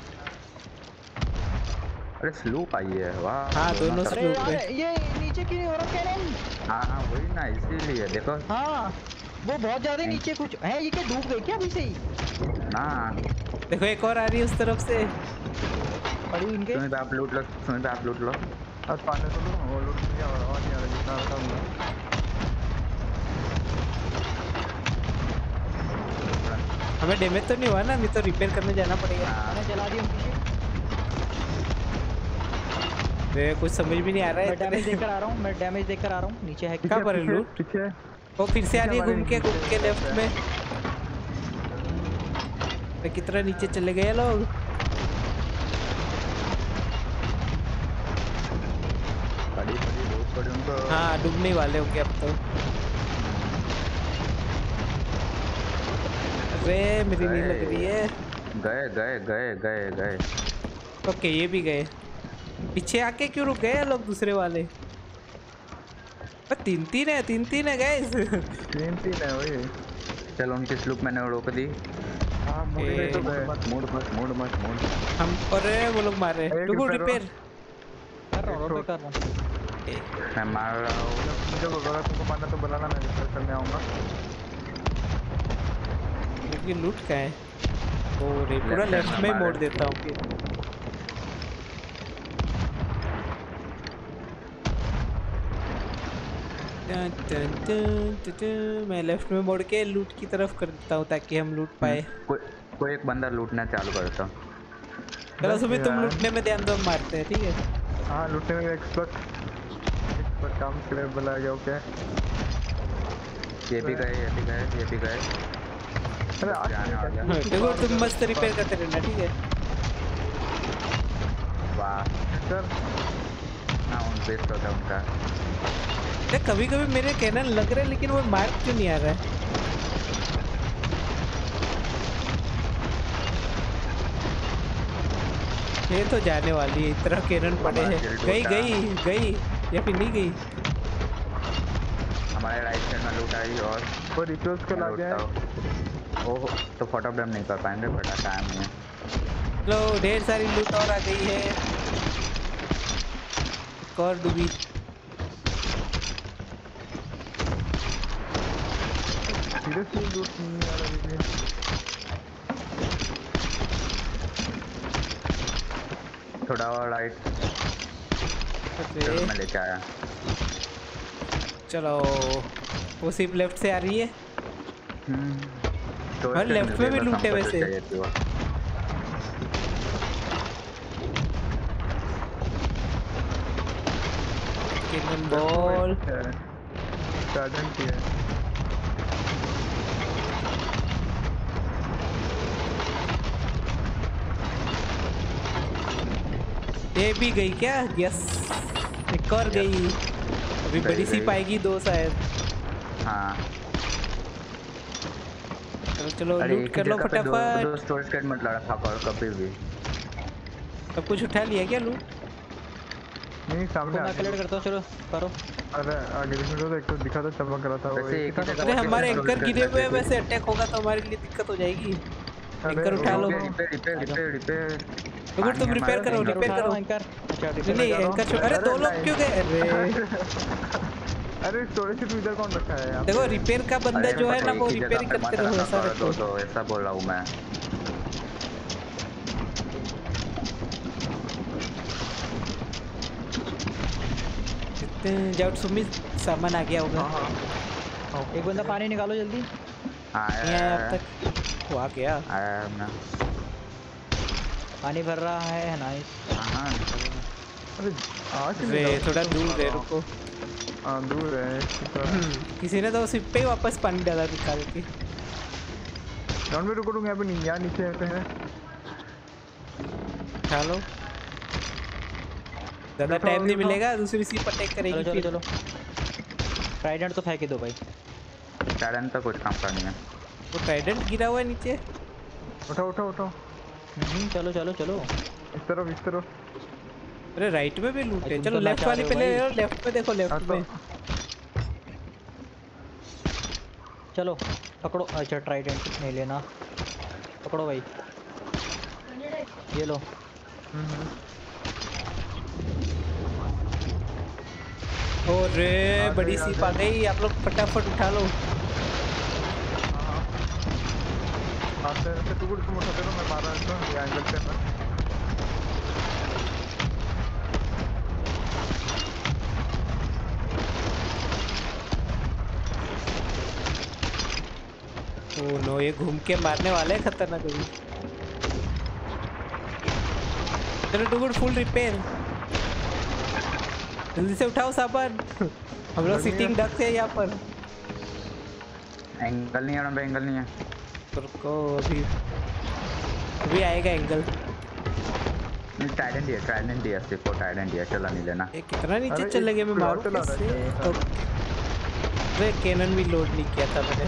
अरे स्लूप आई है, वाह। हाँ दोनों स्लूप पे। ये नीचे क्यों नहीं हो रहा कैनन? हाँ वही ना, इसीलिए देखो। हाँ वो बहुत ज्यादा नीचे कुछ है। ये क्या डूब गई क्या अभी से ही? ना देखो एक और आ रही है उस तरफ से। पड़ी इनके। सुमित आप लूट लो। आज पाने तो लो, वो लूट क्या हो रहा है? नहीं आ रहा जितना आता हूँ। हमें डैमेज तो नहीं हुआ ना? अभी तो रिपेयर करने जाना पड़ेगा। मैंने चला दी उनकी शिप। वे कुछ समझ भी नहीं आ रहा है। मैं डैमेज देकर आ रहा हूँ। नीचे है कहाँ पर है लूट? पीछे वो फिर से आ रही है घूम के लेफ्ट में। कितना नीचे चले गए लोग। बड़ी उनको। हाँ डूबने वाले होंगे अब तो। अरे मेरी नहीं लग रही है। गए। ओके ये भी गए। पीछे आके क्यों रुक गए लोग दूसरे वाले? 3-3 है गाइस। 3-3 है वही। चलो उनकी स्लूप मैंने रोक दी। हाँ मुझे तो मूड मत। हम अरे वो लोग मार रहे हैं। टुकु रिपेयर कर रहा हूँ। मैं मार रहा हूँ। मुझे बोला तुमको मारना तो बुलाना, मैं रिपेयर करने आऊँगा। लेकिन लूट का है वो पूरा लेफ्ट में मोड़ देता हूँ फिर। मैं लेफ्ट में मोड़ के लूट की तरफ कर देता हूँ ताकि हम लूट पाए। कोई एक बंदा लूटना चालू करता। चलो सुबह तुम यार। लूटने में ध्यान दो, हम मारते हैं, ठीक है? हाँ लूटने में एक्सपर्ट काम के लिए बुलाया गया। ओके ये भी गए ये भी गए ये भी गए। अरे जाने वाला है। देखो तुम मस्त रिपेयर करते रहना, ठीक है? वाह सर हाँ उन बेस्ट होता है उनका। देख कभी कभी मेरे कैनन लग रहे हैं लेकिन वो मार्क क्यों नहीं आ रहा है? ये तो जाने वाली है, इतना कैनन पड़े हैं। गई गई गई या फिर नहीं गई? हमारे राइट साइड में लूट आई और वो रिचुअल्स को ला गया है। ओह तो फोटो फ्रेम नहीं कर पाएंगे बड़ा टाइम में। लो ढेर सारी लूट और आ गई है। एक और डूबी। सीरियसली लूट नहीं आ रहा है। थोड़ा और राइट अरे में लेके आया। चलो वो सिर्फ लेफ्ट से आ रही है। तो और लेफ्ट में भी लूट है वैसे। कैनन बॉल सार्जेंट ही है। ये भी गई क्या? यस एक और गई। अभी बड़ी सी गई। पाएगी 2 शायद। हाँ चलो चलो अरे लूट एक कर लो जगह पे दो फटाफट। स्टोरेज कैट मत लड़ा करो कभी भी। सब कुछ उठा लिया क्या लूट? नहीं सामने मैं आगे। कलेक्ट करता हूँ, चलो करो। अरे आगे देखो तो एक तो दिखा था चमक रहा था वो। वैसे एक ही जगह अरे पे हमारे storage एंकर कैट गिरे हुए हैं, लगे थे। वैसे अटैक होगा तो हमारे लिए दिक्कत हो जाएगी। अरे, एंकर उठा लो। Repair repair repair repair. तो तुम रिपेयर करो, एंकर रिपेयर उठा रहा करो। हूँ, एंकर। अच्छा नहीं नहीं एंकर छोड़। अरे 2 लोग क्यों गए? अरे अरे स्टोरेज से इधर कौन रखा है यहाँ? देखो रिपेयर का बंदा जो है ना वो एक ही रिपेयर जगह पे करते मत रहो, रखा ऐसा करो रखो। दो ऐसा बोल रहा हूँ मैं। जाओ सुमित, सामान आ गया होगा। एक बंदा पानी निकालो जल्दी। नहीं आया अब तक। वो आ गया। आया ना। पानी भर रहा है, नाइस। हाँ अरे आज वे थोड़ा दूर है, रुको। हाँ दूर है। किसी ने तो सिप पे ही वापस पानी डाला निकाल के। ग्राउंड में रुको यहाँ पे नहीं, यहाँ नीचे पे है। उठा लो, ज्यादा उठाओ, टाइम नहीं उठाओ। मिलेगा, दूसरी सिप अटैक चलो करेगी चलो फिर। चलो, ट्राइडेंट तो फेंक ही दो भाई। टाइडन तो कुछ काम करनी है। वो ट्राइडेंट गिरा हुआ है नीचे। उठाओ उठाओ उठाओ। चलो चलो चलो। इस तरफ इस तरफ। अरे राइट में भी लूट है। तुम चलो तो लेफ्ट नचा वाली रहे हो पहले भाई। लेफ्ट में देखो, लेफ्ट में। चलो पकड़ो। अच्छा ट्राइडेंट नहीं लेना, पकड़ो भाई, ये लो। अरे बड़ी सिप आ गई, आप लोग फटाफट उठा लो। आते हैं टुकड़ तुम उठाते रहो, मैं मार रहा हूँ ये एंगल से ना। ओह नो, ये घूम के मारने वाले हैं खतरनाक अभी। चलो टुकड़ फुल रिपेयर, जल्दी से उठाओ सामान। हम लोग सिटिंग डक है यहाँ पर। एंगल नहीं है ना, एंगल नहीं है। रुको अभी आएगा एंगल। टाइडेंट है सिर्फ वो टाइडेंट है, चला नहीं लेना। ये कितना नीचे अरे चले गए, मैं एक मारू चला रहा है कैसे? क्या? तो अरे कैनन भी लोड नहीं किया था मैंने।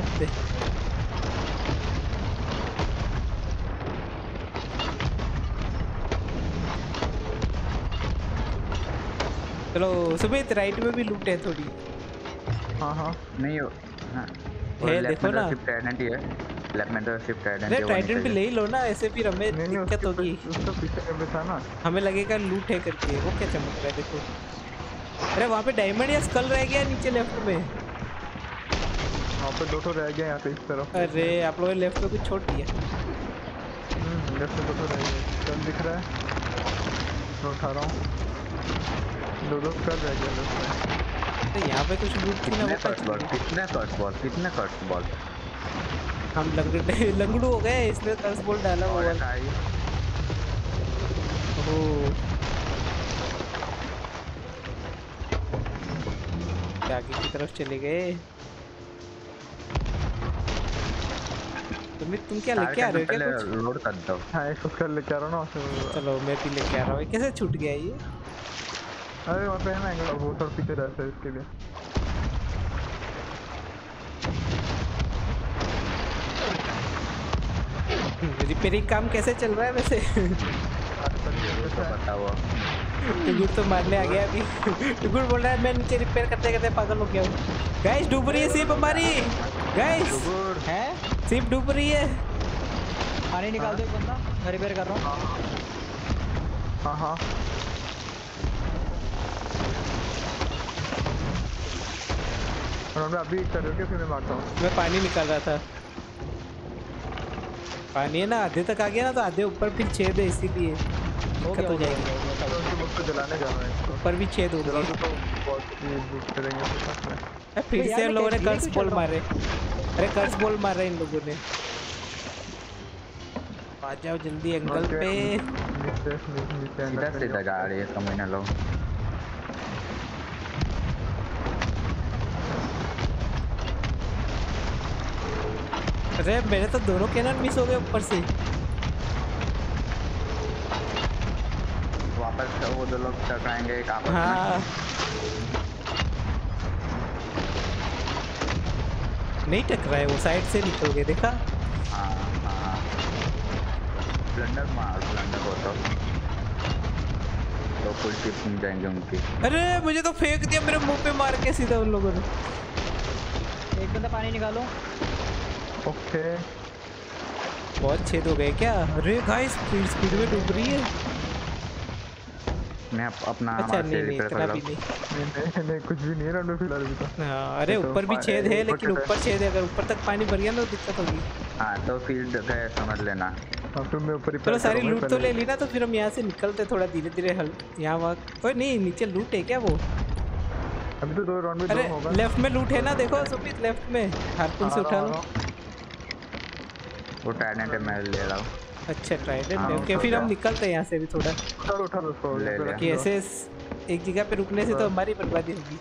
चलो सुमित, राइट में भी लूट है थोड़ी। हाँ हाँ नहीं हो हाँ। है, देखो ना। सिर्फ टाइडेंट ही है। लेफ्ट में तो सिर्फ टाइडेंट अरे है। ट्राइडेंट भी ले ही लो ना, ऐसे फिर हमें नहीं नहीं दिक्कत होगी। उसका पीछे पे था ना। हमें लगेगा लूट है करके। वो क्या चमक रहा है देखो। अरे वहाँ पे डायमंड या स्कल रह गया नीचे लेफ्ट में। वहाँ पे दो रह गए यहाँ पे इस तरफ। अरे आप लोगों ने लेफ्ट में कुछ छोड़ दिया। लेफ्ट में दो रह गए, कल दिख रहा है, मैं उठा रहा हूँ। दो कल रह गया लेफ्ट में। तो यहाँ पे कुछ लूट थी ना, वो कितने कट बॉल हम लंगड़ू हो गए, इसने कर्स बॉल डाला हुआ है। ओहो आगे की तरफ चले गए। तुम क्या लेके आ रहे हो क्या कुछ? लोड कर दो। हाँ एक उसका लेके आ रहा हूँ ना। चलो मैं भी लेके आ रहा हूँ। कैसे छूट गया ये? अरे वहाँ पे है ना एंगल, वो थोड़ा पीछे रहता है इसके लिए। रिपेयरिंग काम कैसे चल रहा है वैसे? पता हुआ टुगुर तो मारने आ गया अभी। टुगुर बोल रहा है मैं नीचे रिपेयर करते करते पागल हो गया हूँ। गाइस डूब रही है शिप हमारी। गाइस है शिप डूब रही है। पानी निकाल दो एक बंदा, मैं रिपेयर कर रहा हूँ। हाँ हाँ अभी कर रहे हो क्या? फिर मैं मारता हूँ। मैं पानी निकाल रहा था। पानी है ना आधे तक आ गया ना, तो आधे ऊपर फिर छेद है इसीलिए दिक्कत हो जाएगी। उसको जलाने जा रहा है। ऊपर भी छेद हो जला गया। तो बहुत ही बुक करेंगे। फिर यार से इन मैं लोगों ने धीरे कर्स क्यों बॉल चल रहा हूँ? मारे। अरे कर्स बॉल मार रहे इन लोगों ने। आ जाओ जल्दी एंगल पे। सीधा सीधा जा रही है कमीना लोग। अरे मेरे तो दोनों कैनन मिस हो गए ऊपर से। वापस वो दो लोग टकराएंगे एक आपस में। हाँ नहीं टकराए, वो साइड से निकल गए देखा। हाँ हाँ ब्लंडर मार, ब्लंडर हो तो फुल टिप घूम जाएंगे उनकी। अरे मुझे तो फेंक दिया मेरे मुंह पे मार के सीधा उन लोगों ने। एक बंदा पानी निकालो। ओके बहुत छेद हो गए क्या? अरे गाइस स्पीड में डूब रही है। मैं अपना अच्छा नहीं नहीं रिपेयर इतना कर भी रहा नहीं। नहीं कुछ भी नहीं है रन फिलहाल अभी तो। हाँ अरे तो ऊपर भी छेद है, लेकिन ऊपर ऊपर छेद है, अगर ऊपर तक पानी भर गया ना तो दिक्कत होगी। हाँ तो फील्ड गए समझ लेना। हाँ फिर मैं ऊपर चलो सारी लूट तो ले ली ना, तो फिर हम यहाँ से निकलते थोड़ा धीरे धीरे हल यहाँ वहाँ। ओए नहीं नीचे लूट है क्या वो? अभी तो 2 राउंड में 2 अरे होगा। लेफ्ट में लूट है ना, देखो सुमित लेफ्ट में हारपून से उठा लो। वो टाइडेंट मैं ले रहा हूँ। अच्छा ट्राइडेंट हाँ, है ओके। तो फिर हम क्या? निकलते हैं यहाँ से भी थोड़ा। उठा लो उसको ले लिया। कि ऐसे एक जगह पे रुकने से तो हमारी बर्बादी होगी।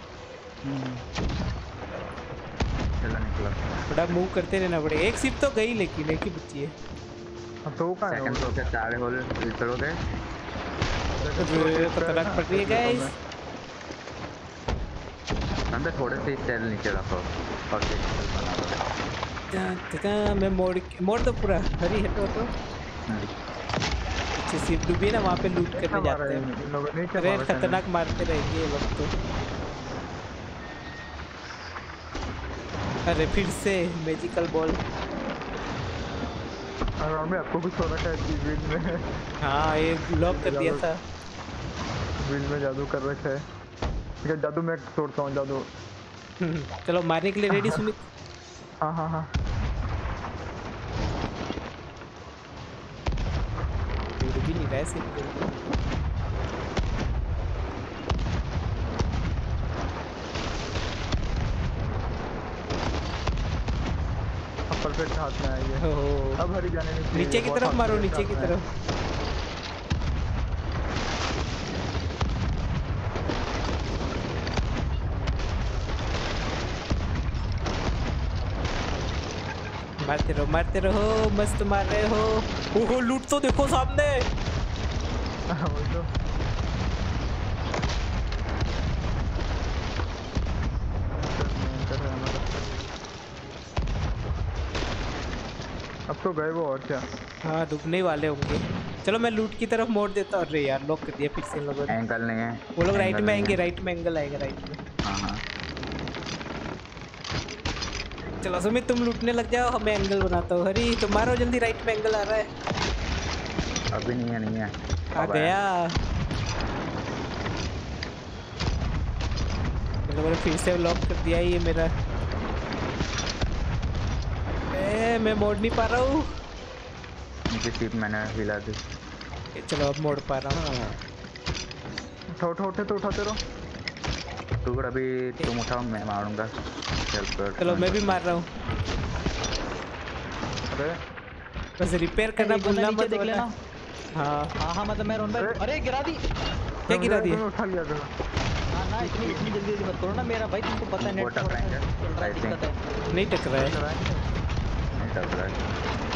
चलो निकलो। थोड़ा मूव करते रहना पड़ेगा। एक सिप तो गई लेकिन एक ही बची है। हाँ, तो वो कहाँ है सेकंड फ्लोर के सारे होल फिल करोगे। खतरनाक पड़ रही है गाइस। अंदर थोड़े से सेल नीचे रखो और बना दो। मैं मोड़ दो पूरा। हरी हटो तो पीछे सिप डूबी है ना, वहाँ पे लूट करने जाते हैं। इन लोगों ने क्या अरे मारा? खतरनाक मारते रहेंगे ये लोग तो। अरे फिर से मैजिकल बॉल। राउंड में आपको कुछ हो रखा है कि व्हील में? हाँ ये लॉक कर दिया था। व्हील में जादू कर रखा है। ठीक है जादू मैं तोड़ता हूँ जादू। चलो मारने के लिए रेडी सुमित? हाँ हाँ हाँ भी नहीं रहा है सिर्फ। परफेक्ट हाथ में आई है। ओहो। अब हरी जाने नहीं चाहिए। नीचे की बहुत तरफ हाथ मारो, में नीचे की हाथ में। तरफ। मारते रहो मस्त मार रहे हो। ओहो लूट तो देखो सामने। वही तो। अब तो गए वो और क्या। हाँ डूबने वाले होंगे। चलो मैं लूट की तरफ मोड़ देता हूँ। अरे यार लॉक कर दिया फिर से इन लोगों ने। एंगल नहीं है। वो लोग राइट एंगल में नहीं आएंगे, है। राइट में एंगल आएगा राइट में। हाँ हाँ चलो सुमित तुम लूटने लग जाओ, मैं एंगल बनाता हूँ। हरी तुम मारो जल्दी, राइट में एंगल आ रहा है। अभी नहीं है नहीं है। आ अब गया। आया। इन लोगों ने फिर से लॉक कर दिया ये मेरा। मैं मोड़ नहीं पा रहा हूँ। उनकी सीट मैंने हिला दी। चलो अब मोड़ पा रहा हूँ। उठा तो उठाते रहो। तू अभी तुम उठाओ मैं मारूंगा। चलो मैं भी मार रहा हूँ। अरे बस रिपेयर करना एक बंदा भूलना नीचे मत देख वरना। लेना। हाँ मतलब मैं रोन भाई, अरे गिरा दी। क्या गिरा दी? उठा लिया था। ना इतनी जल्दी मत करो ना मेरा भाई, तुमको पता है नेट वो टकराएंगे, दिक्कत है। नहीं टकरा है। नहीं टक रहा है।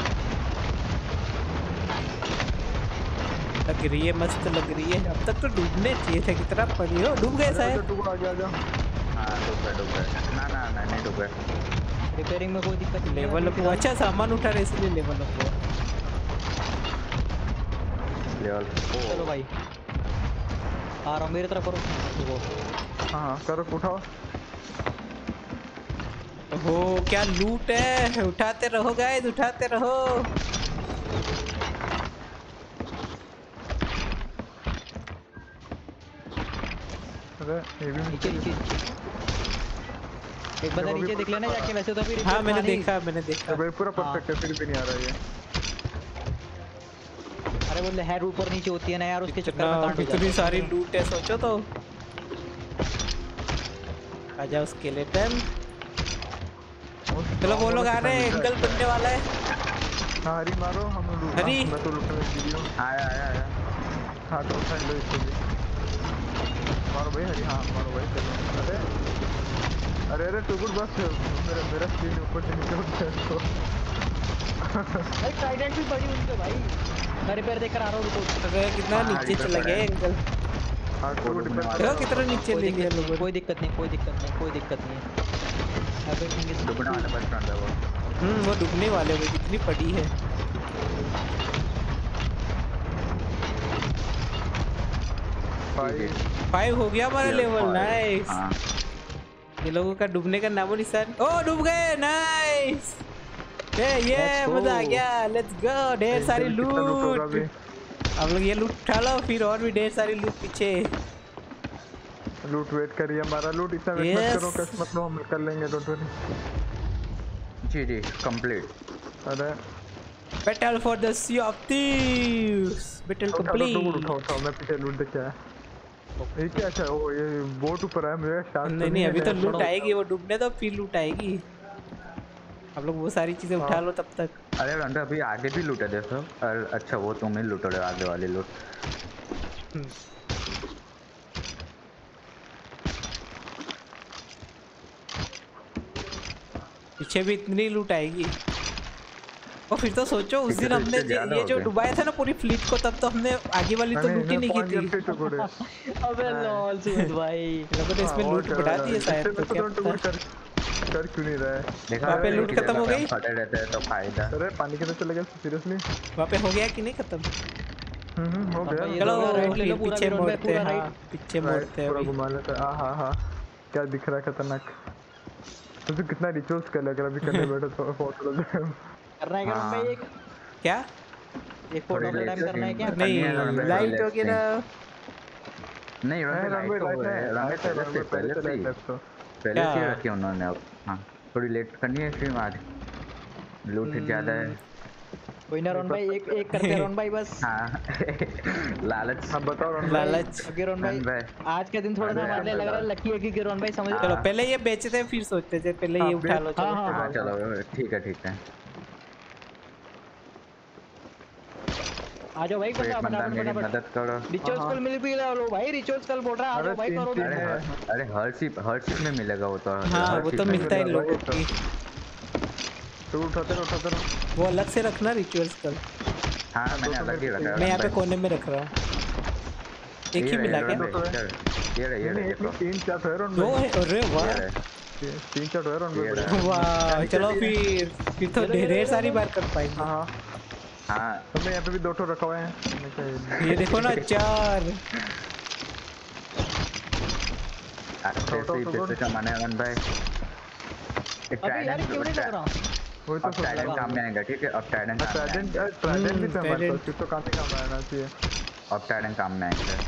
लग रही है, मस्त लग रही है। अब तक तो डूबने चाहिए थे, कितना पड़ी हो। डूब गए शायद। टुकड़ा आ गया। हाँ डूब गए। ना नहीं डूब गए। रिपेयरिंग में कोई दिक्कत नहीं है। लेवल अप हुआ। अच्छा सामान उठा रहे इसलिए लेवल अप हुआ। लेवल चलो भाई आ रहा हूँ, मेरी तरफ करो वो। हाँ करो, उठाओ। हो क्या लूट है, उठाते रहो गाइस, उठाते रहो। अरे ये भी नीचे एक बंदा नीचे देख लेना जाके, वैसे तो अभी हाँ मैंने report देखा। भाई पूरा परफेक्ट है, फिर भी नहीं आ रहा है ये। अरे बोले है ऊपर नीचे होती है ना यार, उसके चक्कर में ना, कांड हो इतनी जाता है। सारी लूट है, सोचो तो। आ जाओ स्केलेटन। चलो वो लोग आ रहे हैं, एंगल बनने वाला है। हाँ हरी मारो, हम लोग। हरी। मैं तो लुटने लगी वीडियो। आया। हाँ तो उठा लो इसको भी। मारो भाई हरी, हाँ मारो भाई चलो। अरे टुकुड़ बस मेरा स्क्रीन ऊपर से नीचे उठ गया तो। अरे ट्राइडेंट भी पड़ी उनके भाई, मैं रिपेयर देकर आ रहा हूँ, रुको। अगर कितना नीचे चला गया एंगल। हाँ टुकुड़ देखो कितना नीचे ले लिया लोगों। कोई दिक्कत नहीं एवरीथिंग इज डूबने वाला बस रहा है वो। वो डूबने वाले हुए, कितनी पड़ी है। भाई 5 हो गया हमारा लेवल। नाइस। हाँ ये लोगों का डूबने का नामो निशान। ओ डूब गए। नाइस। ये Let's go. मजा आ गया। Let's go. ढेर सारी लूट। अभी आप लोग ये लूट उठा लो, फिर और भी ढेर सारी लूट पीछे। लूट वेट करिए, हमारा लूट इतना वेट मत करो, कस मतलब हम कर लेंगे। Don't worry. जी कंप्लीट। अरे battle for the Sea of Thieves. Battle complete. उठाओ, मैं पीछे लूट देख के आया। ये क्या? अच्छा वो ये बोट ऊपर है मेरे साथ। नहीं अभी तो लूट आएगी, वो डूबने दो फिर लूट आएगी। आप लोग वो सारी चीजें उठा लो तब तक। अरे रंडा अभी आगे भी लूटा देखो। अच्छा वो तुम ही लूटो रहे आगे वाली लूट। पीछे भी इतनी लूट आएगी। और फिर तो सोचो उस दिन हमने ये जो डुबाया था ना पूरी फ्लीट को, तब तो हमने आगे वाली तो लूट ही नहीं की थी। अबे लॉल सुमित भाई, लोगों ने इसमें लूट बढ़ा दी है शायद। तो क्या पता कर क्यों नहीं रहा है? देखा वहाँ पे लूट खत्म हो गई। खड़े रहते हैं तो फायदा। अरे पानी के अंदर चले गए सीरियसली। वहाँ पे हो गया कि नहीं खत्म? हो गया। चलो राइट ले लो, फिर पूरा पीछे ग्राउंड में, मोड़ते पूरा हैं। राइट। पीछे मोड़ते हैं पूरा अभी। घुमा लेते हैं। हाँ क्या दिख रहा है खतरनाक। तो कितना रिचुअल्स कर लग रहा अभी करने बैठे तो फोटो करना है क्या हाँ। भाई? क्या एक फोटो का टाइम करना है क्या? नहीं, लाइट वगैरह नहीं पहले से रखी उन्होंने। अब हाँ थोड़ी लेट करनी है स्ट्रीम आज, लूट ज्यादा है। कोई ना रोन भाई, एक करते हैं रोन भाई बस। हाँ लालच। हाँ बताओ रोन लालच। ओके रोन भाई, आज के दिन थोड़ा सा हमारे लिए लग रहा है लकी है कि रोन भाई समझ। चलो पहले ये बेचते हैं फिर सोचते थे। पहले ये उठा लो। चलो हाँ चलो ठीक है। आ जाओ भाई, बंदा मेरी मदद करो। रिचुअल्स कल मिल भी लो भाई, रिचुअल्स कल बोल रहा है। आ जाओ भाई करो। अरे हर शिप में मिलेगा वो तो। हाँ वो तो मिलता है लोगों की। तो उठाते रहो। वो अलग से रखना रिचुअल्स कल। हाँ मैंने अलग ही रखा है। मैं यहाँ पे कोने में रख रहा हूँ। एक ही मिला क्या? ये रहे 3-4 है रोन। दो है। अरे वाह 3-4 है रोन। वाह चलो फिर तो ढेर सारी बार कर पाएंगे। हाँ हमने यहाँ पे भी 2 ठो रखा हुआ है। ये देखो ना 4। पैसे कमाने वाला भाई। अबे यार क्यों नहीं लग रहा? वही तो टाइडन काम में आएगा। ठीक है अब टाइडन ट्राइडेंट भी तो हमारे पास तो काम आना चाहिए। अब टाइडन काम में आएगा।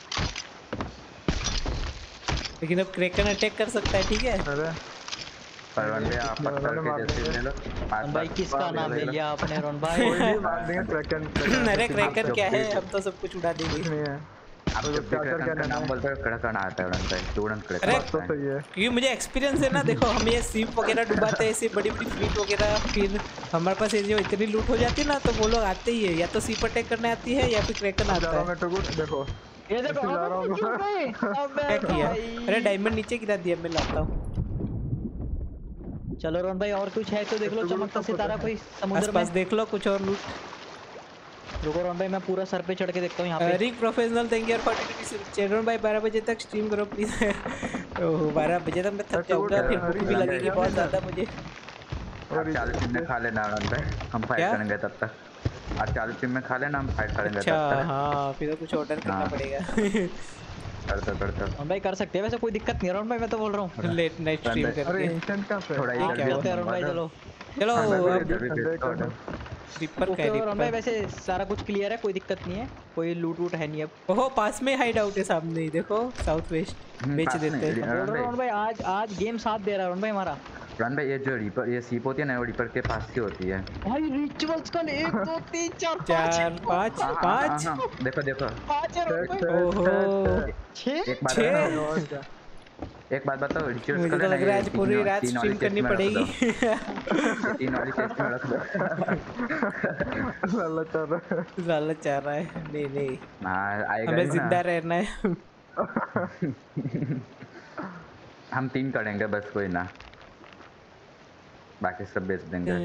लेकिन अब क्रैकन अटैक कर सकता है। ठीक है। अरे पर वनडे आप पत्थर के जैसे ले लो। भाई किसका नाम ले लिया आपने रोन भाई? कोई नहीं मार देंगे क्रैकन। अरे क्रैकन क्या है, हम तो सब कुछ उड़ा देंगे। कुछ नहीं है। आप तो जब भी क्या क्रैकन का करना नाम है? बोलते हो क्रैकन आता है उड़न पे तुरंत अरे, क्रैकन बात तो आता है। सही है। क्योंकि मुझे एक्सपीरियंस है ना, देखो हम ये सीप वगैरह डुबाते हैं, ऐसी बड़ी बड़ी फ्लीट वगैरह, फिर हमारे पास ये जो इतनी लूट हो जाती है ना, तो वो लोग आते ही है, या तो सीप अटैक करने आती है या फिर क्रैकन अब जा आता रहा हूँ है। मैं टुकुर, देखो ये देखो ऐसे जा अबे रहा हूँ क्यों गए? अबे क्या किया? भाई। अरे डायमंड नीचे गिरा दिया, मैं लाता हूँ। चलो रोहन भाई और कुछ है तो देख लो, तो चमकता सब सितारा पता है। कोई समुद्र में। आसपास देख लो कुछ और लूट। रुको रोहन भाई मैं पूरा सर पे चढ़ के देखता हूँ यहाँ पे। Rick professional thank you for 42 channel भाई 12 बजे तक स्ट्रीम करो प्लीज। ओह 12 बजे तक मैं थक जाऊंगा, फिर भूख भी लगेगी बहुत ज्यादा मुझे। आप 40 में खा लेना उड़न पे, हम फाइट क्या? करेंगे तब तक। आप 40 में खा लेना, हम फाइट करेंगे अच्छा तब तक। हाँ, फिर तो कुछ ऑर्डर करना हाँ। पड़ेगा। कर दो रोहन भाई कर सकते हैं वैसे, कोई दिक्कत नहीं है रोहन भाई, मैं तो बोल रहा हूँ। लेट नाइट स्ट्रीम अरे अरे करके। इंस्टेंट कहाँ पे? थोड़ा ये इधर क्या भी हुआ? करते हैं रोहन भाई, चलो। चलो हाँ, मैं भी अब इधर भी संडे भेजता कर हूँ। रिपर का ओके है, रोहन भाई रिपर। वैसे सारा कुछ क्लियर है, कोई दिक्कत नहीं है, कोई लूट वूट है नहीं अब। ओहो पास में हाइड आउट है सामने ही, देखो साउथ वेस्ट बेच पास में देते हैं। अब बोल रहा हूँ रण रोहन भाई, आज गेम साथ दे रहा है रोहन भाई हमारा। भाई ये जो रिपर ये सीप होती है ना, वो रिपर के पास ही होती है। भाई रिचुअल्स का 1 2 3 4 चार पाँच हाँ, हाँ, पाँच। हाँ, देखो देखो 5 है रोहन छः, भाई। ओहो 6 एक बात छः। बताओ, और क्या? एक बात बताओ, रिचुअल्स मुझे कर तो लेना, लग रहा है ये आज पूरी रात तीन वाली स्ट्रीम चेस्ट करनी में रख पड़ेगी। दो। तीन वाली चेस्ट में रख दो। लालच आ रहा है। लालच चाह रहा है, नहीं नहीं, हाँ आएगा हमें ही ना। जिंदा रहना है। हम 3 करेंगे बस, कोई ना, बाकी सब बेच देंगे।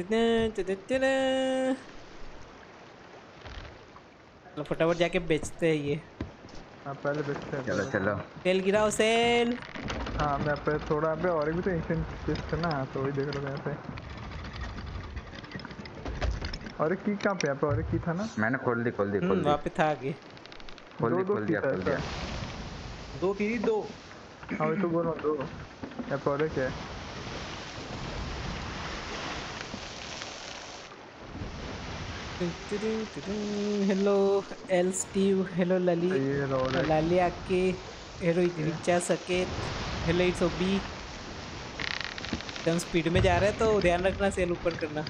चलो फटाफट जाके बेचते हैं ये। हाँ पहले बेचते हैं चलो पहले। चलो। सेल गिराओ सेल। हाँ मैं पे थोड़ा पे और भी तो इंस्टेंट चेस्ट है ना, तो वही देख रहा था यहाँ पे। और एक की कहाँ पे? यहाँ पे और एक की था ना? मैंने खोल दी वहाँ पे था आगे। खोल दिया। ऐसा। 2 की 2। हाँ वही तो बोल रहा हूँ, दो यहाँ पे और एक है। हेलो एल स्टीव, हेलो लली, ये रोड है। लाली आके, हेलो रिचा सकेत, हेलो इट्स ओबी। एकदम स्पीड में जा रहे हैं तो ध्यान रखना, सेल ऊपर करना।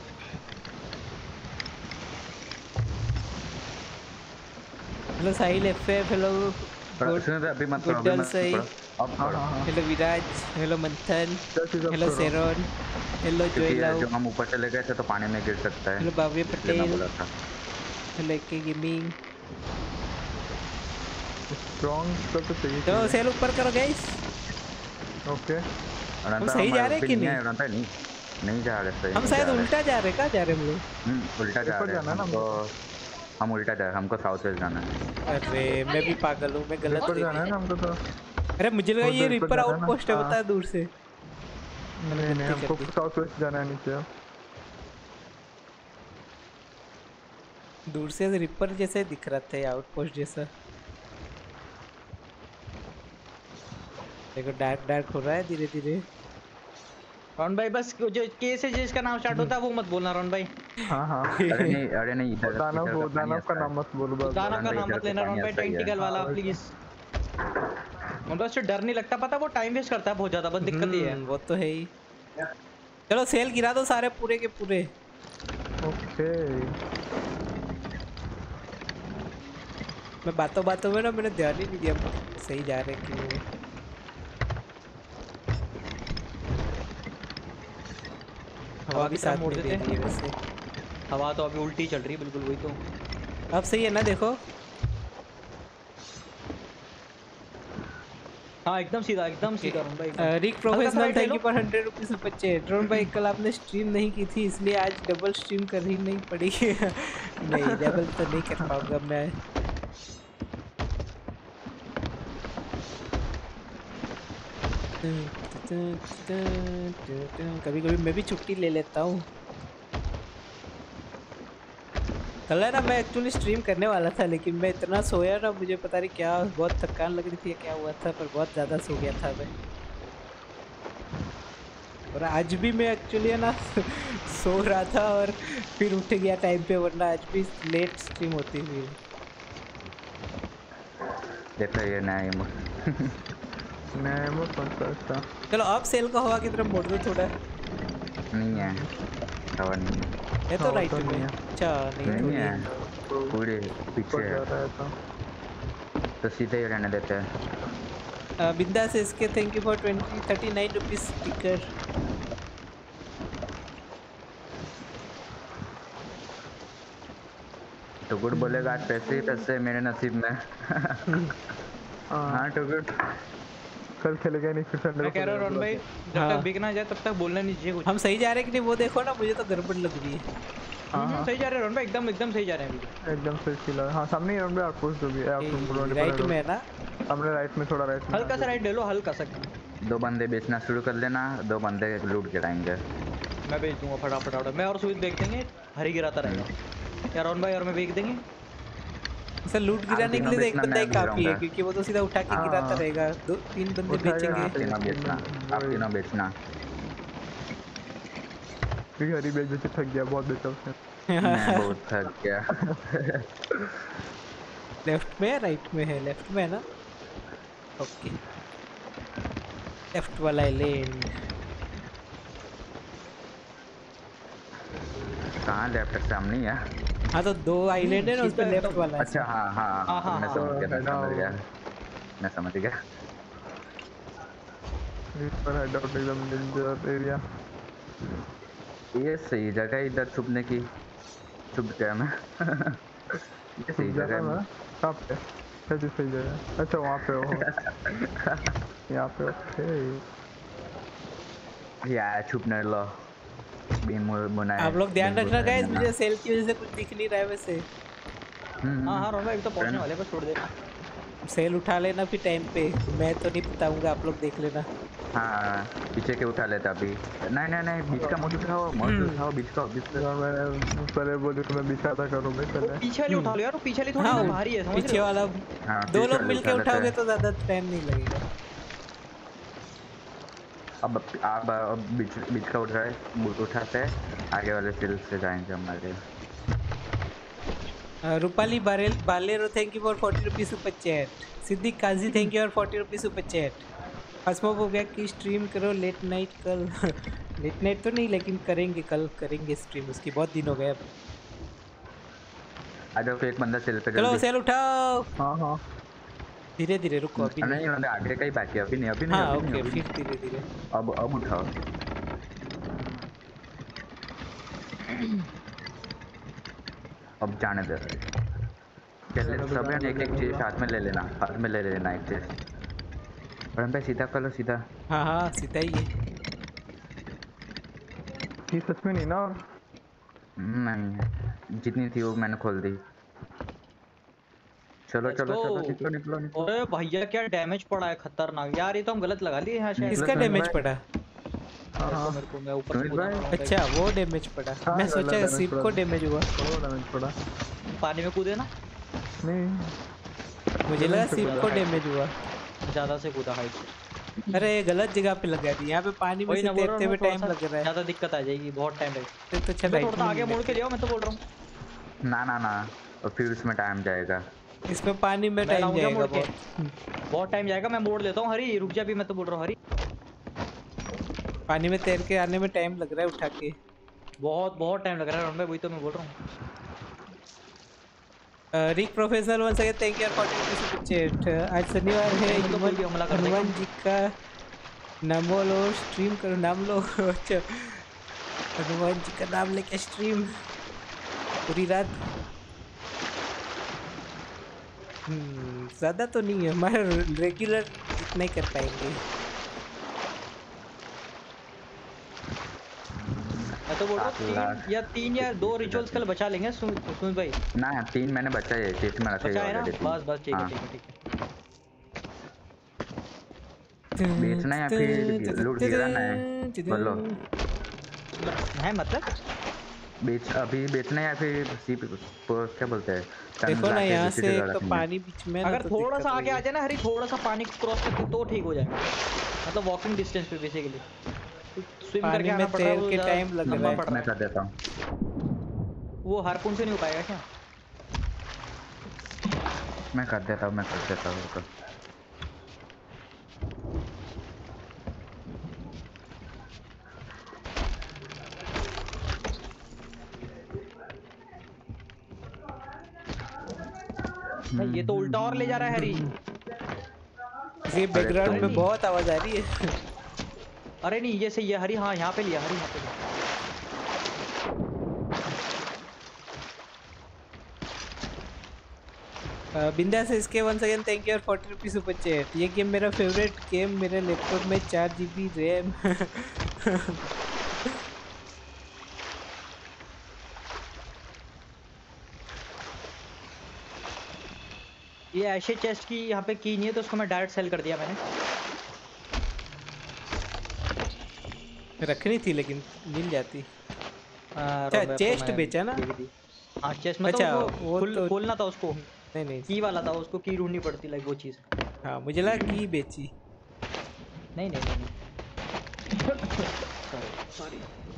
हेलो साहिल एफएफ, हेलो सुनो अभी मत करो, अभी गुड्डल मत सही, करो, अब हाँ करो। हाँ हाँ। हेलो विराज, हेलो मंथन, क्या चीज़ आप हेलो करो? सेरोन, हेलो क्योंकि जोयलाउ, जब हम ऊपर चले गए थे तो पानी में गिर सकता है, हेलो बाबे इसलिए मैं पटेल, बोला था। हेलो के गेमिंग। स्ट्रॉन्ग तो चाहिए। चलो सेल ऊपर करो गाइस। ओके। हम सही जा रहे हैं कि नहीं? नहीं जा रहे सही। हम शायद उल्टा जा रहे, कहाँ जा रहे हम लोग? उल्टा जा ऊपर रहे हैं जाना ना हमको। हम उल्टा जा रहे हैं, हमको साउथ वेस्ट जाना है। अरे मैं भी पागल हूँ, मैं गलत ऊपर वे जाना है में। ना हमको तो। अरे मुझे लगा ये उधर ऊपर रिपर जाना है ना? आउटपोस्ट है, हाँ। बता दूर से। नहीं नहीं गलती कर हमको दी। साउथ वेस्ट जाना है नीचे। दूर से रिपर जैसे दिख रहा था, आउटपोस्ट जैसा। देखो डार्क डार्क हो रहा है धीरे धीरे। रोहन भाई बस जो केस है जिसका नाम स्टार्ट होता है वो मत बोलना रोहन भाई। हाँ हाँ। अरे नहीं इधर दानव इधर वो का पानी दानव का अच्छा है। नाम मत बोलो बस। दानव का भाई, नाम इधर मत का लेना रोहन पानी भाई, अच्छा ही है। टेंटिकल वाला हाँ, वही प्लीज। रोहन भाई उससे डर नहीं लगता, पता वो टाइम वेस्ट करता है बहुत ज्यादा, बस दिक्कत ये है। वो तो है ही। चलो सेल गिरा दो सारे पूरे के पूरे। ओके। मैं बातों बातों में ना, मैंने ध्यान ही नहीं दिया सही जा रहे कि नहीं। हवा भी की तरफ साथ मोड़ में दे देते रही है वैसे। हवा तो अभी उल्टी चल रही है बिल्कुल, वही तो। अब सही है ना? देखो हाँ एकदम सीधा रोहन भाई एकदम। Rick professional thank you for 100 rupees super chat. Drone भाई कल आपने स्ट्रीम नहीं की थी इसलिए आज डबल स्ट्रीम कर ही नहीं पड़ी। नहीं डबल तो नहीं कर पाऊंगा मैं। कभी कभी मैं भी छुट्टी ले लेता हूँ। कल है ना, मैं एक्चुअली स्ट्रीम करने वाला था लेकिन मैं इतना सोया ना, मुझे पता नहीं क्या बहुत थकान लग रही थी, क्या हुआ था, पर बहुत ज़्यादा सो गया था मैं। और आज भी मैं एक्चुअली है ना सो रहा था और फिर उठ गया टाइम पे, वरना आज भी लेट स्ट्रीम होती फिर। देखो ये नया इमोट। नया इमोट कौन सा अच्छा? चलो अब सेल को हवा की तरफ मोड़ दो थोड़ा। नहीं है, हवा नहीं है। है तो हवा राइट तो में। नहीं है। अच्छा नहीं नहीं थोड़ी है, पूरे पीछे ऊपर है। जा रहा है तो। तो सीधे ही रहने देते हैं। बिंदास इसके thank you for 39 rupees sticker. तो गुड बोलेगा आज पैसे ही पैसे मेरे नसीब में। हाँ तो गुड कल खेलेगा नहीं फिर संडे मैं कह रहा हूँ रॉन भाई जब हाँ। तक बिक ना जाए तब तक बोलना नहीं चाहिए कुछ। हम सही जा रहे हैं कि नहीं वो देखो ना, मुझे तो गड़बड़ लग रही है। सही जा रहे हैं रॉन भाई, एकदम एकदम सही जा रहे हैं अभी। एकदम सही खिला। हाँ सामने ही राउंड में आउटपोस्ट जो भी है आप राइट में है ना? सामने राइट में थोड़ा राइट में हल्का सा राइट ले लो, हल्का सा। 2 बंदे बेचना शुरू कर लेना, 2 बंदे लूट गिराएंगे। मैं बेच दूंगा फटाफट ऑर्डर। मैं और सुमित बेच देंगे, हरी गिराता रहेगा। क्या रॉन भाई और मैं बेच देंगे। सर लूट गिराने के लिए तो एक बंदा ही काफी है, क्योंकि वो तो सीधा उठा के गिराता रहेगा। 2-3 बंदे बेचेंगे। आप तीनों बेचना। क्योंकि हरी बेच बेच थक गया, बहुत बेचा उसने। मैं बहुत थक गया। लेफ्ट में है राइट में है? लेफ्ट में है ना? ओके लेफ्ट वाला लेन। कहाँ लेफ्ट सामने ही है? हाँ तो 2 आइलैंड है ना, उसमें लेफ्ट वाला है। अच्छा हाँ मैं समझ गया। मैं समझ गया। इस पर हेड आउट एकदम डेंजर एरिया। ये सही जगह है इधर छुपने की। छुप गया मैं। ये सही जगह है। कहाँ पे? क्या चीज़ सही जगह है? अच्छा वहाँ पे हो। यहाँ पे ओके। यार छुपने लो। आप लोग ध्यान रखना गाइस, मुझे सेल की वजह से कुछ दिख नहीं रहा है वैसे। हाँ रॉन भाई अभी तो पहुंचने वाले हैं, बस छोड़ देना। सेल उठा लेना फिर टाइम पे, मैं तो नहीं बताऊंगा, आप लोग देख लेना। हाँ पीछे के उठा लेता अभी। नहीं बीच का मोड़ उठाओ बीच का। मैं पहले बोले तो मैं बीच आता करूँ भाई पहले। पीछे वाली उठा लो यार, वो पीछे वाली थोड़ी ना भारी है, समझ पीछे रहे हो? वाला 2 लोग मिलके उठाओगे तो ज्यादा टाइम नहीं लगेगा। अब आप बीच का उठाते हैं, आगे वाले फील्ड से जाएंगे हमारे। रूपाली बालेरो thank you for 40 rupees super chat. Siddique Qazi thank you for 40 rupees super chat. हसमो हो गया कि स्ट्रीम करो लेट नाइट कल। लेट नाइट तो नहीं, लेकिन करेंगे, कल करेंगे स्ट्रीम, उसकी बहुत दिन हो गए अब। आ जाओ एक बंदा सेल पे चलो सेल उठाओ। हाँ धीरे धीरे रुको, अभी नहीं आगे का ही बाकी है, अभी नहीं। हाँ ओके फिर धीरे धीरे। अब उठाओ। अब जाने दे। सब एक चीज हाथ में ले लेना एक चीज। और सीधा कर लो सीधा। हाँ सीधा ही है। ये सच में नहीं ना? नहीं जितनी थी वो मैंने खोल दी। चलो निकलो। अरे भैया क्या डैमेज पड़ा है खतरनाक यार, ये तो हम गलत लगा लिए यहाँ शायद। किसका डैमेज पड़ा? मेरे को मैं ऊपर से कूदा था। अच्छा वो डैमेज पड़ा। मैं सोचा सिप को डैमेज हुआ। डैमेज पड़ा। पानी में कूदे ना? नहीं मुझे लगा सिप को डैमेज हुआ। ज्यादा से कूदा हाइट से। अरे गलत जगह पे लगा दी, यहाँ पे पानी में से तैरते हुए टाइम लग रहा है। ज्यादा दिक्कत आ जाएगी, बहुत टाइम लगेगा। तो चल थोड़ा आगे मुड़ के जाओ, मैं तो बोल रहा हूँ। ना और फिर उसमें टाइम जाएगा। इसमें पानी में टाइम जाएगा बहुत टाइम जाएगा। मैं मोड़ लेता हूँ हरी, रुक जा भी, मैं तो बोल रहा हूँ हरी। पानी में तैर के आने में टाइम लग रहा है उठा के। बहुत टाइम लग रहा है, वही तो मैं बोल रहा हूँ। Rick professor one second thank you for 40 super chat. आज शनिवार है, हनुमान जी का नाम लो, स्ट्रीम करो, नाम लो। अच्छा हनुमान जी का नाम लेके स्ट्रीम पूरी रात। ज़्यादा तो नहीं है, हमारा रेगुलर इतना ही कर पाएंगे। मैं तो बोल रहा हूँ 3 या 2 रिचुअल्स कल बचा लेंगे सुमित भाई। ना 3 मैंने बचा है, 6 में रखा है बस ठीक है। बेचना है फिर लूट गिराना है? बोलो है मतलब अभी बेचना है या फिर क्या बोलते हैं? देखो ना यहाँ से तो पानी बीच में, अगर थोड़ा सा आगे आ जाए ना हरी, थोड़ा सा पानी क्रॉस करके तो ठीक हो जाएगा। मतलब वॉकिंग डिस्टेंस पे बेसिकली स्विम करके आना पड़ रहा है, के टाइम लग रहा है। मैं कर देता हूँ। वो हारपून से नहीं हो पाएगा क्या? मैं कर देता हूँ। भाई ये तो उल्टा और ले जा रहा है हरी। ये बैकग्राउंड में बहुत आवाज आ रही है। अरे नहीं ये सही है हरी। हाँ यहाँ पे लिया हरी, यहाँ पे लिया। बिंदा से इसके once again thank you for 40 rupees super chat. ये गेम मेरा फेवरेट गेम, मेरे लैपटॉप में 4 GB रैम। ये ऐसे चेस्ट की यहाँ पे की नहीं है तो उसको मैं डायरेक्ट सेल कर दिया मैंने। रखनी थी लेकिन मिल जाती। अच्छा चेस्ट बेचा ना? हाँ चेस्ट में अच्छा, तो वो तो खोलना था उसको। नहीं की वाला था, उसको की ढूंढनी पड़ती लाइक वो चीज़। हाँ मुझे लगा की बेची। नहीं नहीं नहीं, सॉरी।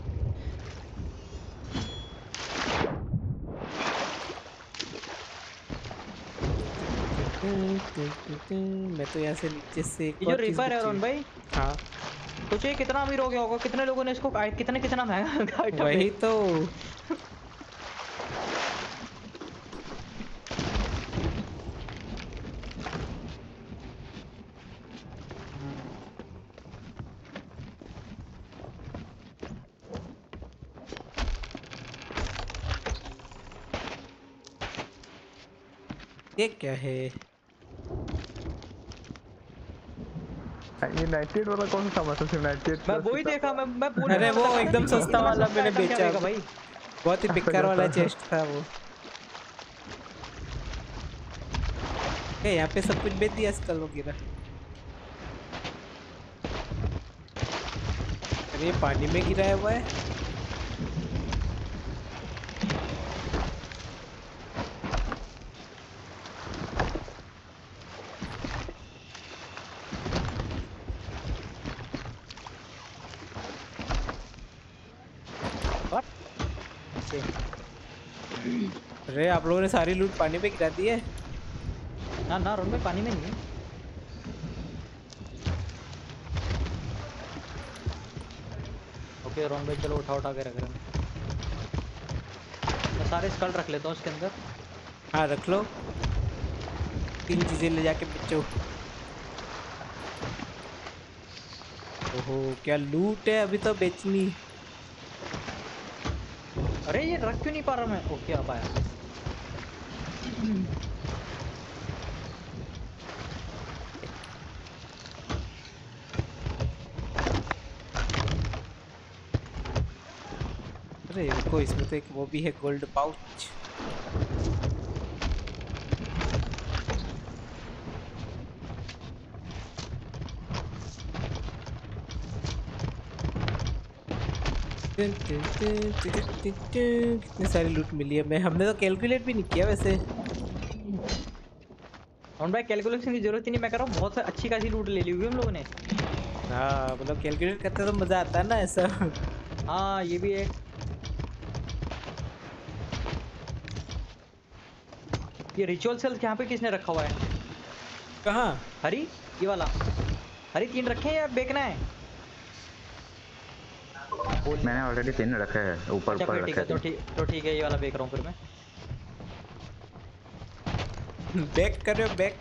मैं तो यहाँ से नीचे से ये जो रिपर है रोन भाई, हाँ तो ये कितना अमीर हो गया होगा, कितने लोगों ने इसको कितना महंगा वही तो। ये क्या है? ये 98 वाला कौन सा मतलब सिर्फ 98? मैं वही देखा, मैं बोल अरे वो एकदम सस्ता वाला मैंने बेचा भाई। बहुत ही बेकार वाला चेस्ट था वो। यहाँ पे सब कुछ बेच दिया स्कल वगैरह। अरे ये पानी में गिराया हुआ है। अरे आप लोगों ने सारी लूट पानी में गिरा दी है। ना ना रोन में पानी में नहीं है। ओके रोन भाई चलो उठा के रख रहे हैं। मैं सारे स्कल रख लेता हूँ इसके अंदर। हाँ रख लो, 3 चीजें ले जाके बेचो। ओहो क्या लूट है, अभी तो बेचनी। अरे ये रख क्यों नहीं पा रहा मैं? ओके अब आया। अरे रुको, इसमें तो एक वो भी है गोल्ड पाउच। कितनी सारी लूट मिली है। मैं हमने तो कैलकुलेट भी नहीं किया वैसे। और भाई कैलकुलेशन की जरूरत ही नहीं, मैं कर रहा हूँ बहुत अच्छी खासी लूट ले ली हुई हम लोगों ने। हाँ मतलब कैलकुलेट करते तो मजा आता है ना ऐसा। हाँ ये भी है। ये रिचुअल सेल्स यहाँ पे किसने रखा हुआ है? कहाँ? हरी ये वाला हरी 3 रखे हैं या बेचना है? मैंने ऑलरेडी 3 रखे हैं, ऊपर ऊपर रखे हैं। तो ठीक है ये वाला बेच रहा हूँ फिर मैं। बैक कर रहे हो? बैक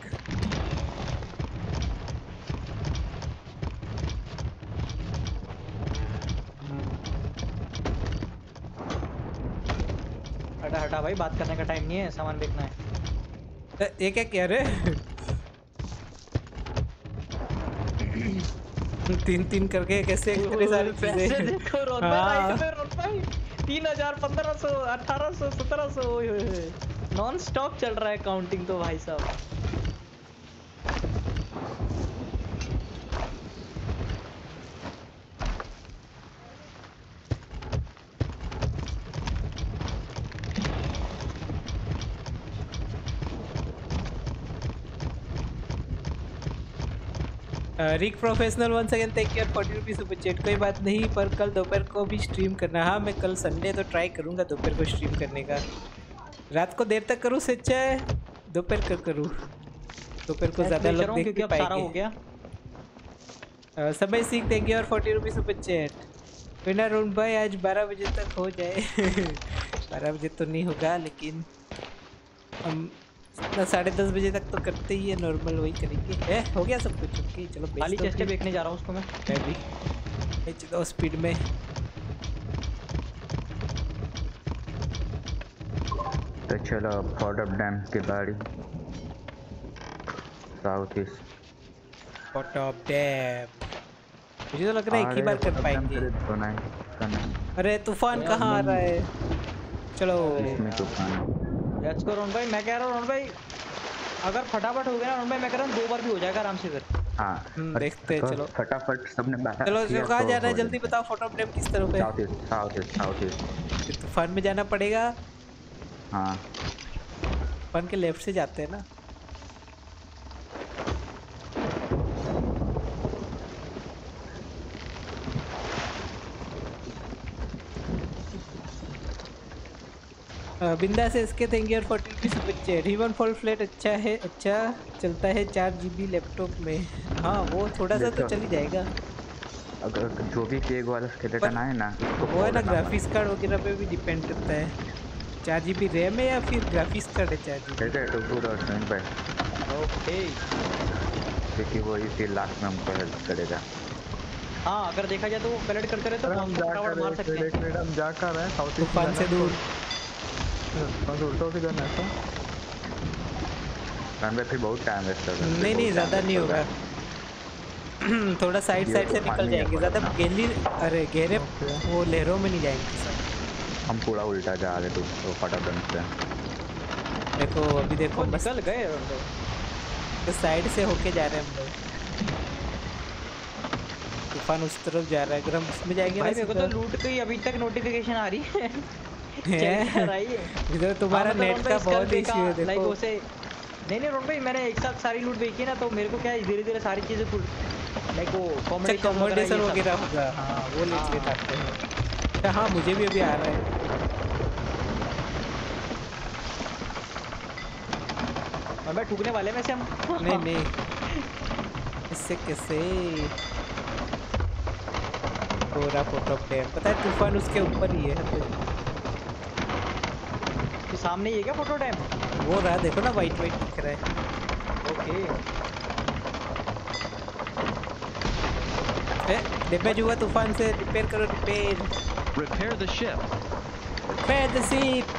हटा हटा भाई, बात करने का टाइम नहीं है, सामान बेचना है। ये क्या कह रहे? 3 करके कैसे इतने सारी चीजें? देखो रोन भाई 3000 1500 1800 1700 नॉन स्टॉप चल रहा है काउंटिंग तो भाई साहब। Rick professional once again thank you 40 rupees super chat. कोई बात नहीं, पर कल दोपहर को भी स्ट्रीम करना। हाँ मैं कल संडे तो ट्राई करूँगा दोपहर को स्ट्रीम करने का। रात को देर तक करूँ से अच्छा है दोपहर का करूँ। दोपहर को ज़्यादा लोग देख भी पाएंगे। हो गया Samay Singh thank you 40 rupees super chat. Winner Ron भाई आज 12 बजे तक हो जाए। 12 बजे तो नहीं होगा लेकिन हम ना 10:30 बजे तक तो करते ही है नॉर्मल, वही करेंगे। हो गया सब कुछ? ओके चलो खाली चेस्ट देखने जा रहा हूँ उसको मैं भी बेच दो स्पीड में। तो चलो फोर्ट ऑफ डैम की बारी। South east fort of dam मुझे तो लग रहा है एक ही बार कर पाएंगे। अरे तूफान कहाँ आ रहा है? चलो इसमें तूफान। लेट्स गो रोन भाई। मैं कह रहा हूँ रोन भाई अगर फटाफट हो गया ना रोन भाई, मैं कह रहा हूँ 2 बार भी हो जाएगा आराम से फिर। हाँ देखते हैं। चलो फटाफट सबने बाहर चलो किया कहाँ तो जाना है हो जल्दी जाएगा। बताओ। फोर्ट ऑफ डैम किस तरफ है? South east south east south east. तूफान में जाना पड़ेगा। हाँ तूफान के लेफ्ट से जाते हैं ना। बिंदा से इसके थैंक यू 40 रुपीज बच्चे। रिवन फॉल फ्लैट अच्छा है, अच्छा चलता है 4 GB लैपटॉप में। हाँ वो थोड़ा सा तो चल ही जाएगा। अगर जो भी केक वाला स्केलेटन आए ना इसको वो है ना फोड़ना ग्राफिक्स कार्ड वगैरह पे भी डिपेंड करता है। 4 GB रैम है या फिर ग्राफिक्स कार्ड है 4 GB? ठीक है तो पूरा स्क्रीन पे ओके क्योंकि वो इसी लास्ट में हमको हेल्प करेगा। हाँ अगर देखा जाए तो वो कलेक्ट करते रहे तो अरे हम जा फटाफट मार सकते हैं। एक मिनट हम जा कर रहे हैं साउथ ईस्ट तूफान से दूर। बस उल्टा होके जाना है। रन पे फिर बहुत टाइम वेस्ट कर रहे हैं। नहीं ज़्यादा नहीं होगा। थोड़ा साइड ये साइड से तो निकल पानी है जाएंगे, पड़ा ज़्यादा ना। गहरी अरे गहरे वो लहरों में नहीं जाएंगे सर। हम पूरा उल्टा जा रहे तो फटाफट से। देखो अभी देखो वो मस्त निकल गए रोन भाई। तो साइड से होके जा रहे हैं हम लोग। तूफान उस तरफ जा रहा है, अगर हम उसमें जाएंगे ना भाई मेरे को तो सीधा- लूट की अभी तक नोटिफिकेशन आ रही है। है? चेक कर रही है। इधर तुम्हारा हाँ, मतलब नेट रोन का भाई, बहुत स्कल इश्यू है देखा, लाइक देखो। उसे नहीं रोन भाई मैंने एक साथ सारी लूट देखी ना तो मेरे को क्या है धीरे धीरे सारी चीजें लाइक वो कॉम्बिनेशन वगैरह होगा। हाँ वो लेट आते हैं। अच्छा हाँ मुझे भी अभी आ रहा है। और मैं ठुकने वाले में से हम नहीं नहीं इससे कैसे हो रहा फोर्ट ऑफ डैम? पता है तूफान उसके ऊपर ही है। तो सामने ही है क्या फोटो टाइम? वो रहा देखो ना वाइट वाइट दिख रहा है। ओके डैमेज हुआ तूफान से। रिपेयर करो repair. Repair the ship. Repair the ship.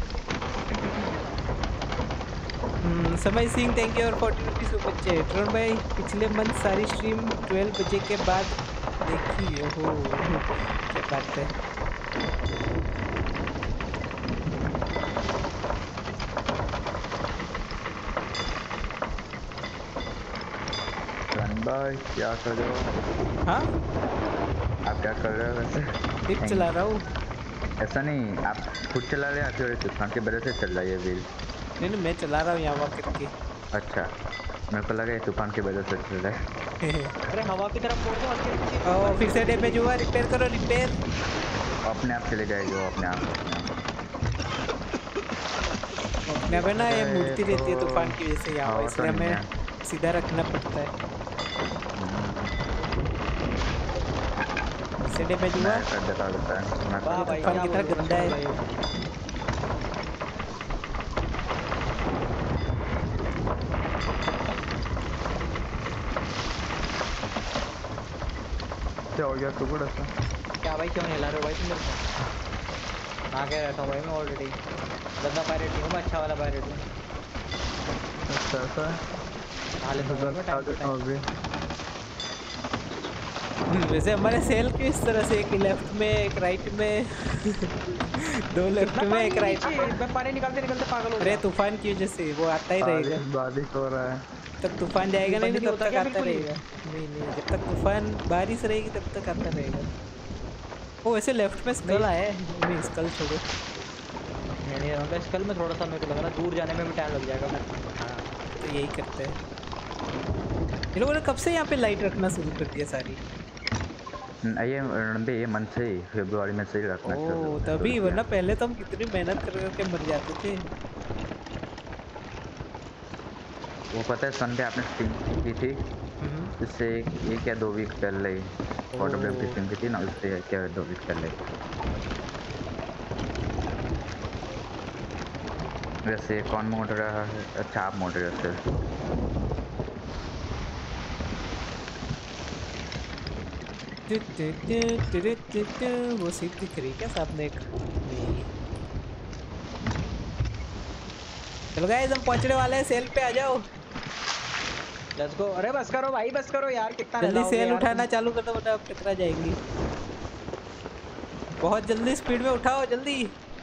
Samay Singh thank you और 40 रुपीज बच्चे। ट्रोन भाई पिछले मंथ सारी स्ट्रीम 12 बजे के बाद देखी। ओहो क्या बात है। रन भाई क्या कर रहे हो? हाँ आप क्या कर रहे हो वैसे? टिप चला रहा हूँ। ऐसा नहीं आप खुद चला रहे हैं फिर तूफान की वजह से चल रहा है ये व्हील? नहीं मैं चला रहा हूँ यहाँ वहाँ करके। अच्छा मेरे को लगा ये तूफान की वजह से चल रहा है। अरे हवा की तरफ मोड़ दो हल्के नीचे। और फिर से डैमेज हुआ। रिपेयर करो रिपेयर। अपने आप चले जाएगी वो अपने आप। अपने पे ना ये मूर्ति रहती है तूफान की वजह से यहाँ हाँ, इसलिए तो नहीं हमें सीधा रखना पड़ता है। इससे डैमेज हुआ। मैं कर देता है मैं वाह भाई तूफान क्या कितना बोल रहे हो गंदा है। भाई। क्या हो गया टुकड़ा सा? क्या भाई क्यों नहीं ला रहे हो भाई तुम मेरे को? कहाँ कह रहता हूँ भाई मैं ऑलरेडी गंदा पायरेट नहीं हूँ मैं अच्छा वाला पायरेट हूँ। अच्छा ऐसा है। हाल में बता देता हूँ अभी। वैसे हमारे सेल क्यों इस तरह से एक लेफ्ट में एक राइट में दो लेफ्ट में एक राइट में। मैं पानी निकालते निकालते पागल हो अरे गया। तूफान की वजह से वो आता ही रहेगा। बारिश हो रहा है। तब तूफान जाएगा नहीं बंद तब होता तक क्या आता बिल्कुल ही? रहेगा। नहीं नहीं जब तक तूफान बारिश रहेगी तब तक आता रहेगा। वो वैसे लेफ्ट में स्कल आया है। नहीं स्कल छोड़ो। नहीं नहीं स्कल में थोड़ा सा मेरे को लग रहा दूर जाने में भी टाइम लग जाएगा। मैं हाँ तो यही करते हैं। इन लोगों ने कब से यहाँ पे लाइट रखना शुरू कर दिया सारी? ये मंथ से ही फरवरी में से ही रखना ओ तभी वरना पहले तो हम कितनी मेहनत कर करके मर जाते थे। वो पता है संडे आपने स्ट्रीम की थी उससे एक या 2 वीक पहले फोर्ट ऑफ डैम की स्ट्रीम की थी ना उससे क्या 2 वीक पहले। वैसे कौन मोड़ रहा है? अच्छा आप मोड़ रहे हो सिर्फ। वो सीट दिख रही क्या सामने एक? नहीं। चलो गाइस हम पहुंचने वाले हैं, सेल पे आ जाओ। Let's go. अरे बस करो भाई, बस करो यार, कितना जल्दी हिलाओगे सेल यार उठाना तुम? चालू कर दो वरना आप टकरा जाएंगी। बहुत जल्दी स्पीड में उठाओ जल्दी।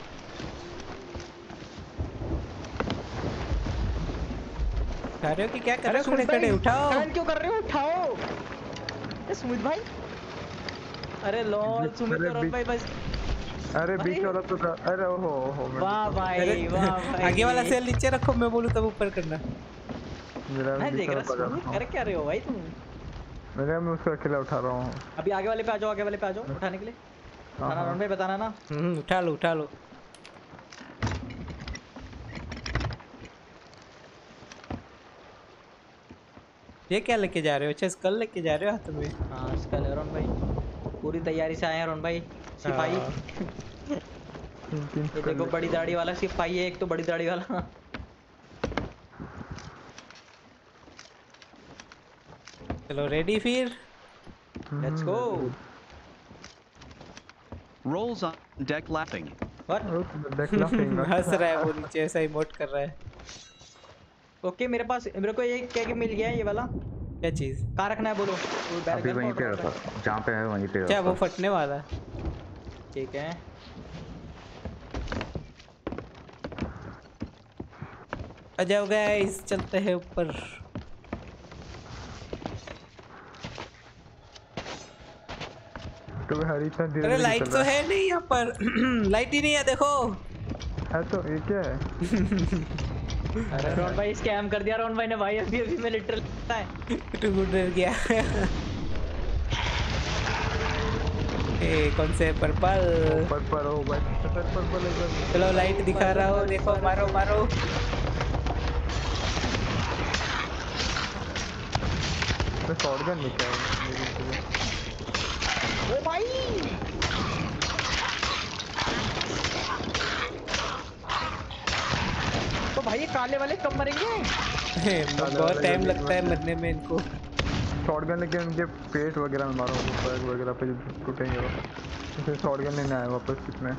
उठा रहे हो कि क्या कर रहे अरे हो? खड़े सुमित खड़े भाई, उठाओ। टर्न क्यों कर रहे हो? उठाओ। अरे सुमित भाई, अरे लॉल सुमित अरे और बीच- भाई बस। अरे भाई। बीच वाला तो था। अरे ओहो वाह भाई, वाह भाई। आगे वाला सेल नीचे रखो, मैं बोलूँ तब ऊपर करना। मेरा मैं बीच देख वाला रहा पकड़ सुमित रहा कर हूँ। क्या रहे हो भाई तुम? मैं उसको अकेला उठा रहा हूँ। अभी आगे वाले पे आ जाओ, आगे वाले पे आ जाओ उठाने के लिए। उठाना रॉन भाई, बताना ना। उठा लो उठा लो। ये क्या लेके जा रहे हो? अच्छा स्कल लेके जा रहे हो हाथ में? हाँ इसका ले रॉन भाई, पूरी तैयारी से आए हैं रॉन भाई। सिपाही। ये देखो बड़ी दाढ़ी वाला सिपाही है एक, तो बड़ी दाढ़ी वाला। चलो रेडी फिर। Let's go. Rolls on deck laughing. What? हंस रहा है वो नीचे, ऐसा इमोट कर रहा है। ओके मेरे पास, मेरे को ये क्या मिल गया है, ये वाला। क्या चीज? कहाँ रखना है बोलो? वो बैरक अभी गन वहीं पे पाउडर रखो, रखना जहाँ पे है वहीं पे क्या वो रखो। फटने वाला? है। ठीक है। आ जाओ गाइस चलते हैं ऊपर। तो हरी था धीरे अरे धीरे लाइट चल तो रहा है नहीं यहाँ पर। लाइट ही नहीं है देखो। है। तो ये क्या है? अरे रॉन भाई स्कैम कर दिया रॉन भाई ने भाई, अभी अभी मैं लिटरल है। टू गुड डर गया। ए कौन से पर्पल? पर्पल हो भाई, पर्पल एकदम। चलो लाइट दिखा रहा हो, देखो मारो मारो। मैं शॉटगन लेके आया हूँ। ओ भाई तो भाई ये काले वाले कब मरेंगे? बहुत टाइम लगता है मरने में इनको। शॉटगन लेके उनके पेट वगैरह में मारो, पैर वगैरह पे टूटेंगे वो। इसे शॉटगन लेने आया वापस कितने।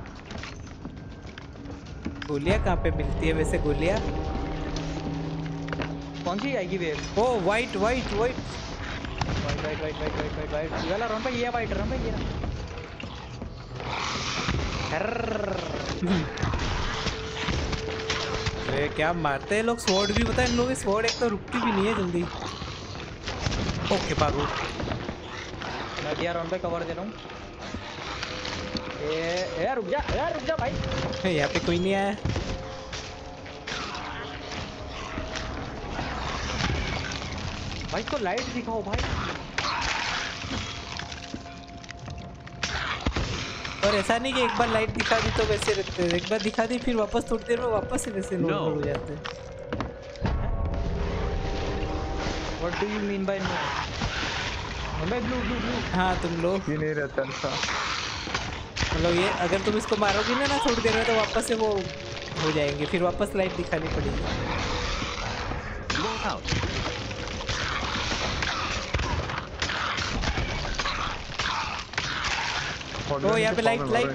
गोलियां कहाँ पे मिलती है वैसे गोलियां? कौन सी आएगी wave? Oh white white white. White white white white white white white, ये वाला रॉन भाई, ये वाइट रॉन भाई, ये ना। अरे क्या मारते हैं लोग स्वॉर्ड भी, पता है इन लोगों की स्वॉर्ड एक तो रुकती भी नहीं है जल्दी। ओके भागो। मैं दिया रॉन भाई, कवर दे रहा हूँ। ए रुक जा भाई। यहाँ पे कोई नहीं आया। भाई तो लाइट दिखाओ भाई। और ऐसा नहीं कि एक बार लाइट दिखा दी तो वैसे रहते हैं, एक बार दिखा दी फिर वापस थोड़ी देर में वापस से वैसे नॉर्मल हो जाते हैं। What do you mean by no? भाई ब्लू ब्लू ब्लू। हाँ तुम लोग ये नहीं रहता था। मतलब ये अगर तुम इसको मारोगी ना थोड़ी देर में तो वापस से वो हो जाएंगे, फिर वापस लाइट दिखानी पड़ेगी। Roll out. ओ यहाँ पे लाइट लाइट।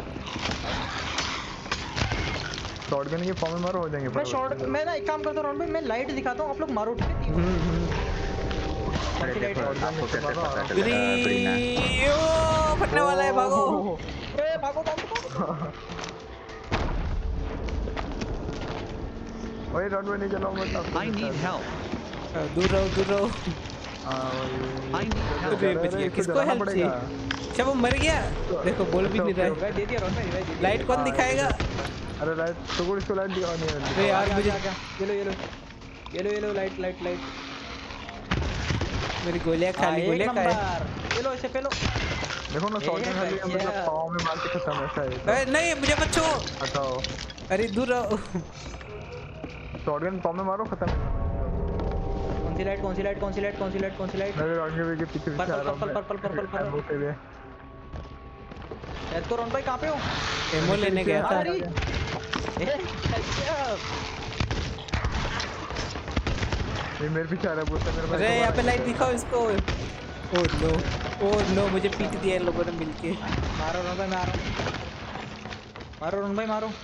शॉटगन के फॉर्म में मारो, हो जाएंगे। मैं शॉर्ट, मैं ना एक काम करता हूँ रॉन भाई, मैं लाइट दिखाता हूँ, आप लोग मारो ठीक है? अरे देखो आपको कैसे पता चलेगा ग्रीन है। ओ फटने वाला है, भागो। ए भागो भागो भागो। ओए रॉड में नहीं चलाओ मत। I need help. दूर रहो दूर रहो। I need help. अरे बच गया। किसको हेल्प चाहिए? अच्छा वो मर गया, देखो बोल भी नहीं रहा है। भाई दे दिया रॉन भाई, दे दिया। लाइट कौन दिखाएगा? अरे लाइट तो इसको लाइट दिखाओ नहीं। अरे यार मुझे ये लो लाइट लाइट लाइट। मेरी गोलियां खाली, गोलियां का है। ये लो इसे पे लो। देखो ना शॉटगन खाली मतलब पाँव में मार के खत्म ऐसा है। अरे नहीं मुझे मत छो। हटाओ। अरे दूर रहो। शॉटगन पाँव में मारो, खत्म। कौन सी लाइट कौन सी लाइट कौन सी लाइट कौन सी लाइट कौन सी लाइट? मेरे रॉड के पीछे आ रहा हूं। पर्पल। यार तो रॉन भाई कहाँ पे हो? एमो लेने गया था। अरे ये मेरे पीछे आ रहा है, बोलता है मेरे भाई अरे को यहाँ पे मारा। लाइट दिखाओ इसको। ओह नो मुझे पीट दिया इन लोगों ने मिलके। मारो रोन भाई, मारो मारो रोन भाई, मारो।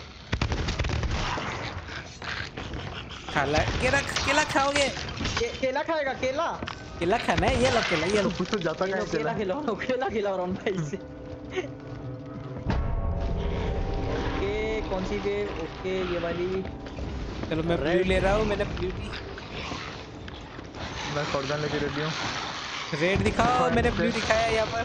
खाला केला खाओगे? केला खाएगा? केला केला खाना है? ये लो केला, ये लो। कुछ तो जाता केला कहीं केला चला। खिलाओ, केला खिलाओ रोन भाई से। ओके, कौन सी वेव? ओके ये वाली। चलो मैं ब्लू ले रहा हूँ, मैंने ब्लू ली। मैं शॉटगन लेके रेडी हूँ। रेड दिखाओ, मैंने ब्लू दिखाया यहाँ पर।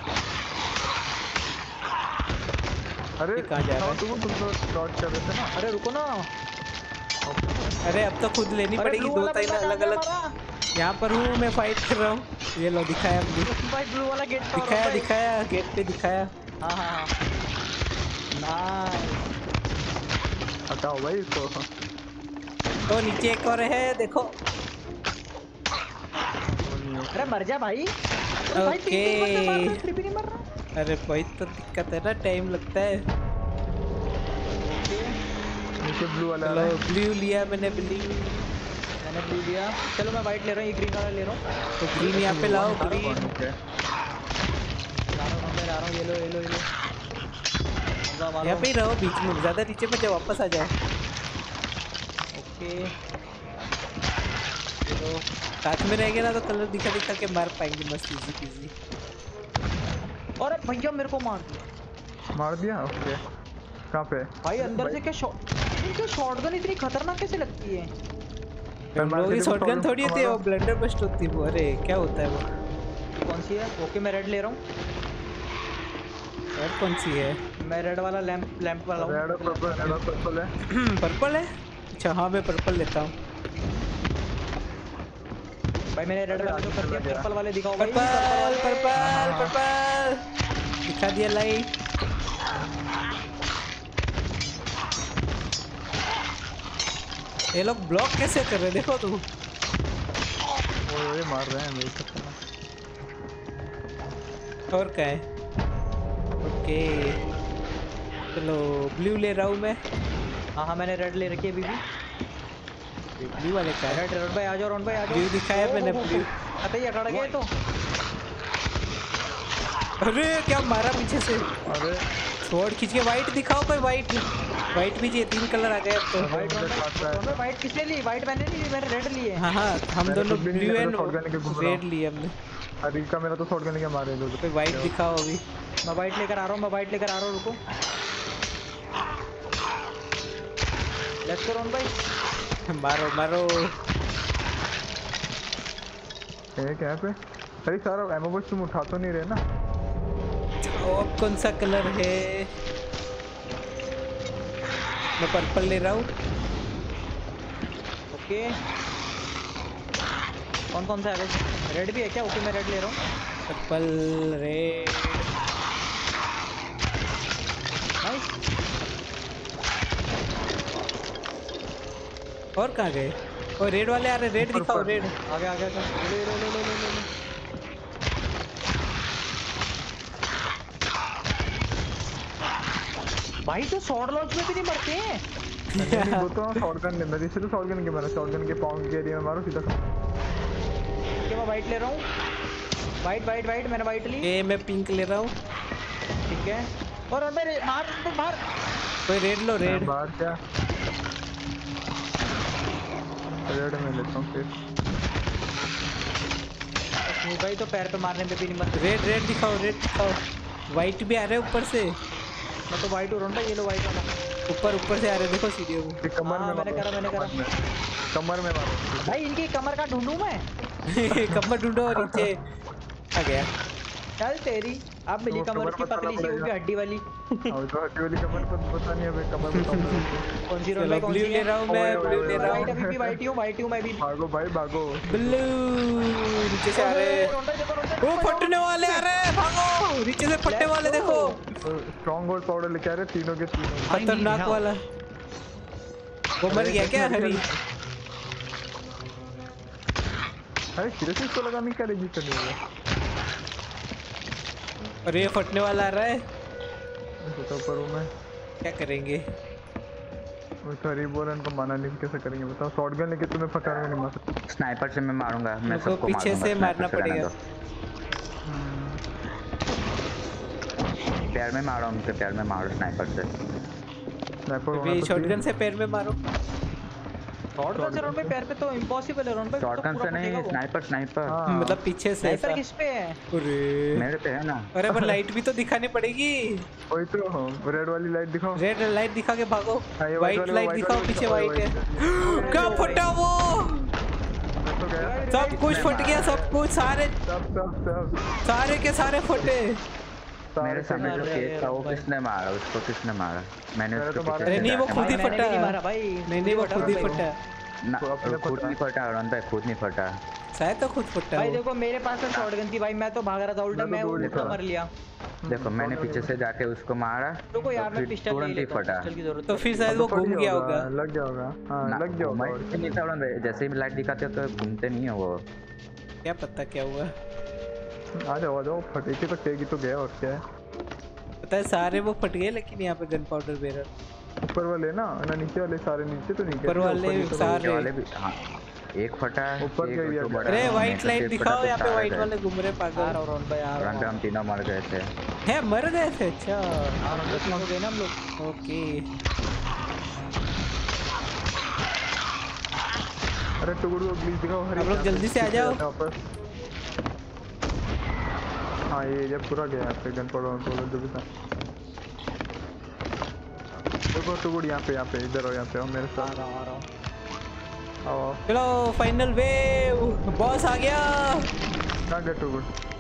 अरे ये कहाँ जा रहा है? तुम तो डॉट कर रहे थे ना। अरे रुको ना। अरे अब तो खुद लेनी अरे पड़ेगी, blue दो वाला तीन बंदा अलग कहाँ अलग। गया हमारा? यहाँ पर हूँ मैं, फाइट कर रहा हूँ। ये लो दिखाया ब्लू। भाई ब्लू वाला गेट पे दिखाया दिखाया, गेट पे दिखाया। हाँ हाँ हाँ। नाइस। हटाओ भाई इसको। तो नीचे एक और है, देखो। अरे मर जा भाई। भाई तीन बंदे मार रहे हैं, फिर भी नहीं मर रहा। अरे वही तो दिक्कत है ना, टाइम लगता है। नीचे ब्लू वाला आ चलो रहा है। ब्लू लिया मैंने, ब्लू। मैंने ब्लू लिया। चलो मैं वाइट ले रहा हूँ, ये ग्रीन वाला ले रहा हूँ। तो ग्रीन यहाँ पे लाओ, ग्रीन। ला रहा हूँ, ये लो ये लो ये लो। यहाँ पे ही रहो बीच में, ज्यादा नीचे मत जाओ, वापस आ जाओ। ओके तो साथ में रहेंगे ना तो कलर दिखा दिखा के मार पाएंगे मस्त इजी पीजी। अरे भैया मेरे को मार दिया। मार दिया। ओके कहाँ पे? भाई अंदर से क्या इनकी शॉटगन इतनी खतरनाक कैसे लगती है? हम लोग की शॉटगन थोड़ी होती है, वो ब्लंडर बस्ट होती है वो। अरे क्या होता है वो? कौन सी है? ओके मैं रेड ले रहा हूँ। रेड कौन सी है? मैं रेड वाला लैंप वाला हूँ। रेड और पर्पल है। पर्पल है? अच्छा हाँ मैं पर्पल लेता हूँ। भाई मैंने रेड वाला जो कर दिया, पर्पल वाले दिखाओ भाई। पर्पल पर्पल पर्पल दिखा दिया लाइट। ये लोग ब्लॉक कैसे कर रहे हैं देखो तुम। वो मार रहे हैं मेरे को। और क्या है? ओके चलो ब्लू ले रहा हूँ मैं। हाँ हाँ मैंने रेड ले रखी है अभी भी। ब्लू वाले का है। रेड भाई आ जाओ, रॉन भाई आ जाओ। ब्लू दिखाया मैंने, ब्लू। बताइए अकड़ गए तो। अरे क्या मारा पीछे से। अरे स्वॉर्ड खींच के। वाइट दिखाओ कोई, वाइट भी चाहिए, 3 कलर आ गए अब तो। वाइट किसने ली? वाइट मैंने नहीं ली, मैंने रेड ली है। हाँ हाँ हम मैंने दोनों खुद भी नहीं ब्लू लिया, एंड तो शॉटगन लेके घूम रहा रेड हूँ। लिए हमने। अरे का मेरा तो शॉटगन लेके मारे दो। कोई वाइट दिखाओ अभी। मैं वाइट लेकर आ रहा हूँ, मैं वाइट लेकर आ रहा हूँ, रुको। लेट्स गो रॉन भाई। मारो मारो। एक यहाँ पे। अरे सारा एमो बॉक्स तुम उठा तो नहीं रहे ना? और कौन सा कलर है? मैं पर्पल ले रहा हूँ। ओके कौन कौन सा है? रेड भी है क्या? ओके मैं रेड ले रहा हूँ। Purple red. नाइस। और कहाँ गए? और रेड वाले आ रहे, रेड दिखाओ, रेड। आगे आगे आगे। ले ले ले ले ले ले। भाई तो शॉर्ट लॉन्च में भी नहीं मरते हैं। नहीं वो तो शॉटगन ले, मैं इसलिए शॉटगन के मारा। शॉटगन के पाउंड के एरिया में मारो सीधा। ओके मैं वाइट ले रहा हूँ। वाइट वाइट वाइट, मैंने वाइट ली। ये मैं पिंक ले रहा हूँ। ठीक है। और अंदर बाहर बाहर। कोई रेड लो, रेड। बाहर क्या? रेड में लेता हूँ फिर। भाई तो पैर पे मारने पे भी नहीं मरते। रेड रेड दिखाओ, रेड दिखाओ। वाइट भी आ रहे ऊपर से। मैं तो वाइट हो रहा हूँ। ये लो वाइट वाला। ऊपर से आ रहे, देखो सीढ़ियों में। ये कमर हाँ, में मैंने मारो, करा, मैंने करा। कमर में मारो। भाई इनकी कमर का ढूंढूं मैं? कमर ढूंढो और नीचे आ गया। चल तेरी। अब मिली तो कमर कमर की बताना पतली सी, वो भी पड़ेगा। हड्डी वाली। और तो हड्डी वाली कमर को पता नहीं है कमर बताऊंगा। कौन सी? चलो रोल कौन ब्लू सी ले रहा हूँ मैं, ओए, ब्लू ओए, ले ओए, रहा वाइट हूँ। अभी भी वाइट हूँ मैं भी। भागो भाई भागो। ब्लू नीचे से आ रहे। वो फटने वाले आ रहे, भागो। नीचे से फटने वाले देखो। स्ट्रॉन्ग होल्ड पाउडर लेके आ रहे तीनों के तीनों। I need खतरनाक help. वाला। वो मर गया क्या हरी? अरे सीरियसली इसको लगाने का रजिस्टर नहीं हुआ। और ये फटने वाला आ रहा है, सोचा पर हूँ मैं। क्या करेंगे? वो तो हरी बोल इनको माना नहीं कैसे करेंगे बताओ। शॉटगन लेके तुम्हें फटाने नहीं मार सकते। स्नाइपर से मैं मारूंगा, मैं उनको सबको पीछे मारूंगा, से स्नाइपर मारना से रहने पड़ेगा। दो। पैर में मारो, उनके पैर में मारो स्नाइपर से। स्नाइपर अभी शॉटगन से पैर में मारो। शॉटगन से रोन भाई पैर पे तो इम्पॉसिबल है रोन भाई, तो शॉटगन पूरा से नहीं, फटेगा वो। स्नाइपर स्नाइपर हाँ मतलब पीछे से स्नाइपर ऐसा। किस पे है? अरे मेरे पे है ना। अरे पर लाइट भी तो दिखानी पड़ेगी। वही तो रेड वाली लाइट दिखाओ। रेड लाइट दिखा के भागो। हाँ, ये वाइट वाली- लाइट वाइट दिखाओ, वाली पीछे दिखाओ, वाइट है। वाइट क्या फटा वो? मैं तो गया। सब कुछ फट गया, सब कुछ, सारे सब सारे के सारे फटे। मेरे सामने जो अरे केस था वो भाई। किसने मारा, उसको किसने मारा? मैंने मैंने उसके तो मारा पीछे अरे से नहीं, वो जाके खुद ही मारा। मैंने भी नहीं फटा। मारा भाई। नहीं वो खुद ही भाई। फटा। ना तो अपने खुद फटा। नहीं फटा अरुण भाई, खुद नहीं फटा। शायद तो खुद फटा भाई वो। देखो मेरे पास तो शॉटगन थी भाई, मैं तो भाग रहा था उल्टा, मैं तो मैं दूर उल्टा था। मर लिया। देखो मैंने पीछे से जाके उसको मारा, रुको यार तो मैं फिर पिस्टल ले तुरंत ही लेता हूँ, फटा। पिस्टल की जरूरत तो है। फिर शायद वो फट घूम गया होगा। लग गया होगा। हाँ ना, लग गया होगा। घूमा ही नहीं था अरुण भाई, जैसे ही लाइट दिखाते हो तो घूमते नहीं है वो। क्या पता क्या हुआ। आ जाओ फटेगी तो टेगी तो गया और क्या है। पता है सारे वो फट गए, लेकिन यहाँ पे गन पाउडर बेरर ऊपर वाले ना नीचे वाले सारे नीचे तो नहीं गए। ऊपर वाले ही तो सारे- नीचे वाले भी हाँ, एक फटा है, ऊपर एक गई है। जो बड़ा अरे है, वाइट तो लाइट एक दिखाओ, फटा यहाँ तो पे सारे वाइट गए। वाले घूम रहे आ पागल रहा हूँ रोन भाई, आ रहा अरुण भाई हूँ। हम तीनों मर गए थे। है, मर गए थे। अच्छा आ रहा हूँ, 10 हो गए ना हम लोग। ओके। अरे टुकड़ू को प्लीज दिखाओ। हरी आप लोग जल्दी से आ जाओ। वापस। हाँ ये जब पूरा गया यहाँ पे गन पाउडर जो भी था। देखो टुकड़ यहाँ पे इधर हो, यहाँ पे हो मेरे आ साथ। रहा हूँ, आ रहा हूँ। आओ चलो फाइनल वेव, बॉस आ गया। कहाँ गए टुकड़?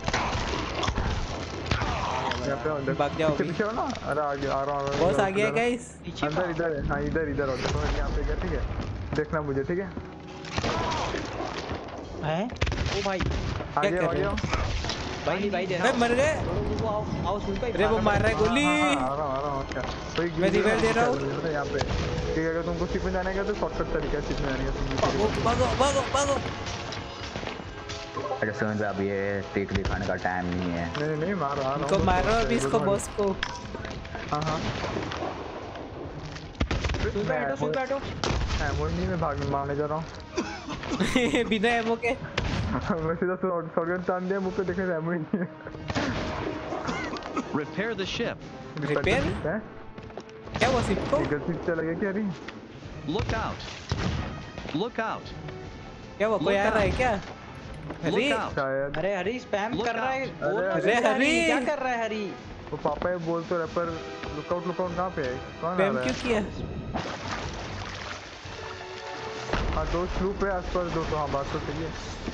यहाँ पे हो, अंदर। भाग जाओ पीछे अभी। पीछे हो ना। अरे आ रहा हूँ। बॉस आ गया गाइस। पीछे अंदर इधर है। हाँ इधर हो। देखो यहाँ पे गया, ठीक है। देखना मुझे, ठीक है। है ओ भाई, आगे कर रहे आगे हो? आओ। भाई नहीं भाई दे अरे मर गए। वो आओ आओ सुन भाई। अरे वो मार रहा है गोली। आ रहा हूँ क्या। कोई मैं रिवाइव दे रहा हूँ। यहाँ पे ठीक है। अगर तुमको सीप में जाने का तो शॉर्टकट तरीका है सीप में जाने का। भागो भागो भागो भागो। अरे सुन भाई, अब ये ट्रिक दिखाने का टाइम नहीं है। नहीं मार रहा हूँ। इसको मारो अभी, इसको बॉस को। हाँ सुन बैठो। नहीं मैं भाग मारने जा रहा हूँ। बिना एमो के। मैं सीधा शॉटगन तान दिया मुंह पे, देखे एमो ही नहीं है। Repair the ship. रिपेयर है क्या वो सिप को? गलती से चला गया क्या? अरे Look out. Look out. क्या वो कोई आ रहा है क्या? अरे Look out. शायद अरे हरी स्पैम Look कर रहा है। out. बोल रहा अरे है हरी। क्या कर रहा है हरी? वो पापा है बोल तो रहा, पर लुकआउट कहाँ पे है? कौन आ स्पैम रहा क्यों है? किया? हाँ दो स्लूप है आसपास, दो तो हाँ बात तो सही है।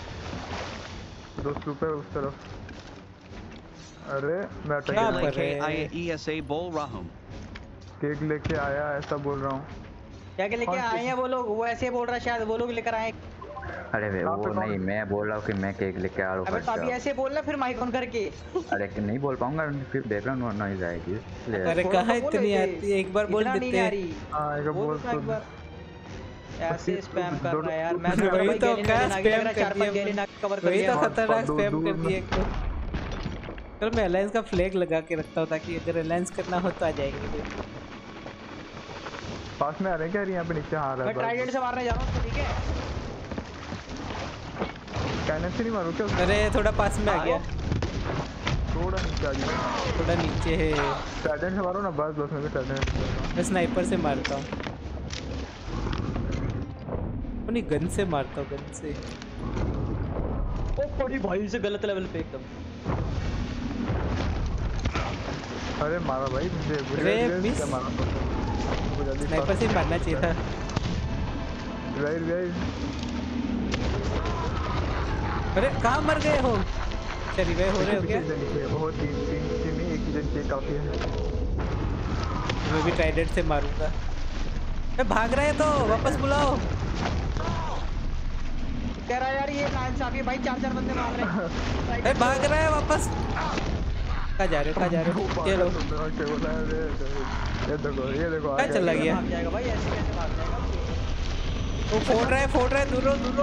दो स्लूप है उस तरफ। अरे मैं अटक क्या गया। कर रहे हैं? LKIAESA Bol Rahum. केक लेके आया ऐसा बोल रहा हूँ। क्या क्या लेके आए हैं वो लोग? वो ऐसे बोल रहा है, शायद वो लोग लेकर आए। अरे वे, कहाँ पे वो कौन? नहीं, मैं बोल रहा हूँ कि मैं केक लेके आ रहा अबे हूँ तो अभी फट ऐसे बोलना फिर माइक ऑन करके। अरे कि नहीं बोल पाऊंगा, फिर बैकग्राउंड नॉइज आएगी इसलिए। अरे बोल कहाँ तो बोल इतनी ऐसे। आती है, एक बार बोल इतना नहीं देते आ हैं। रही। हाँ एक बोल बोल तो एक तो बार। ऐसे स्पैम कर दो- रहा है यार। मैं वही भाई तो गैलिन क्या वैलिन आगे लग स्पैम रहा है, कर 4-5 दिया। गैलिन कवर कर वही लिया। तो खतरनाक दो- स्पैम दूर कर में। दिया एक तो। चल मैं अलायंस का फ्लैग लगा के रखता हूँ ताकि अगर अलायंस करना हो तो आ जाएंगे। पास में आ रहे हैं क्या? अरे यहाँ पे नीचे आ रहा मैं ट्राइडेंट है। से मारने जा रहा हूँ, ठीक है? कैनन से नहीं मारू क्या? अरे थोड़ा पास में आ गया, थोड़ा नीचे आ गया। थोड़ा नीचे है। ट्राइडेंट से मारो ना, बस मैं भी ट्राइडेंट। मैं स्नाइपर से मारता हूँ। नहीं गन से मारता हूँ, गन से। ओ बड़ी भाई से गलत लेवल पे एकदम। अरे मारा भाई मुझे। अरे मिस। क्या मारा? स्नाइपर से मारना चाहिए था। रिवाइव। अरे कहाँ मर गए हो? अच्छा रिवाइव हो रहे हो क्या? बहुत तीन नहीं, एक ही जन के काफी है। मैं भी ट्राइडेंट से मारूंगा। अरे भाग रहा है तो वापस बुलाओ। कह रहा है यार ये नाइंसाफी भाई, 4-4 बंदे मार रहे हैं। अरे भाग रहा है वापस। कहाँ जा रहे हो, कहाँ जा रहे हो? चलो ये देखो कहाँ चला गया? भाग जाएगा भाई, ऐसे कैसे भाग जाएगा? वो फोड़ रहा है, दूर रहो।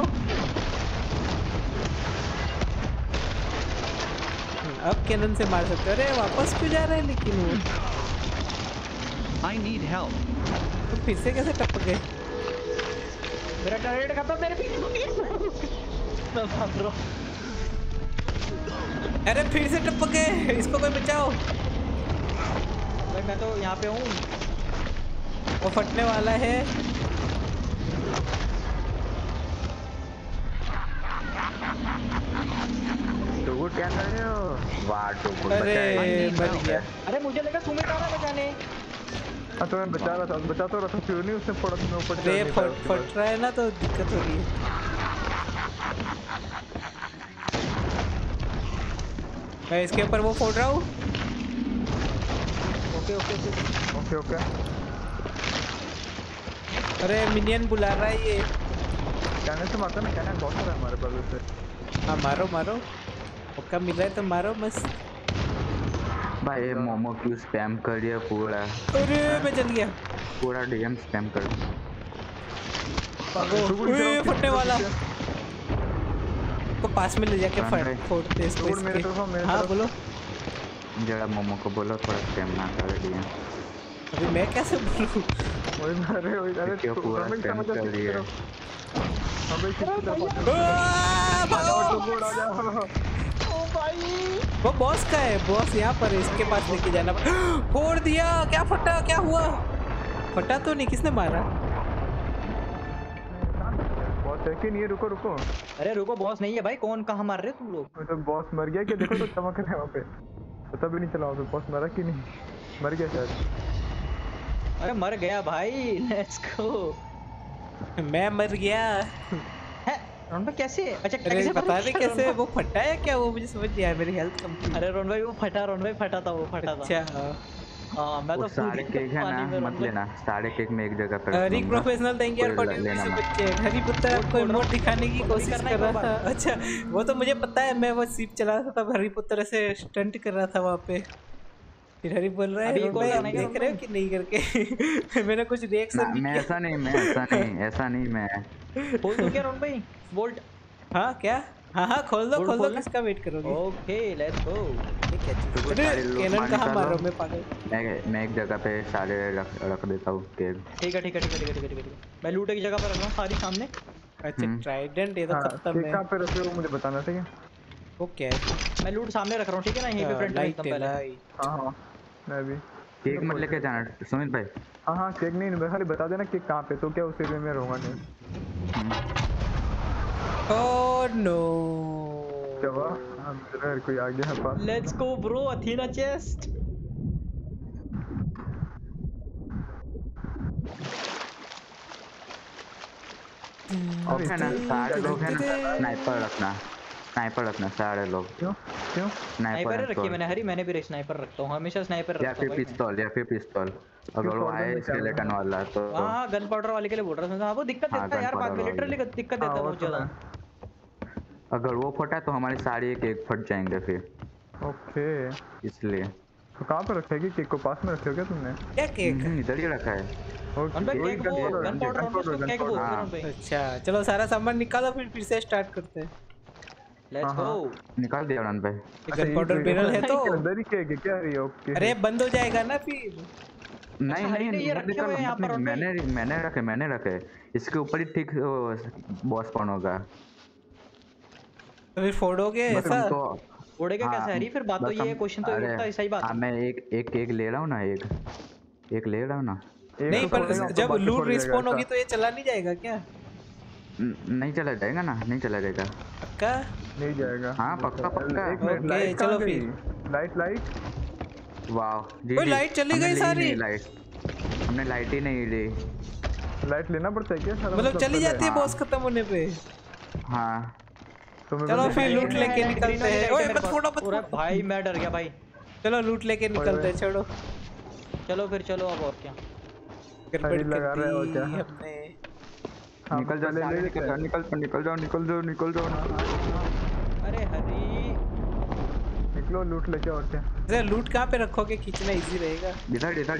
अब कैनन से मार सकते हो। अरे वापस क्यों जा रहा है लेकिन वो? I need help. तुम फिर से कैसे टपक गए? मेरा टर्रेट खत्म, मेरे पीछे मैं भाग रहा हूँ। अरे फिर से टपक गए, इसको कोई बचाओ। भाई मैं तो यहाँ पे हूँ। वो फटने वाला है। टोगुट क्या कर रहे हो? वाह टोगुट अरे मर गया। अरे मुझे लगा सुमित आ रहा बचाने। हाँ तो मैं बचा रहा था, बचा तो रहा था, फिर नहीं उसने फोड़ा तुम्हें ऊपर अरे चढ़ नहीं पाया उसके फट रहा है ना तो दिक्कत हो रही है। मैं इसके ऊपर वो फोड़ रहा हूँ। Okay okay okay. बाद। Okay okay. अरे मिनियन बुला रहा है ये। कहने से मारता ना, कहना बहुत सारा है हमारे पास वैसे। हाँ मारो मारो, मौका मिला है तो मारो मस्त। भाई ये मोमो क्यों स्पैम कर दिया पूरा? अरे मैं जल गया। पूरा डीएम स्पैम कर दिया। ओए फटने वाला। को पास में ले जाके फोड़ते इसको टोगुट मेरे इसके। तरफ आओ, मेरे हाँ तरफ। बोलो। जरा मोमो को बोलो थोड़ा स्पैम ना कर दिया। अभी मैं कैसे बोलूँ? वही अरे क्यों पूरा स्पैम कर दिया? अबे किसकी तरफ आ, भागो। टोगुट आ जा। ओ भाई वो बॉस का है, बॉस यहाँ पर है, इसके पास लेके जाना। फोड़ दिया। क्या फटा? क्या हुआ? फटा तो नहीं, किसने मारा? बॉस है कि नहीं? रुको रुको, अरे रुको, बॉस नहीं है भाई। कौन कहाँ मार रहे हो तुम लोग? मतलब बॉस मर गया क्या? देखो तो चमक रहा है वहाँ पे, पता भी नहीं चला वहाँ पे बॉस मरा कि नहीं। मर गया शायद। अरे मर गया भाई। Let's go. मैं मर गया। रोन भाई कैसे? अच्छा अरे कैसे बता दे कैसे वो फटा है क्या? वो मुझे समझ नहीं आया, मेरी हेल्थ कम थी। अरे रोन भाई वो फटा, रोन भाई फटा था, वो फटा था। अच्छा हाँ मैं वो तो सारे केक है ना मत लेना, सारे केक में एक जगह पर रख रिक दूंगा। प्रोफेशनल थैंक यू फॉर लेना मत। बच्चे। हरी पुत्र आपको इमोट दिखाने की कोशिश करना कर है रहा था। अच्छा वो तो मुझे पता है, मैं वो सीप चला रहा था तब हरी पुत्र से स्टंट कर रहा था वहाँ पे। फिर हरी बोल रहा है अभी रोन एक और भाई गाना आप है देख रोन रहे हो कि नहीं करके। मैंने कुछ रिएक्शन भी मैं किया। ऐसा नहीं मैं खोल दो क्या रोन भाई? बोल्ट। हाँ क्या? हाँ खोल दो बोल्ट खोल दो, खोलना? किसका वेट करोगे? Okay let's go. ये क्या चीज़? तो अरे सारे लोग कैनन मार कहाँ मार रहा निकालो। हूँ मैं पागल? मैं एक जगह पे सारे रख देता हूँ केक। ठीक है ठीक है ठीक है ठीक है ठीक है ठीक है। मैं लूट की जगह पर रख रहा हूँ सारी सामने। अच्छा ट्राइडेंट ये तो हाँ खत्म केक है। कहाँ पे रखे हो मुझे बताना, ठीक है? वो क्या है? मैं लूट सामने रख रहा हूँ, ठीक है ना? यहीं पे फ्रंट में लाइट एकदम है पहले। लाइट। हाँ हाँ मैं भी। केक मत लेके जाना सुमित भाई। हाँ हाँ केक नहीं, खाली बता देना केक कहाँ पे, तो क्या उस एरिया में रहूँगा नहीं। Oh no. क्या हुआ? हाँ मेरा कोई आ गया है पास। Let's go bro, Athena chest. है ना सारे लोग है ना स्नाइपर रखना सारे लोग। क्यों क्यों? स्नाइपर रखी है मैंने हरी, मैंने भी स्नाइपर रखता हूँ हमेशा, स्नाइपर या रखता फिर हूँ पिस्तौल अगर वो आए स्केलेटन वाला तो। हाँ गन पाउडर वाले के लिए बोल रहा था। हाँ वो दिक्कत हाँ, देता है यार, बाद में gunpowder लिटरली वाले। दिक्कत हाँ देता है वो बहुत तो ज्यादा। है। अगर वो फटा तो हमारे सारे केक फट जाएंगे फिर, ओके इसलिए। तो कहाँ पे रखेगी केक को? पास में रखे हो क्या तुमने? क्या केक? इधर ही रखा है। वन भाई केक वो गन पाउडर केक वो हाँ। वन भाई। अच्छा चलो सारा सामान निकालो, फिर से स्टार्ट करते हैं। लेट्स हाँ, गो। निकाल दिया रन भाई। गन पाउडर बैरल है तो अंदर ही केक है क्या? ये ओके। अरे बंद हो जाएगा ना फिर। नहीं हरी ने ये मत रखे निकाल, हुए हैं यहाँ मत पर निकाल। रन भाई। मैंने रखे इसके ऊपर ही ठीक बॉस पॉन होगा। तो फिर फोड़ोगे बस ऐसा? उनको उड़ेगा हाँ, कैसे हरी? फिर बात तो बस ये है, हम- क्वेश्चन तो ये अरे, उठता है, सही बात हाँ है। मैं एक केक ले रहा हूँ ना, एक ले रहा हूँ ना। एक नहीं तो पर फोड़ेगा, तो जब बाकी लूट फोड़ जाएगा रिस्पॉन होगी ऐसा। तो ये चला नहीं जाएगा क्या? नहीं चला जाएगा ना, नहीं चला जाएगा। पक्का? नहीं जाएगा। हाँ, पक्का। एक मिनट, ओके, लाइट चलो कहाँ गई? फिर। लाइट वाह ओए, लाइट चली गई सारी। हमने लाइट ही नहीं ली। लाइट लेना पड़ता है क्या सारा? मतलब चली पहले? जाती है हाँ। बॉस खत्म होने पे। हाँ तो मैं चलो बस- फिर लूट ग्रीन लेके है, निकलते ग्रीन वाली हैं। लाइट ओए है मेरे मत पास। फोड़ो मत अरे फोड़ो। भाई मैं डर गया भाई। चलो लूट लेके निकलते हैं, छोड़ो। चलो फिर चलो, अब और क्या। गड़बड़ हरी लगा कर रहा है और दी क्या? हमने। हाँ, निकल जाओ पहले सारे, ले निकल लेते जाओ हैं। निकल जाओ। अरे हरी निकलो लूट लेके, और क्या? अरे लूट कहाँ पे रखोगे? खींचना इजी रहेगा। इधर इधर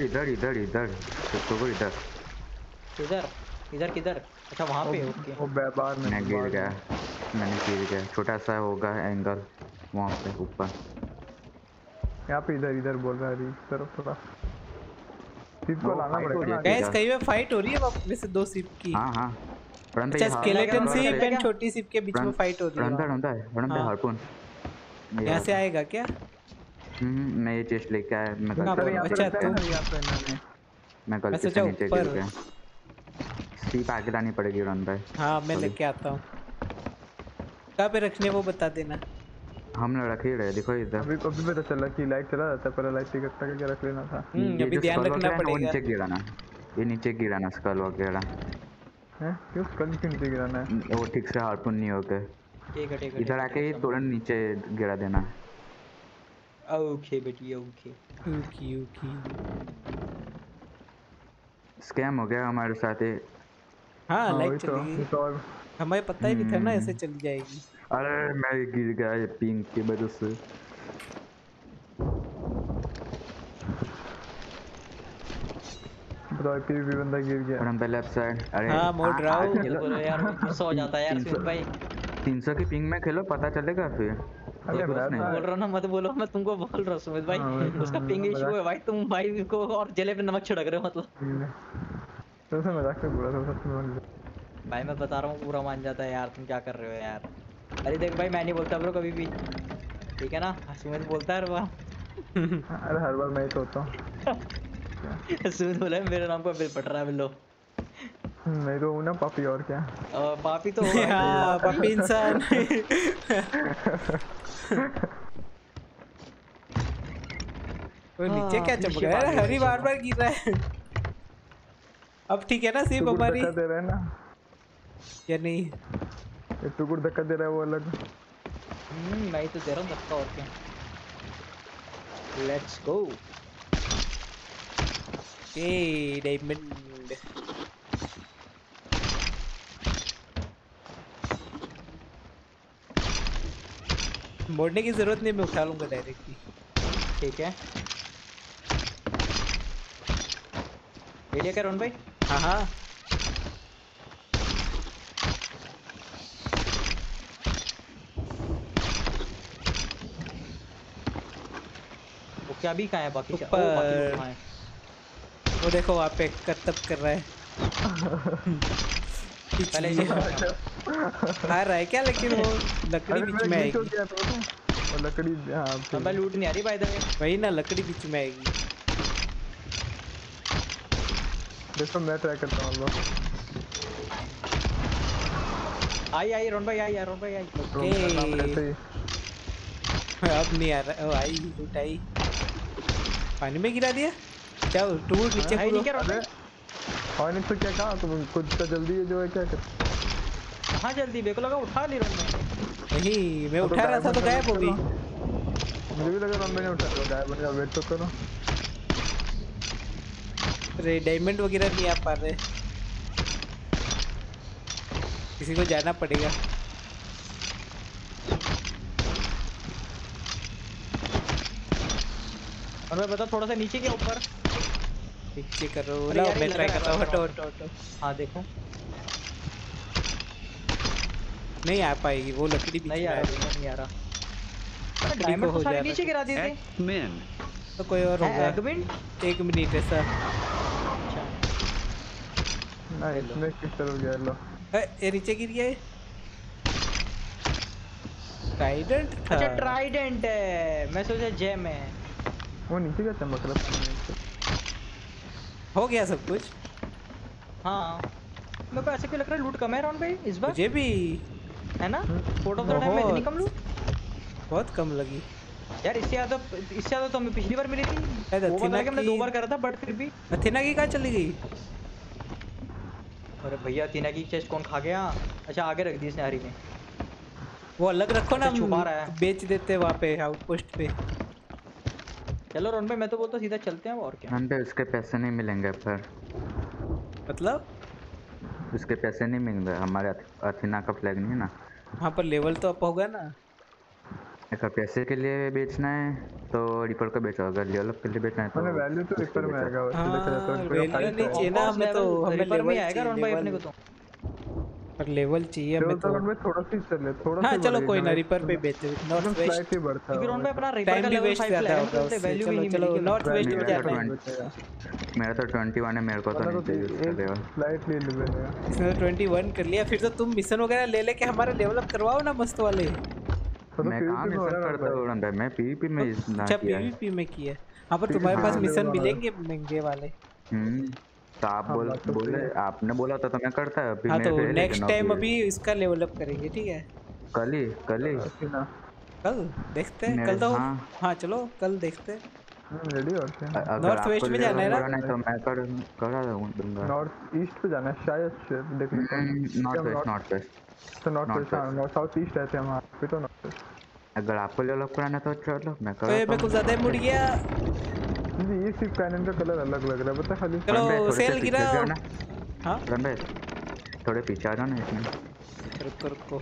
इधर किधर? अच्छा वहाँ पे, ओके। वो बाहर में मैंने गिर गया। छोटा सा होगा एंगल वहाँ पे ऊपर। यहाँ पे इधर बोल रहा है हरी, तरफ थोड़ा। शिप को वो लाना fight हो पड़ेगा रही ना है। गाइस कहीं में फाइट हो रही है वहाँ में से दो शिप की। हाँ हाँ रन पे अच्छा स्केलेटन हाँ, शिप हाँ, एंड छोटी शिप के बीच में फाइट हो रही है वहाँ। रन पे हाँ। हार्पून यहाँ से आएगा क्या? मैं ये चेस्ट लेके आया मैं हाँ, गलती सर यहाँ पे अच्छा, रखते हैं तुम- सर यहाँ पे इन्होंने मैं मैं गलती से सोचा नीचे गिर ऊपर। गया सीप आगे लानी पड़ेगी रन पे हाँ मैं Sorry. लेके आता हूँ। कहाँ पे रखने वो बता देना। हम लोग रख ही रहे देखो इधर अभी अभी पता चला कि लाइट चला जाता है, पहले लाइट टिकट करके रख लेना था। ये अभी जो ध्यान skull रखना वगैरह है ना, वो पड़ेगा। नीचे गिराना ये नीचे गिराना स्कल वगैरह हैं क्यों कल क्यों नीचे गिराना है? वो ठीक से हार्पून नहीं होके ठीक है इधर आके ही तुरंत नीचे गिरा देना ओके बेटी ओके। Okay okay. स्कैम हो गया हमारे साथ ये हाँ हाँ लाइट वही तो चली गई। तो और हमें पता ही नहीं था ना ऐसे चली जाएगी। अरे मैं गिर गया ये पिंक की वजह से बताओ फिर भी बंदा गिर गया। रन पे लेफ्ट साइड अरे हाँ, मोड़ रहा हूँ। बोलो यार गुस्सा हो जाता है यार सुमित भाई। 300 की पिंग में खेलो पता चलेगा फिर अरे कोई बैठ नहीं। ना। बोल रहा ना मत बोलो मैं तुमको बोल रहा हूँ सुमित भाई। हाँ, वही तो, उसका पिंग इशू है भाई तुम भाई को और जले पे नमक छिड़क रहे हो मतलब। तो से मजाक में बोला था सच में। भाई मैं बता रहा हूँ पूरा मान जाता है यार तुम क्या कर रहे हो यार। अरे देख भाई मैं नहीं बोलता ब्रो कभी भी ठीक है ना। सुमित बोलता है हर बार। अरे हर बार मैं ही तो होता हूँ। सुमित बोला है, मेरे नाम का बिल पट रहा है बिल्लो। नहीं तो हूँ ना पापी और क्या। पापी तो हो हाँ पापी इंसान। वो नीचे क्या चमक रहा है? हरी बार बार गिर रहा है। अब ठीक है ना सिर्फ टुकुर हमारी धक्का दे रहा है ना, या नहीं? ये टुकुर धक्का दे रहा है वो अलग। मैं ही तो दे रहा हूँ धक्का और क्या। Let's go. A diamond. मोड़ने की जरूरत नहीं मैं उठा लूंगा डायरेक्टली। ठीक है ले लिया क्या रोहन भाई। हाँ हाँ ओके अभी कहाँ है बाकी ऊपर। बाकी लोग कहाँ हैं? वो देखो वहाँ पे करतब कर रहा है। पहले पिछली आ रहा है क्या लेकिन वो लकड़ी बीच में आएगी। और लकड़ी हाँ रोहन भाई लूट नहीं आ रही बाय द वे। वही ना लकड़ी बीच में आएगी। देखो मैं ट्राई करता हूँ लो। आई रोहन भाई आई रोहन भाई आई। रोम का काम रहते ही। अब नहीं आ रहा। ओ आई लूट आई। पानी में गिरा दिया क्या? टूट नीचे आई नहीं कूदो। क्या रोहन अरे भाई। और नहीं तो क्या कहा तुम कुछ तो जल्दी है जो है क्या कर। हाँ जल्दी मेरे को लगा उठा ली रोहन भाई। नहीं मैं उठा रहा था तो गायब हो गई। मुझे भी लगा मैंने उठा लिया गायब बन गया। वेट तो करो। अरे डायमंड वगैरह नहीं आ पा रहे। किसी को जाना पड़ेगा। और मैं बता थोड़ा सा नीचे क्या ऊपर। नीचे करो। अरे लाओ यार, ये मैं लग ट्राई रहा है करता हूँ। बार हटो बार। हटो हटो। हाँ देखो नहीं आ पाएगी वो लकड़ी बीच नहीं में आ आ रहा रही है। नहीं आ रहा। लकड़ी को डायमंड हो तो सारे जा नीचे रहा गिरा दिए थे। X-Men. तो कोई और है होगा। एडमिन। 1 मिनट है सर। अच्छा ना इसमें किस तरह गया लो। ये नीचे गिर गया है। ट्राइडेंट था। अच्छा ट्राइडेंट है मैं सोचा जेम है। वो नीचे क्या चमक रहा पानी में। हो गया सब कुछ। हाँ मेरे को ऐसे क्यों लग रहा है लूट कम है रोहन भाई इस बार मुझे भी है ना। फोर्ट ऑफ द टाइम में इतनी कम लूट। बहुत कम लगी। यार इससे ज्यादा तो हमें पिछली बार मिली थी। शायद वो अथीना बता कि हमने की- 2 बार करा था बट फिर भी। अथीना की कहाँ चली गई? अरे भैया अथीना की चेस्ट कौन खा गया। अच्छा आगे रख दी इसने हरी में। वो अलग रखो ना। अच्छा, छुपा रहा है। बेच देते वहाँ पे आउटपोस्ट पे। चलो रोहन भाई मैं तो बोलता सीधा चलते हैं और क्या। रन पे उसके पैसे नहीं मिलेंगे फिर मतलब उसके पैसे नहीं मिलेंगे हमारे अथीना का फ्लैग नहीं है ना वहाँ पर लेवल तो अप होगा ना। अगर पैसे के लिए बेचना है तो रिपर को बेचो अगर लेवल के लिए बेचना है तो मैंने वैल्यू तो उसको रिपर में बेचो। आएगा वैसे देखा जाए तो हाँ रिपर का वैल्यू फाइट नहीं है। चाहिए ना हमें तो। हमें रिपर में लेवल आएगा रोहन भाई अपने को चाहिए। तो। पर लेवल चाहिए हमें तो। में थोड़ा सी चले, थोड़ा हाँ सा चलो बढ़ेगा, कोई ना, मैं रिपर पे बेचते नॉर्थ वेस्ट। स्लाइटली बढ़ता क्योंकि है रोन भाई अपना रिपर टाइम का भी लेवल वेस्ट 5 ज्यादा पे होगा है, उससे। वैल्यू भी चलो नहीं चलो मिलेगी नॉर्थ वेस्ट मेरा में तो जाना है। मेरा तो 21 है, मेरे को तो नहीं चाहिए उसका लेवल। स्लाइटली लेवल है। इसने तो 21 कर लिया। फिर तो तुम मिशन वगैरह ले लेके हमारे लेवल अप करवाओ ना मस्त वाले। तो मैं कहाँ PvP में हो मिशन रहा है करता हूँ रंडा, मैं पीवीपी में ना अच्छा किया है। पीवीपी में किया है। हाँ पर तुम्हारे PvP पास हाँ। मिशन लेवल मिलेंगे महंगे वाले। तो आप हाँ बात तो सही बोले, है। आपने बोला था तो मैं करता है, अभी हाँ तो मेरे पे है लेकिन नेक्स्ट टाइम अभी अभी इसका लेवल अप करेंगे ठीक है। कल ही ऐसे ना कल देखते हैं, मेरे कल तो हाँ। हाँ चलो कल देखते हैं। रेडी और क्या। अगर नॉर्थ आपको वेस्ट में लेवल जाना है ना? कराना है तो मैं करा दूंगा। नॉर्थ ईस्ट पे जाना है शायद देख लेते हैं। नॉर्थ वेस्ट तो नॉर्थ North वेस्ट, हाँ नॉर्थ साउथ ईस्ट रहते हैं वहाँ पे तो नॉर्थ वेस्ट। अगर आपको लेवल कराना है तो चलो मैं ओए कराता मेरे को हूँ। ज्यादा मुड़ गया। मुझे ये सिर्फ कैनन का कलर अलग लग रहा है, पता है खाली। चलो रन भाई थोड़े सेल से पीछे गिराओ। जाओ ना, हाँ रन भाई थोड़े पीछे आ जाओ ना इसमें। रुको रुको।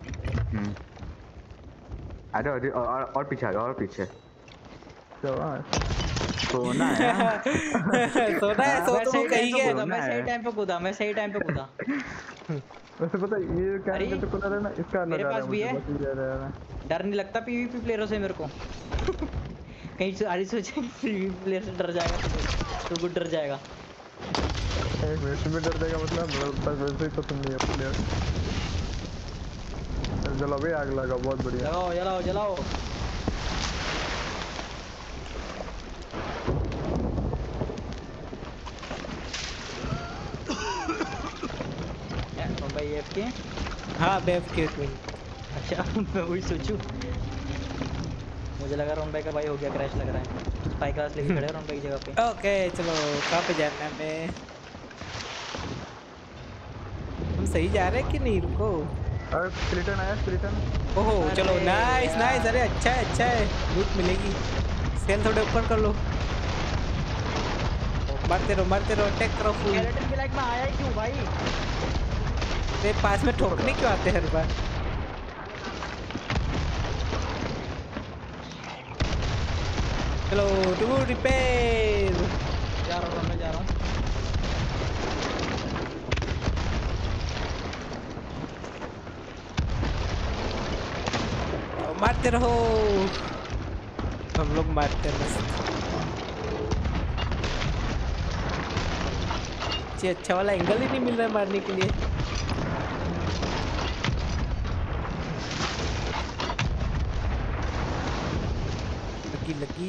आ जाओ और पीछे आ जाओ, और पीछे चलो सोना है यार। सोना है, सो मैं तो वो सही टाइम कहीं पे है। कूदा, मैं सही टाइम पे कूदा, मैं सही टाइम पे कूदा। वैसे पता है ये कैनन अरे, का जो कलर है ना, इसका अलग मेरे आ रहा पास है भी मुझे, है। बस ये रह रहा है। डर नहीं लगता पीवीपी प्लेयरों से मेरे को। कहीं सारी सोचे पीवीपी प्लेयर से डर जाएगा तो गुड डर जाएगा। एक मिनट में डर जाएगा मतलब, बस वैसे ही पसंद नहीं है प्लेयर। चलो भाई आग लगा, बहुत बढ़िया। जलाओ जलाओ जलाओ। रोन भाई एफ के। हाँ बेफ के क्वीन। अच्छा मैं वही सोचूं, मुझे लगा रोन भाई का भाई हो गया, क्रैश लग रहा है। स्पाई क्लास लेके खड़े हैं रोन भाई की जगह पे। ओके चलो कहाँ पे जाना है हमें? हम सही जा रहे हैं कि नहीं? रुको। अरे स्केलेटन आया, स्केलेटन। ओहो चलो अरे नाइस यार। नाइस। अरे अच्छा है अच्छा है, लूट मिलेगी। सेल थोड़े ऊपर कर लो। मारते रहो अटैक करो फुल। स्केलेटन के लाइक में आया ही क्यों भाई? तेरे पास में ठोकने क्यों आते हैं हर बार? चलो डू रिपेयर। जा रहा हूँ मैं, जा रहा हूँ। मारते रहो। हम लोग मारते हैं मस्त। अच्छा वाला एंगल ही नहीं मिल रहा है मारने के लिए। लगी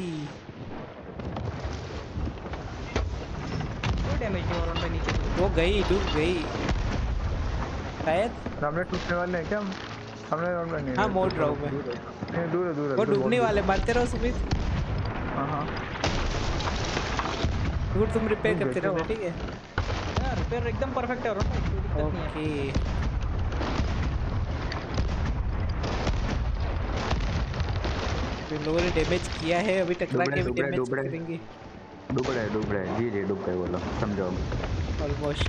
कोई डैमेज नहीं हो रहा है नीचे। वो गई, डूब गई शायद। सामने टूटने वाले हैं क्या हम? हमने ऑनलाइन नहीं। हाँ मोड़ रहा हूँ मैं। नहीं दूर है दूर है। वो डूबने वाले, मारते रहो सुमित। हाँ दूर तुम रिपेयर डूब करते गए क्या रहना वो? ठीक है। यार रिपेयर एकदम परफेक्ट है रोन भाई, कोई दिक्कत नहीं है। ओके इन लोगों ने डैमेज किया है, अभी टकरा के भी डैमेज करेंगे। डूब रहे जी डूब गए बोलो, समझो ऑलमोस्ट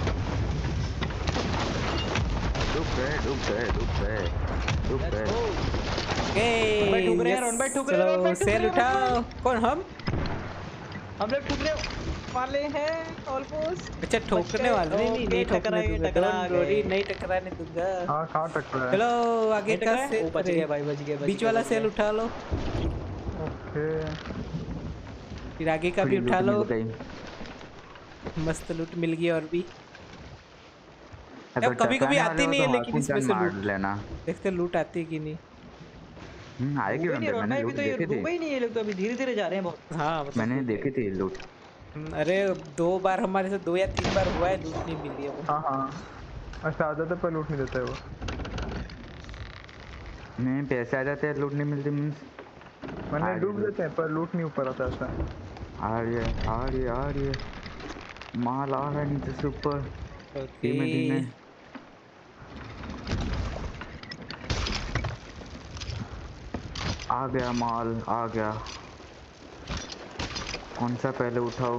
डूब गए। Let's go। ओके भाई ठुक रहे हैं, रोन भाई ठुक रहे हैं, रोन चलो भाई ठुक सेल रहे हैं, उठाओ। रोन कौन? हम लोग ठुकने वाले हैं ऑलमोस्ट। अच्छा ठोकने वाले? नहीं नहीं नहीं ठोकने दूंगा, डोंट वरी, नहीं टकराने दूंगा। हाँ कहाँ टकरा है? चलो आगे का से ओ बच गए भाई, बच गए। बीच वाला सेल उठा लो, ओके। फिर आगे का भी उठा लो। मस्त लूट मिल गई। और भी अब कभी कभी आती नहीं है लेकिन इसमें से लूट लेना। देखते लूट आती है कि नहीं। आएगी डूबे नहीं रोन मैंने भाई, अभी लूट तो ये देखी थी, डूबे ही नहीं है लोग, तो अभी धीरे धीरे जा रहे हैं बहुत। हाँ मतलब मैंने देखी थी लूट। अरे 2 बार हमारे से 2 या 3 बार हुआ है लूट नहीं मिली है वो। हाँ अच्छा आ जाता है पर लूट नहीं देता है वो। नहीं पैसे आ जाते हैं, लूट नहीं मिलती मीन्स मैंने डूब देते हैं पर लूट नहीं ऊपर आता ऐसा। आ रही है माल आ रहा है नीचे से ऊपर। ओके धीमे आ गया माल, आ गया। कौन सा पहले उठाऊं?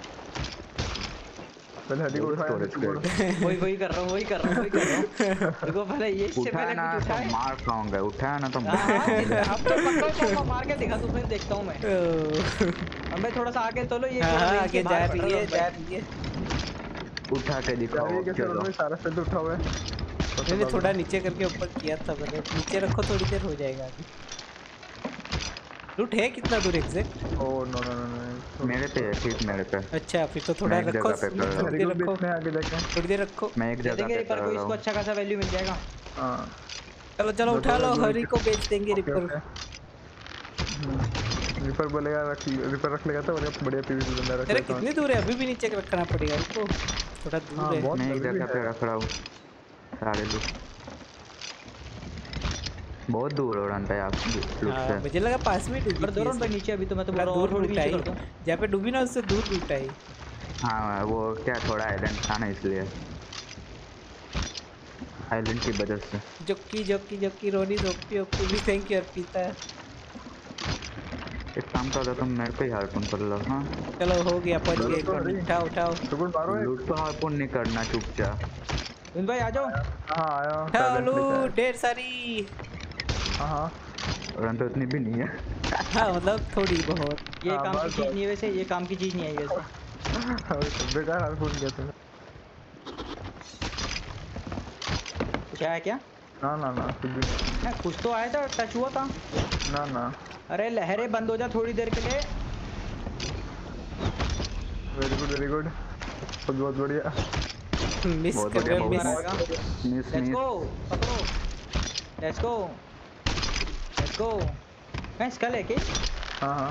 पहले हड्डी को उठाया स्टोरेज फिर वही कर रहा हूँ देखो पहले ये इससे उठाया पहले ना कुछ तो उठाए। मार खाऊंगा, उठाया ना तो हाँ, अब तो पक्का उठाऊंगा, मार के दिखा तू, फिर देखता हूँ मैं। अब मैं थोड़ा सा आगे चलो, ये हाँ range आगे के बाहर जा पड़ रही रहा है भाई। जा रही है। उठा के दिखाओ। कैसे चलो सारा सेट उठा हुआ है। मैंने थोड़ा नीचे करके ऊपर किया था मैंने। नीचे रखो थोड़ी देर हो जाएगा अभी। लूट है कितना दूर exact? Oh no no no no, मेरे पे है, ठीक मेरे पे। अच्छा फिर तो थोड़ा मैं एक रखो, जगह पे कर रहा हूँ। थोड़ी देर रखो, बेचने आगे जाके। थोड़ी देर रखो। मैं एक दे जगह देंगे पे रिपर कर को, रहा इसको हूँ। अच्छा खासा वैल्यू मिल जाएगा। हाँ चलो चलो दो उठा लो, दो हरी को बेच देंगे ओके रिपर। ओके। रिपर बोलेगा रिपर रख लेगा तो बोलेगा बढ़िया पीवीसी बंदा रख तेरा लेता हूँ। कितनी दूर है? अभी भी नीचे रखना पड़ेगा, रुको थोड़ा दूर हाँ है। बहुत मैं एक अभी भी जगह पे है। रख रहा हूँ सारे लोग। बहुत दूर हो रहा है आप लूट हाँ से। मुझे लगा पास में डूबी कर दो थी रन भाई ऐसे। नीचे, अभी तो मैं तो बोल थोड़ा रहा हूँ और दूर थोड़ी नीचे लूटाई, कर दो। जहाँ पे डूबी ना उससे दूर लूटाई। हाँ वो क्या थोड़ा आइलैंड था ना इसलिए, आइलैंड की वजह से। जोकी जोकी जोकी रोनी जोकी ओपी भी थैंक यू अर्पिता। एक काम कर रहा तुम मेरे को ही हार्पून कर लो। हाँ चलो हो गया, पहुंच चलो गए तो रोनी। हरी। उठाओ उठाओ सुकुन मारो एक। लूट तो हार्पून नहीं करना, चुपचाप। विन भाई आ जाओ। हाँ आया उठाओ टैलेंट लेके आया। लूट ढेर सारी। हाँ हाँ रन तो इतनी भी नहीं है। हाँ मतलब थोड़ी बहुत। ये हाँ, काम की बस चीज नहीं है वैसे, ये काम की चीज नहीं आई वैसे। बेकार हारपून किया तुमने। कुछ आया क्या? ना ना ना कुछ भी नहीं। है, कुछ तो आया था, टच हुआ था। ना ना अरे लहरें बंद हो जा थोड़ी देर के लिए। वेरी गुड वेरी गुड, बहुत बढ़िया। मिस बहुत कर बढ़िया, रहे हो, बहुत मिस। आएगा। Miss let's miss. गो, पकड़ो। Let's go, let's go. है स्कल है क्या? हाँ हाँ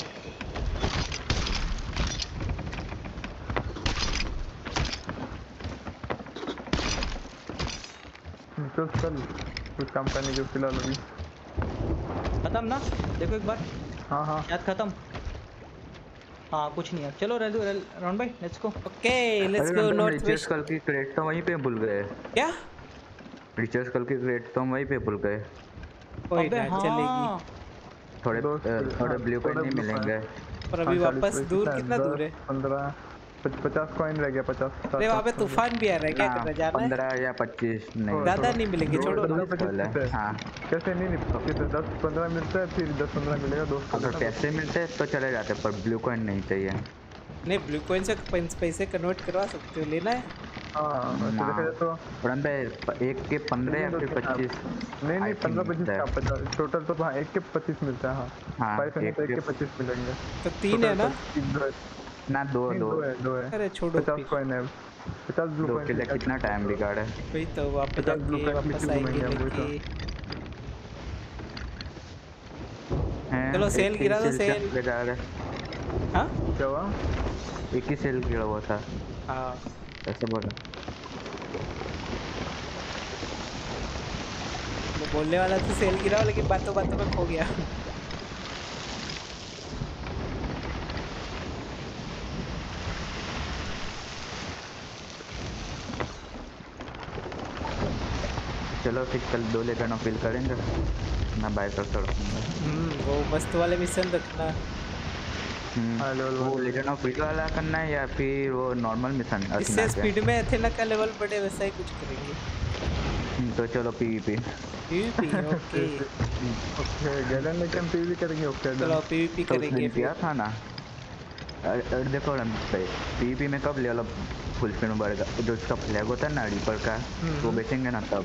चल चल, कुछ काम करने के फिलहाल अभी। खत्म ना? देखो एक बार, हाँ हाँ शायद खत्म। हाँ कुछ नहीं है, चलो राउंड भाई लेट्स गो। ओके लेट्स अरे गो रन नॉर्थ रिचर्स वेस्ट। कल की क्रेट तो वहीं पे भूल गए। क्या? रिचर्स कल की क्रेट तो वहीं पे भूल गए। कोई अबे ना चलेगी। हाँ, थोड़े दोस्त, थोड़े हाँ, ब्लू कॉइन थोड़े नहीं blue मिलेंगे। और हाँ अभी 40 वापस पे दूर कितना 10 दूर है? 15 50 कॉइन रह गया, 50 अरे वहाँ पे तूफान भी आ रहा है, क्या ना करना जाना है? 15 या 25 नहीं। ज्यादा नहीं मिलेंगे, छोड़ो दो दो। ही स्कॉल है। हाँ कैसे नहीं कितने 10-15 मिलता है, फिर 10-15 मिलेगा दोस्त को अगर देना। पैसे मिलते तो चले जाते, पर ब्लू कॉइन नहीं चाहिए। नहीं ब्लू कॉइन से पैसे कन्वर्ट करवा सकते हो, लेना है? हाँ वैसे देखा जाए तो रन पे एक के 15 या फिर 25 नहीं नहीं आई थिंक 15-25 मिलता का है। 50 टोटल तो हाँ 1 के 25 मिलता है। हाँ हाँ 5 है तो 1 एक के 25 मिलेंगे। तो 3 है ना? ना दो नहीं, दो दो है अरे छोड़ो 50 फिर। कॉइन है, 50 ब्लू दो कॉइन के लिए कितना टाइम बिगाड़े। वही तो वापस 50 ब्लू जाके कॉइन वापस लेके आएंगे घूमेंगे हम, वही लेके। हैं चलो सेल एक गिरा ही दो, सेल सेल। के जा रहे। हाँ क्या हुआ? एक ही सेल गिरा हुआ था, हाँ ऐसे बोला। मैं बोलने वाला था सेल गिराओ, लेकिन बातों बातों में खो गया। चलो फिर कल 2 लेकर फील करेंगे, मैं बाय कर सकूँगा। वो मस्त वाले मिशन रखना। हाँ लेवल वो 1 लेजेंड ऑफ विल वाला करना है या फिर वो नॉर्मल मिशन इससे स्पीड में एथेना का लेवल बढ़े, वैसा ही कुछ करेंगे। तो चलो PvP. PvP okay. Okay gallon लेके हम पीवी करेंगे। ओके चलो पीवीपी तो उस करेंगे दिन फिर। किया था ना। अरे देखो रन भाई, पीवीपी में कब लेवल फुल स्पीड में बढ़ेगा, जो उसका फ्लैग होता है ना रिपर का, वो बेचेंगे ना तब।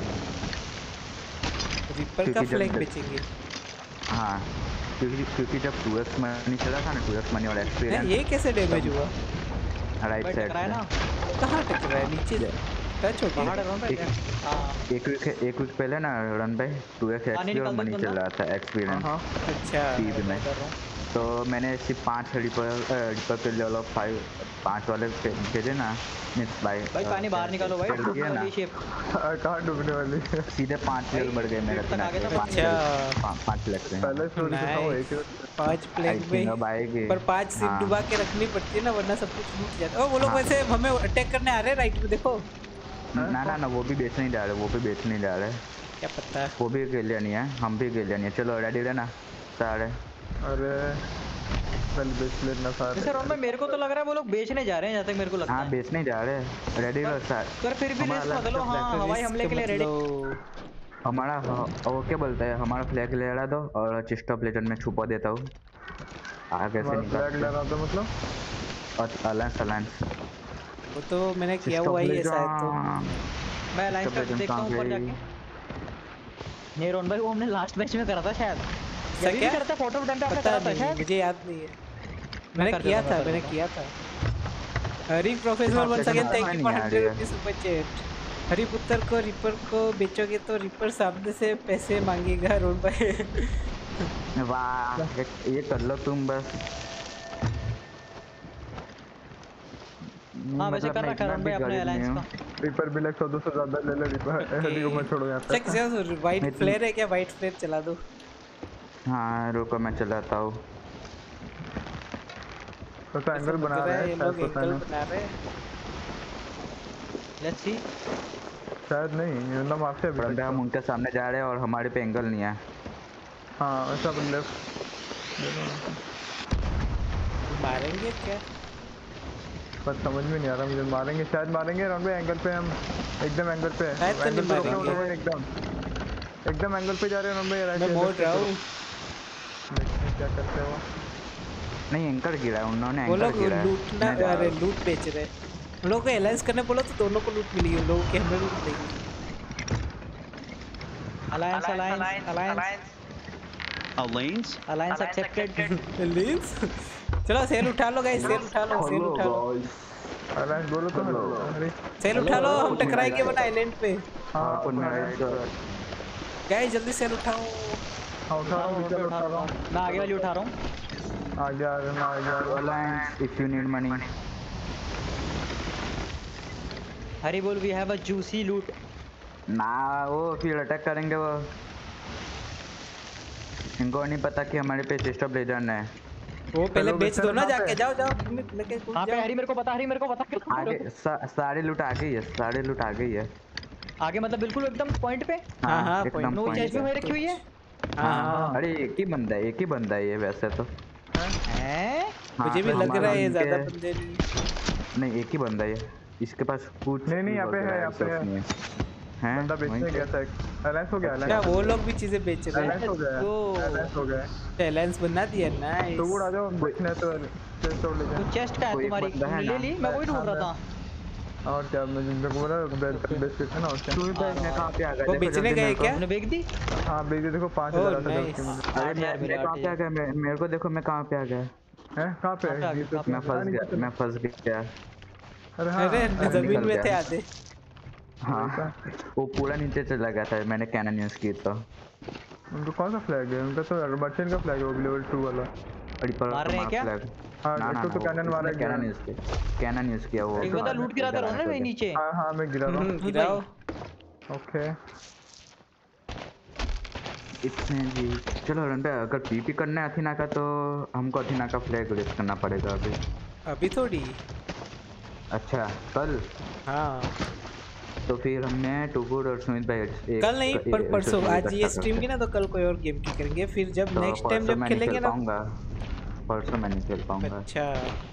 रिपर का क्योंकि जब फ्लैग बेचेंगे? हाँ क्योंकि जब 2x मनी चला था ना, 2x मनी और हैं, एक्सपीरियंस ये कैसे डैमेज हुआ? राइट भाई साइड टकराया ना, से। कहाँ टकरा है? नीचे से टच हो पहाड़ गया? है भाई। हाँ एक वीक पहले ना रन भाई 2x पानी एक्सपी और निकाल दो मनी बंदा। चल रहा था एक्सपीरियंस हाँ अच्छा पीवीपी में। कर रहा हूँ। तो मैंने सिर्फ 5 रिपर के लेवल ऑफ 5 वाले भेजे ना, मीन्स भाई पानी बाहर निकालो भाई, डूबने वाली शिप। कहाँ डूबने वाली है? सीधे 5 लेवल बढ़ गए मेरे पेट तक आ गया था पानी। अच्छा 5 लग रहे हैं। पहले स्टोरी से था वो एक नाइस। 5 फ्लैग आई में थिंक अब आएगी। पर 5 सिप हाँ। डुबा के रखनी पड़ती है ना, वरना सब कुछ लूट जाता है। ओ वो लोग हाँ। वैसे हमें अटैक करने आ रहे हैं, राइट में देखो। ना वो भी बेच नहीं जा रहे, वो भी बेच नहीं जा रहे। क्या पता। वो भी गेलिया नहीं है, हम भी गेलिया नहीं है। चलो रेडी रहना सारे। अरे पहले बेच लेना सारे। वैसे राउंड में मेरे को तो लग रहा है वो लोग बेचने जा रहे हैं, जहाँ तक मेरे को लगता हाँ है। बेच नहीं जा रहे, रेडी रहो सारे। पर फिर भी हमारा रिस्क मत लो। हाँ हवाई हमले के लिए रेडी। हमारा वो क्या बोलता है, हमारा फ्लैग ले रहा दो और चेस्ट ऑफ लेजेंड में छुपा देता हूँ आगे से फ्लैग निकाल लगा दो मतलब। और अलायंस वो तो मैंने किया हुआ ही है शायद तो। मैं अलायंस का Legends देखता हूँ कहाँ ऊपर गई? जाके। नहीं रोन भाई वो हमने लास्ट मैच में करा था शायद। सर ये क्या? भी करता फोटो उठाने पे आपने पता करा था नहीं, शायद। मुझे याद नहीं है। मैंने कर किया देता था, हूँ, मैंने कर किया था। Hari professor once again thank you for 100 rupees super chat. Hari Putra को रिपर को बेचोगे तो रिपर सामने से पैसे मांगेगा रोन भाई। वाह ये कर लो तुम बस। हाँ वैसे कर रखा है रोन भाई अपने अलायंस का। रिपर भी लाइक 100 से ज्यादा ले ले रिपर हरी को मत छोड़ो यहाँ पे। चेक यार वाइट फ्लेयर है क्या? वाइट फ्लेयर चला दो। हाँ रुको मैं चलाता हूँ। तो एंगल बना रहे हैं ये शायद, लोग पता एंगल नहीं बना रहे हैं। Let's see. शायद नहीं, ये ना माफिया भी परंतु हम उनके सामने जा रहे हैं और हमारे पे एंगल नहीं है। हाँ ऐसा लेफ्ट मारेंगे क्या? पर समझ में नहीं आ रहा मुझे। मारेंगे शायद, मारेंगे राउंड पे एंगल पे हम एकदम एंगल पे शायद तो एंगल नहीं पे रुके मारेंगे। हुए हैं एकदम एंगल पे जा रहे हैं राउंड पे। राइट मैं मोड़ रहा हूँ। देखते हैं क्या करते हैं वो। नहीं एंकर गिरा है उन्होंने, वो एंकर लोग गिरा है। लूटना, मैं जा अरे रहा हूँ। लूट बेच रहे हैं। हम लोग को अलायंस करने बोलो तो दोनों को लूट मिलेगी, उन लोगों की हमें लूट मिलेगी। Alliance alliance alliance Alains? Alliance accepted. Alliance चलो सेल उठा लो गाइस, सेल उठा लो, सेल उठा लो, अलायंस बोलो तो अरे सेल उठा लो। हम टकराएंगे वरना आइलैंड पे। हाँ गाइस जल्दी सेल उठाओ। हाँ उठा रहा हूँ, चलो उठा रहा हूँ। मैं आगे वाली उठा रहा हूँ। आ गया Alliance, if you need money. हरी बोल वी हैव अ जूसी लूट। ना वो फिर अटैक करेंगे वो। इनको नहीं पता कि हमारे पे चेस्ट ऑफ लेजेंड है। वो पहले चलो, बेच दो ना कहाँ पे? जाके। जाओ जाओ तुम लेके कूद कहाँ पे जाओ। हरी मेरे को पता, हरी मेरे को पता। आगे सारे लूट आ गई है, सारे लूट आ गई है। आगे मतलब बिल्कुल एकदम पॉइंट पे। हाँ, हाँ, एकदम नो point चेस्ट भी पे। वहीं रखी हुई है। हाँ हाँ अरे एक ही बंदा है ये वैसे तो। हैं? मुझे भी हाँ, लग रहा है ये हमारे ज्यादा इनके- बंदे नहीं। नहीं एक ही बंदा है ये। इसके पास कुछ नहीं, यहाँ पे है, यहाँ पे है। हैं बंदा बेचने गया था एक। अलायंस हो गया, क्या अलायंस वो लोग भी चीजें बेच रहे हैं? अलायंस हो गया, Let's go. अलायंस हो गया। अलायंस बना दिया। तो नाइस। वो आ जाओ बेचना है तो चेस्ट और ले तो जाओ। चेस्ट का है कोई एक तुम्हारी, बंदा है तुमने ले ना? ली? मैं वही ढूंढ रहा था। और क्या, मैं जिनको बोला बेच के ना और क्या। कहाँ पे आ गया? वो देखो बेचने जल्दी गए मेरे को। क्या? तुमने बेच दी? हाँ बेच दे, देखो 5000 Oh, आता था उसके nice. मुझे। अरे आठ यार, मैं मेरे कहाँ पे आ गया? मेरे को देखो मैं कहाँ पे आ गया। हैं कहाँ पे कहाँ पे आ गए, ये तो कहाँ पे मैं फंस गया, मैं फंस गया। अरे हाँ अरे जमीन निकल में थे गया। आधे। हाँ वो पूरा नीचे चला गया था, मैंने कैनन यूज की तो। उनको कौन सा फ्लैग है? उनका तो मर्चेंट का फ्लैग है, वो भी लेवल 2 वाला। मार रहे हैं क्या? हाँ ना ना एक तो कैनन मारा गया। कैनन यूज किया वो। एक बंदा लूट गिरा था ना वही नीचे। हाँ हाँ मैं गिरा रहा हूँ। गिराओ। ओके इतने जी चलो रन पे अगर पीपी करना है अथीना का तो हमको अथीना का फ्लैग यूज करना पड़ेगा अभी। अभी थोड़ी। अच्छा कल? हाँ तो फिर हमने टूगुड और सुमित भाई एक कल नहीं पर परसों। आज ये इकट्ठा स्ट्रीम करते की ना तो कल कोई और गेम की करेंगे। फिर जब तो नेक्स्ट टाइम परसों जब मैं नहीं खेलेंगे खेल ना। पाऊंगा, परसों मैं नहीं खेल पाऊंगा अच्छा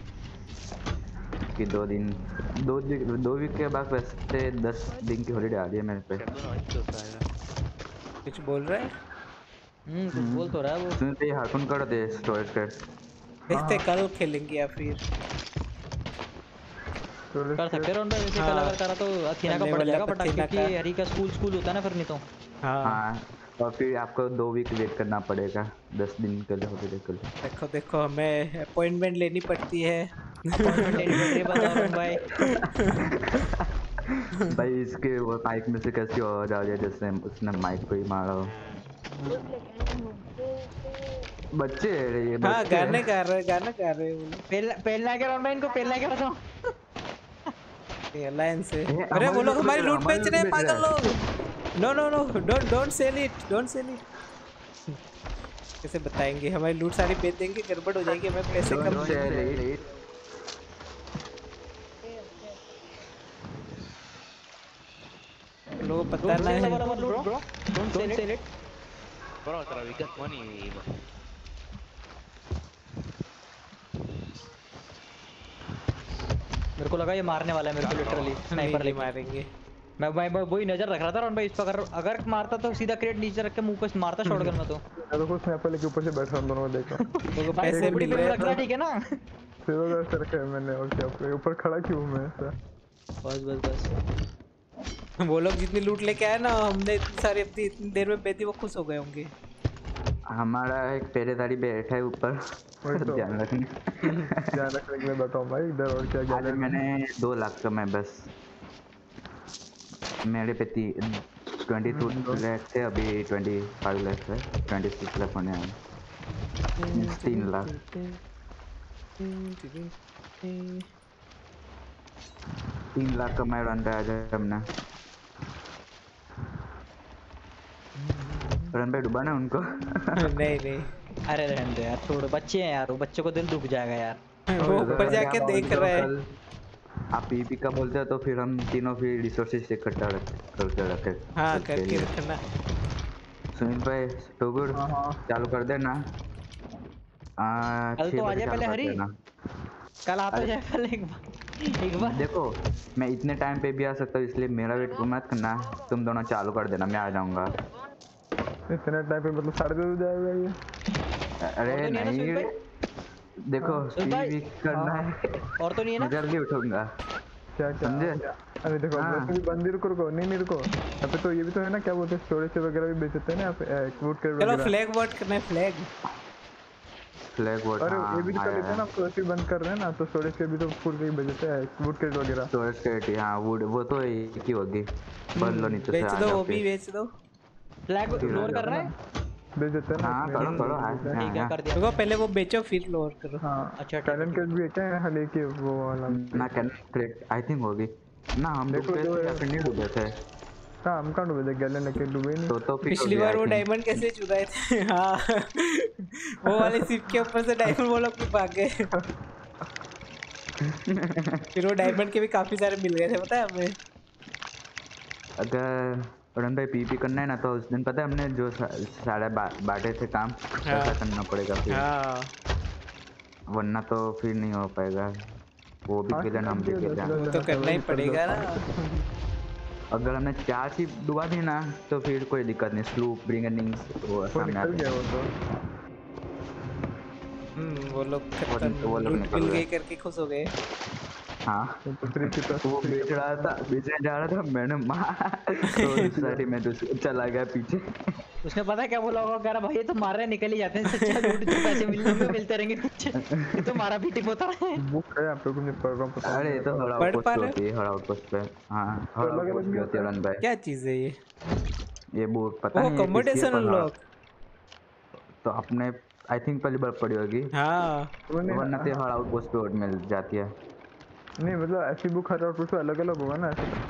कि 2 वीक के बाद वैसे 10 दिन की हॉलीडे आ रही है मेरे पे। कुछ बोल रहा है? कुछ बोल तो रहा है वो। सुमित भाई हार्पन कर दे स्टोरेज कर। देखते कल खेलेंगे या फिर कर सकते हैं रोन भाई वैसे। हाँ। कल अगर करा तो अथीना का कल पड़ लेवल जाएगा अप पटा, अथीना क्योंकि का। हरी का स्कूल होता है ना फिर नहीं तो। हाँ हाँ और फिर आपको 2 वीक वेट करना पड़ेगा 10 दिन के लिए हॉलीडे के लिए। देखो देखो हमें अपॉइंटमेंट लेनी पड़ती है। अपॉइंटमेंट लेनी पड़ रही है, बताओ रोन भाई। भाई इसके वो माइक में से कैसी आवाज आ रही है जैसे उसने माइक को ही मारा हो। बच्चे है ये हाँ बच्चे गाने हैं। गा रहे, गाना गा रहे हैं वो लोग। पहलना क्या रोन भाई, इनको पहलना क्या बताओ। ये अलायंस है। ये अरे वो हमारी लोग लूट हमारी बेच रहा है, लूट बेच रहे हैं हमारी पागल लूट लोग। No no no don't sell it, don't sell it. कैसे बताएंगे? हमारी लूट सारी बेच देंगे, गड़बड़ हो जाएगी, हमें पैसे कम Don't sell it. लोगों को पता Don't ना sell है। our loot, bro. Don't sell it. Bro, we got money. मेरे को लगा ये मारने वाला है मेरे को लिटरली स्नाइपर नहीं लेके। मारेंगे। मैं वही नजर रख रहा था रोन भाई इस पर। अगर मारता तो सीधा क्रेट नीचे रख के मुंह पे मारता शॉटगन में तो। मैं तो खुद स्नैपर लेके ऊपर से बैठ रहा हूँ, दोनों को देखो। लोगों को भाई पैसे खोपड़ी मिल पे रहे रख रहा हैं। ठीक है ना। फिर वो ऐसे रखा है मैंने, और क्या ऊपर खड़ा क्यों हूँ मैं ऐसा? बस बस बस। वो लोग जितनी लूट लेके आए ना, हमने इतनी सारी अपनी इतनी देर में बेची, वो खुश हो गए होंगे। हमारा एक पहरेदारी बैठा है ऊपर, ध्यान रखने। ध्यान रखने के लिए बताओ भाई, इधर और क्या आज गया। मैंने 2 लाख कमाए बस। मेरे पे 22 लाख थे, अभी 25 लाख है, 26 लाख होने हैं, 3 लाख। 3 लाख कमाए रन पे आज हमने। रन पे डूबा ना उनको। नहीं नहीं, अरे रहने दो यार, छोड़ो, बच्चे हैं यार, वो बच्चों को दिल दुख जाएगा यार। वो ऊपर जाके देख रहा है। आप पीपी का बोलते हो तो फिर हम तीनों फिर रिसोर्सेज इकट्ठा करके रखे। हाँ करके रखना। सुनील भाई टोगुर चालू कर देना। कल तो आ जाए पहले हरी, कल आता जाए पहले एक बार। देखो मैं इतने टाइम पे भी आ सकता हूँ, इसलिए मेरा वेट मत करना, तुम दोनों चालू कर देना, मैं आ जाऊंगा। इतने टाइम पे मतलब 2:30 जाएगा ये। अरे नहीं, देखो पीवी करना है और तो नहीं है ना, जल्दी उठूंगा। क्या समझे? अरे देखो वैसे भी बंदी रुको नहीं रुको, यहाँ पे तो ये भी तो है ना, क्या बोलते हैं, स्टोरेज वगैरह भी बेचते हैं ना यहाँ पे, वोट कर चलो फ्लैग वोट करना है, फ्लैग वोट। अरे ये भी तो कर लेते हैं ना, तो ऐसे बंद कर रहे हैं ना, तो स्टोरेज के भी तो फुल के बेचते हैं, वोट क्रेट वगैरह। स्टोरेज क्रेट, हाँ वो तो एक ही होगी, भर लो नीचे से। बेच दो, वो भी बेच दो। फ्लैग लोअर कर रहा है, बेच देते हैं ना। हाँ करो ठीक है कर दिया। रुको पहले वो बेचो फिर लोअर करो। हाँ अच्छा कैनन के भी क्या है, हले के वो वाला ना कैनन क्रेट आई थिंक होगी ना, हम देखो डूबे जो थे या फिर नहीं डूबे थे। हाँ हम कहाँ डूबे थे, गैलन लेके डूबे नहीं। तो पिछली बार वो डायमंड कैसे चुराए थे। हाँ वो वाले शिप के ऊपर से डायमंड वो लोग भी भाग गए। फिर वो डायमंड के भी काफी सारे मिल गए थे, पता है हमें। अगर रन भाई पीपी करना है ना, तो उस दिन पता है हमने जो सारे बांटे थे काम, ऐसा करना पड़ेगा फिर, वरना तो फिर नहीं हो पाएगा। वो भी खेलन हम भी खेलन, तो करना ही पड़ेगा ना। अगर हमने 4 शिप डुबा दी ना तो फिर कोई दिक्कत नहीं, स्लूप ब्रिंगनिंग्स वो सामने आ गया। वो लोग वो लोग मिल गए करके खुश हो गए। हाँ वो बेचने जा रहा था, मैंने तो मैं तो चला गया पीछे। उसने पता क्या बोला होगा, कह रहा भाई ये तो मार रहे निकल ही जाते हैं, सच्चा लूट जो पैसे मिलते रहेंगे पीछे, ये तो मारा पीटी होता है। बुक है आप लोगों को, पढ़ रहा हूं पता। अरे तो हड़ा आउटपोस्ट होती है, हड़ा आउटपोस्ट पे। हां हड़ा आउटपोस्ट भी होती है रन भाई। क्या चीज है ये बुक पता नहीं, वो कमोडेशन अनलॉक तो आपने आई थिंक पहली बार पढ़ी होगी। हां वरना तो हड़ा आउटपोस्ट पे मिल जाती है। नहीं मतलब ऐसी बुक हर आउटपुट पे अलग अलग होगा ना,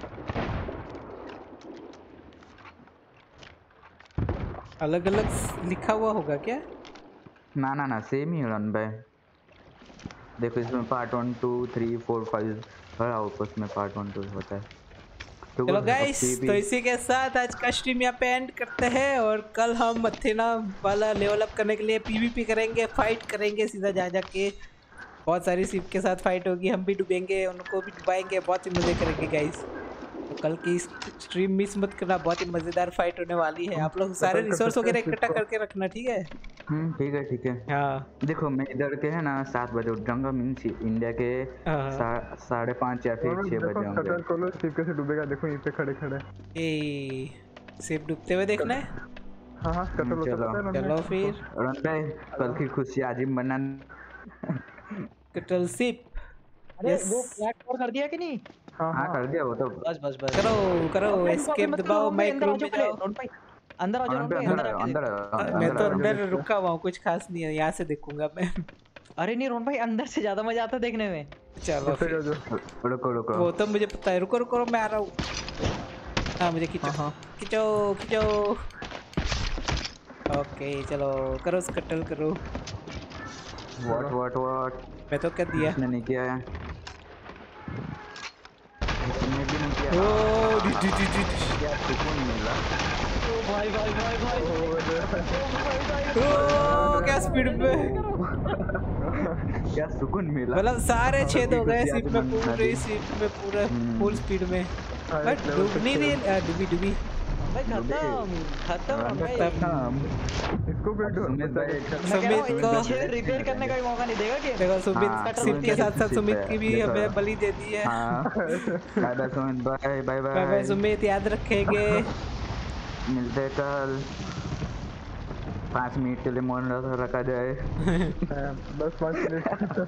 अलग अलग लिखा हुआ होगा क्या? ना सेम ही रन भाई। देखो इसमें पार्ट 1 2 3 4 5 हर आउटपोस्ट में पार्ट 1 2 होता है। चलो गाइस, तो इसी के साथ आज का स्ट्रीम यहाँ पे एंड करते हैं, और कल हम अथेना वाला लेवल अप करने के लिए पीवीपी करेंगे, फाइट करेंगे सीधा जा के। बहुत सारी शिप के साथ फाइट होगी, हम भी डूबेंगे, उनको भी डुबाएंगे, बहुत ही मजे करेंगे गाइस। तो कल की स्ट्रीम मिस मत करना, बहुत ही मजेदार फाइट होने वाली है। आप लोग सारे रिसोर्स वगैरह इकट्ठा करके रखना, ठीक है? ठीक है। हाँ देखो मैं इधर के है ना 7 बजे उठ जाऊंगा, मीन्स इंडिया के 5:30 या फिर 6 बजे होंगे। कटर खोलो, शिप कैसे डूबेगा देखो, यहीं पे खड़े ए शिप डूबते हुए देखना है। हाँ चलो फिर रन भाई कल की खुशी आज ही मनाना। कटल शिप अरे वो फ्लैग कर दिया कि नहीं? हाँ कर दिया वो तो। बस करो एस्केप दबाओ, माइक रूम में जाओ। अंदर आ जाओ, अंदर। मैं तो अंदर रुका हुआ हूँ, कुछ खास नहीं है, यहाँ से देखूंगा मैं। अरे नहीं रोहन भाई, अंदर से ज्यादा मजा आता देखने में। चलो रुको वो तो मुझे पता है, रुको मैं आ रहा हूँ। हाँ मुझे खींचो। ओके चलो करो, स्कटल करो। व्हाट मैं तो कर दिया, मैंने नहीं किया है, तुमने भी नहीं किया। क्या सुकून मिला। भाई क्या स्पीड पे, क्या सुकून मिला। मतलब सारे छेद हो गए शिप में, पूरे फुल स्पीड में। बट डूब नहीं रही, डूबी भाई खत्म रोहन भाई। इसको फिर सुमित भाई सुमित को रिपेयर करने का भी मौका नहीं देगा कि देखो सुमित हाँ, सिप के साथ साथ सिप सुमित है, की भी देखो। हमें बलि दे दी है। हाँ टाटा सुमित भाई, bye bye bye bye, Sumit, याद रखेंगे। मिलते हैं कल। 5 मिनट के लिए मौन रखा जाए। बस 5 मिनट।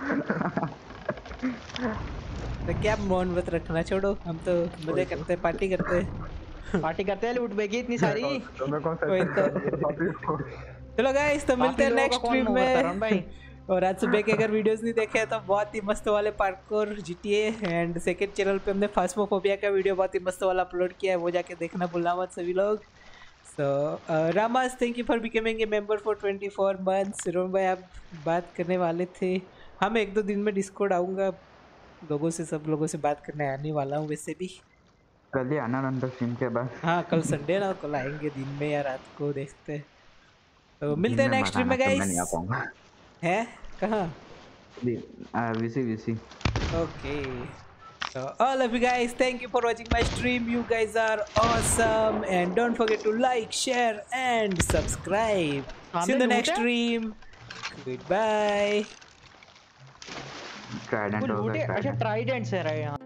तो क्या मौन व्रत रखना, छोड़ो, हम तो मजे करते हैं, पार्टी करते हैं। पार्टी करते हैं, लूट बेगी इतनी सारी। तुम्हें कौन सा वही तो। पार्टी को? चलो गाइस, तो मिलते हैं लोगों का नेक्स्ट कौन स्ट्रीम मुंह करता है, में। रोहन भाई? और आज सुबह के अगर वीडियोस नहीं देखे हैं तो बहुत ही मस्त वाले parkour GTA and second channel पे हमने फास्मोफोबिया का वीडियो बहुत ही मस्त वाला अपलोड किया है, वो जाके देखना भूलना मत सभी लोग। सो रामास, thank you for becoming a member for 24 months. Rohan भाई आप बात करने वाले थे, हम 1-2 दिन में डिस्कॉर्ड आऊँगा, लोगों से, सब लोगों से बात करने आने वाला हूँ वैसे भी। कल ही आना नंतर स्ट्रीम के बाद। हाँ कल संडे ना, कल आएंगे दिन में या रात को, देखते हैं। तो मिलते हैं नेक्स्ट स्ट्रीम में मैं नहीं आ गाइस। पाऊंगा। है कहाँ? VC Okay. So all of you guys, thank you for watching my stream. You guys are awesome, and don't forget to like, share, and subscribe. See you in the next stream. Goodbye. Trident वो होगा लूटे, अच्छा Trident. Trident से रहे।